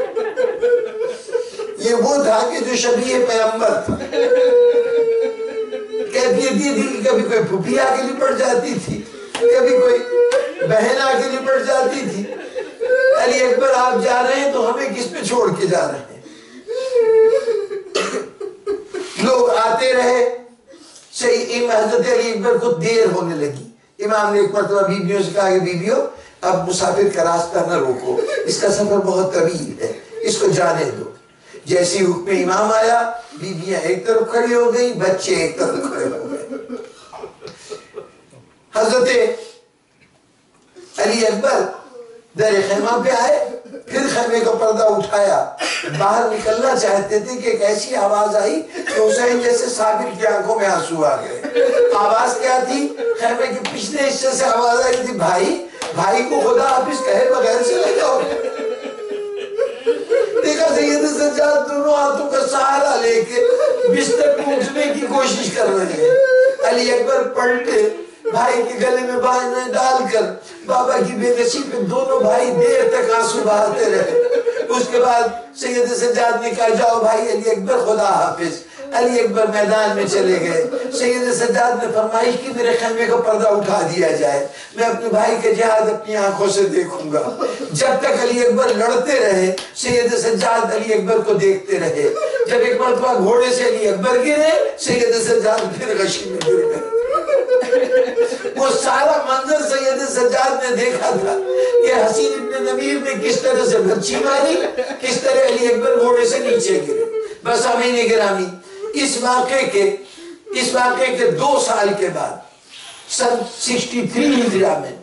یہ وہ تھا کہ جو شبیہ پیغمبر تھا، کیفیت یہ تھی کہ کبھی کوئی پھوپھی آ کے لپٹ جاتی تھی، کبھی کوئی بہن آ کے لپٹ جاتی تھی۔ علی اکبر آپ جا رہے ہیں تو ہمیں کس پہ چھوڑ کے جا رہے ہیں؟ لوگ آتے رہے، صحیح حضرت علی اکبر کو دیر ہونے لگی۔ امام نے ایک مرتبہ بیویوں سے کہا کہ بیویوں اب مسافر کا راستہ نہ روکو، اس کا سفر بہت طویل ہے، اس کو جانے دو۔ جیسی حکم امام آیا بیویاں ایک طرف کھڑی ہو گئی، بچے ایک طرف کھڑے ہو گئے۔ حضرت علی اکبر در خیمہ پہ آئے، پھر خیمے کا پردہ اٹھایا، باہر نکلنا چاہتے تھے کہ ایک ایسی آواز آئی کہ حسین جیسے صابر کی آنکھوں میں آنسو آ گئے۔ آواز کیا تھی؟ خیمے کے پچھلے حصے سے آواز آئی تھی، بھائی بھائی کو خدا حافظ کہے بغیر سے لے جاؤ۔ دیکھا سید سجاد دونوں ہاتھوں کا سہارا لے کے بستر کو اٹھنے کی کوشش کر رہے ہیں۔ علی اکبر پلٹے، بھائی کے گلے میں بازویں ڈال کر بابا کی بے نصیب پہ دونوں بھائی دیر تک آنسو بہاتے رہے۔ اس کے بعد سید سجاد نے کہا جاؤ بھائی علی اکبر خدا حافظ۔ علی اکبر میدان میں چلے گئے۔ سید سجاد نے فرمائش کی میرے خیمے کا پردہ اٹھا دیا جائے، میں اپنے بھائی کے جہاد اپنی آنکھوں سے دیکھوں گا۔ جب تک علی اکبر لڑتے رہے سید سجاد علی اکبر کو دیکھتے رہے۔ جب ایک مرتبہ گھوڑے سے علی اکبر گرے سید سجاد پھر غشی میں گر گئے۔ وہ سارا منظر سید سجاد نے دیکھا تھا کہ حسین ابن نمیر نے کس طرح سے بچی ماری، کس طرح علی اکبر گھوڑے سے نیچے گرے۔ بس امین گرامی، اس واقعے کے اس واقعے کے دو سال کے بعد سن سکسٹی تھری ہجرہ میں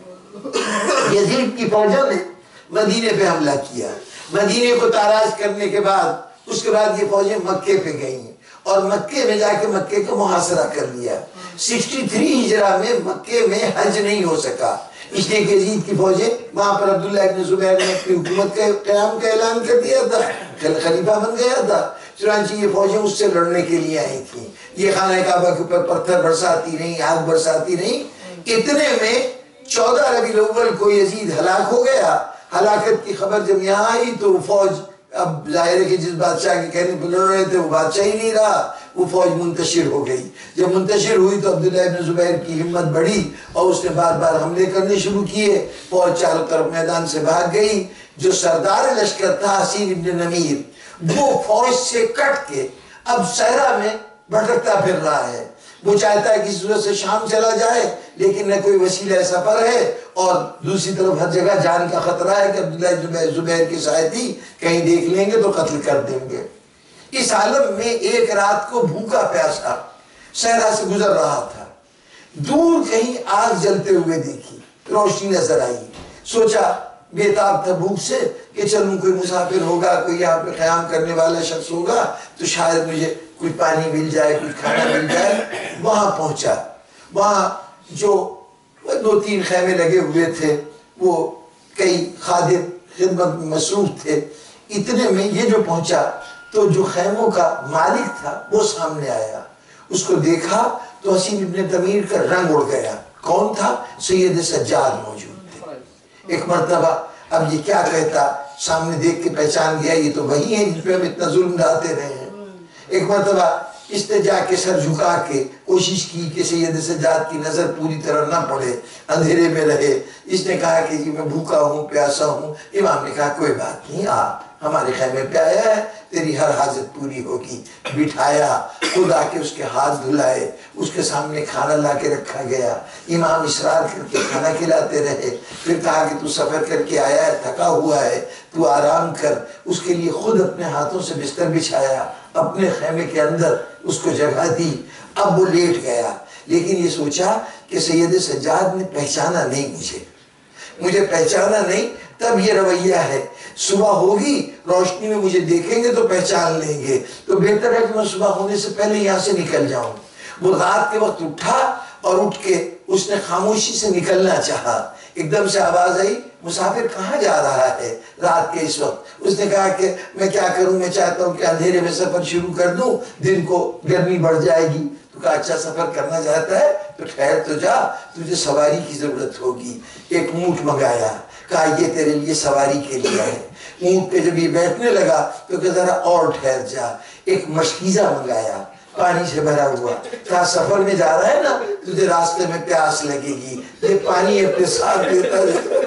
یزید کی فوجوں نے مدینے پہ حملہ کیا۔ مدینے کو تاراج کرنے کے بعد اس کے بعد یہ فوجیں مکے پہ گئیں اور مکے میں جا کے مکے کو محاصرہ کر لیا۔ سکسٹی تھری ہجرہ میں مکے میں حج نہیں ہو سکا، اس لیے کہ یزید کی فوجیں وہاں پر عبداللہ ابن زبیر نے اپنی حکومت کے قیام کا اعلان کر دیا تھا، خلیفہ بن گیا تھا۔ چنانچہ یہ فوجیں اس سے لڑنے کے لیے آئی تھیں، یہ خانہ کعبہ کے اوپر پتھر برساتی نہیں، آگ برساتی نہیں۔ اتنے میں چودہ ربیع الاول کو یزید ہلاک ہو گیا۔ ہلاکت کی خبر جب یہاں آئی تو وہ فوج اب ظاہر ہے کہ جس بادشاہ کے کہنے پر لڑ رہے تھے وہ بادشاہ ہی نہیں رہا، وہ فوج منتشر ہو گئی۔ جب منتشر ہوئی تو عبداللہ ابن زبیر کی ہمت بڑھی اور اس نے بار بار حملے کرنے شروع کیے۔ فوج چاروں طرف میدان سے بھاگ گئی۔ جو سردار لشکر تھا حسین ابن نمیر، وہ فوج سے کٹ کے اب صحرا میں بھٹکتا پھر رہا ہے۔ وہ چاہتا ہے کہ اس صورت سے شام چلا جائے لیکن نہ کوئی وسیلہ سفر ہے اور دوسری طرف ہر جگہ جان کا خطرہ ہے کہ عبداللہ زبیر کی ساتھی کہیں دیکھ لیں گے تو قتل کر دیں گے۔ اس عالم میں ایک رات کو بھوکا پیاسا صحرا سے گزر رہا تھا، دور کہیں آگ جلتے ہوئے دیکھی، روشنی نظر آئی، سوچا بیتاب تھا بھوک سے کہ چلوں کوئی مسافر ہوگا، کوئی یہاں پہ قیام کرنے والا شخص ہوگا تو شاید مجھے کچھ پانی مل جائے، کچھ کھانا مل جائے۔ وہاں پہنچا، وہاں جو دو تین خیمے لگے ہوئے تھے، وہ کئی خادم خدمت میں مصروف تھے۔ اتنے میں یہ جو پہنچا تو جو خیموں کا مالک تھا وہ سامنے آیا، اس کو دیکھا تو حسین ابن تمیر کا رنگ اڑ گیا۔ کون تھا؟ سید سجاد موجود تھے۔ ایک مرتبہ اب یہ کیا کہتا، سامنے دیکھ کے پہچان گیا یہ تو وہی ہیں جن پہ ہم اتنا ظلم ڈالتے رہے ہیں۔ ایک مرتبہ اس نے جا کے سر جھکا کے کوشش کی کہ سید سجاد کی نظر پوری طرح نہ پڑے، اندھیرے میں رہے۔ اس نے کہا کہ جی میں بھوکا ہوں، پیاسا ہوں۔ امام نے کہا کوئی بات نہیں، آ ہمارے خیمے پہ آیا ہے، تیری ہر حاجت پوری ہوگی۔ بٹھایا، خود آ کے اس کے ہاتھ دھلائے، اس کے سامنے کھانا لا کے رکھا گیا۔ امام اصرار کر کے کھانا کھلاتے رہے، پھر کہا کہ تو سفر کر کے آیا ہے، تھکا ہوا ہے، تو آرام کر۔ اس کے لیے خود اپنے ہاتھوں سے بستر بچھایا، اپنے خیمے کے اندر اس کو جگہ دی۔ اب وہ لیٹ گیا، لیکن یہ سوچا کہ سید سجاد نے پہچانا نہیں، مجھے مجھے پہچانا نہیں، تب یہ رویہ ہے۔ صبح ہوگی، روشنی میں مجھے دیکھیں گے تو پہچان لیں گے، تو بہتر ہے کہ میں صبح ہونے سے پہلے یہاں سے نکل جاؤں۔ وہ رات کے وقت اٹھا اور اٹھ کے اس نے خاموشی سے نکلنا چاہا، ایک دم سے آواز آئی مسافر کہاں جا رہا ہے رات کے اس وقت؟ اس نے کہا کہ میں کیا کروں، میں چاہتا ہوں کہ اندھیرے میں سفر شروع کر دوں، دن کو گرمی بڑھ جائے گی۔ تو کہا اچھا سفر کرنا چاہتا ہے تو ٹھہر تو جا، تجھے سواری کی ضرورت ہوگی۔ ایک اونٹ منگایا، کہا یہ تیرے لیے سواری کے لیے ہے۔ اونٹ پہ جب یہ بیٹھنے لگا تو کہ ذرا اور ٹھہر جا۔ ایک مشکیزہ منگایا پانی سے بھرا ہوا، کہا سفر میں جا رہا ہے نا، تجھے راستے میں پیاس لگے گی، یہ پانی اپنے ساتھ دیتا ہے۔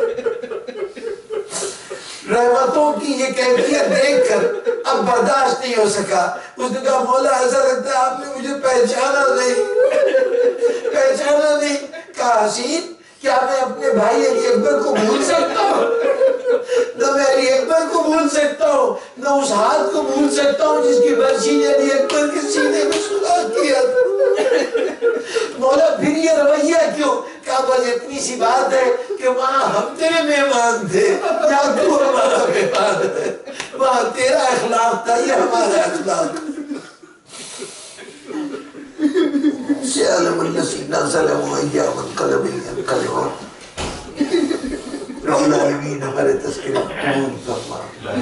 رحمتوں کی یہ کیفیت دیکھ کر اب برداشت نہیں ہو سکا، اس نے کہا مولا ایسا لگتا ہے آپ نے مجھے پہچانا نہیں، پہچانا نہیں۔ کہا حسین کیا میں اپنے بھائی علی اکبر کو بھول سکتا ہوں؟ نہ میں علی اکبر کو بھول سکتا ہوں، نہ اس ہاتھ کو بھول سکتا ہوں جس کی برچھی نے علی اکبر کے سینے میں سلاخ کیا۔ مولا پھر یہ رویہ کیوں؟ کہا بس اتنی سی بات ہے کہ وہاں ہم تیرے مہمان تھے، یہاں تو ہمارا مہمان ہے، وہاں تیرا اخلاق تھا، یہ ہمارا اخلاق۔ سیالم النسی نازل ویا من قلب القلب رب العالمین ہمارے تذکرہ قبول فرما،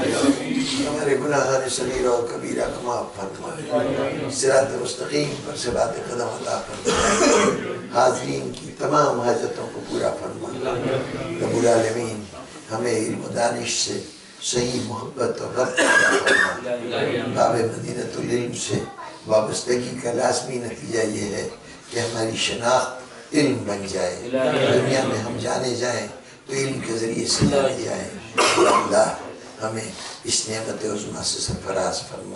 ہمارے گناہان صغیرہ و کبیرہ کو معاف فرما، صراط مستقیم پر ثبات قدم عطا فرما، حاضرین کی تمام حاجتوں کو پورا فرما۔ رب العالمین ہمیں علم و دانش سے صحیح محبت اور ربط عطا فرما۔ باب مدینۃ العلم سے وابستگی کا لازمی نتیجہ یہ ہے کہ ہماری شناخت علم بن جائے، دنیا میں ہم جانے جائیں تو علم کے ذریعے سے جانے جائیں۔ اللہ ہمیں اس نعمت عظمیٰ سے سرفراز فرما۔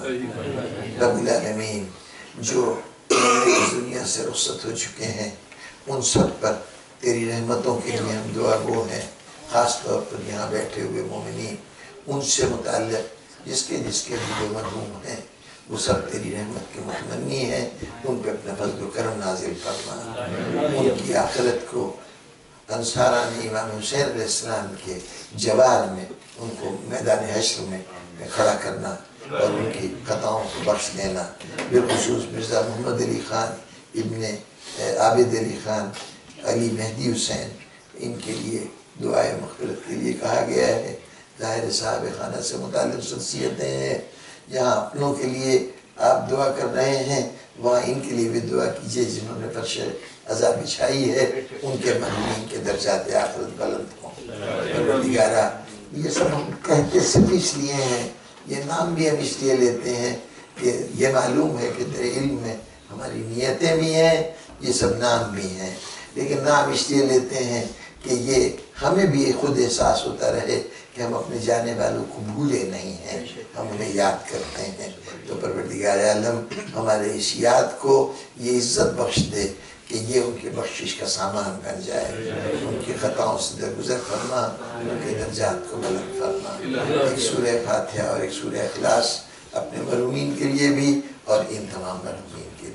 رب العالمین جو اس دنیا سے رخصت ہو چکے ہیں ان سب پر تیری رحمتوں کے لیے ہم دعا گو ہیں، خاص طور پر یہاں بیٹھے ہوئے مومنین، ان سے متعلق جس کے جس کے بھی جو مرحوم ہیں وہ سب تیری رحمت کے متمنی ہیں، ان پہ اپنا فضل و کرم نازل فرما، ان کی آخرت کو انصاران امام حسین علیہ السلام کے جوار میں ان کو میدان حشر میں کھڑا کرنا اور ان کی خطاؤں کو بخش دینا۔ بالخصوص مرزا محمد علی خان ابن عابد علی خان علی مہدی حسین، ان کے لیے دعائے مغفرت کے لیے کہا گیا ہے۔ ظاہر صاحب خانہ سے متعلق شخصیتیں ہیں، جہاں اپنوں کے لیے آپ دعا کر رہے ہیں وہاں ان کے لیے بھی دعا کیجئے جنہوں نے فرش عذاب بچھائی ہے، ان کے مرحومین کے درجات آخرت بلند ہوں۔ پروردگارہ یہ سب ہم کہتے صرف اس لیے ہیں، یہ نام بھی ہم اس لیے لیتے ہیں کہ یہ معلوم ہے کہ تیرے علم میں ہماری نیتیں بھی ہیں، یہ سب نام بھی ہیں، لیکن نام اس لیے لیتے ہیں کہ یہ ہمیں بھی خود احساس ہوتا رہے کہ ہم اپنے جانے والوں کو بھولے نہیں ہیں، ہم انہیں یاد کرتے ہیں۔ تو پروردگار عالم ہمارے اس یاد کو یہ عزت بخش دے کہ یہ ان کے بخشش کا سامان بن جائے، ان کی خطاؤں سے درگزر فرما، ان کے درجات کو بلند فرما۔ ایک سورہ فاتحہ اور ایک سورہ اخلاص اپنے مرحومین کے لیے بھی اور ان تمام مرحومین کے لیے۔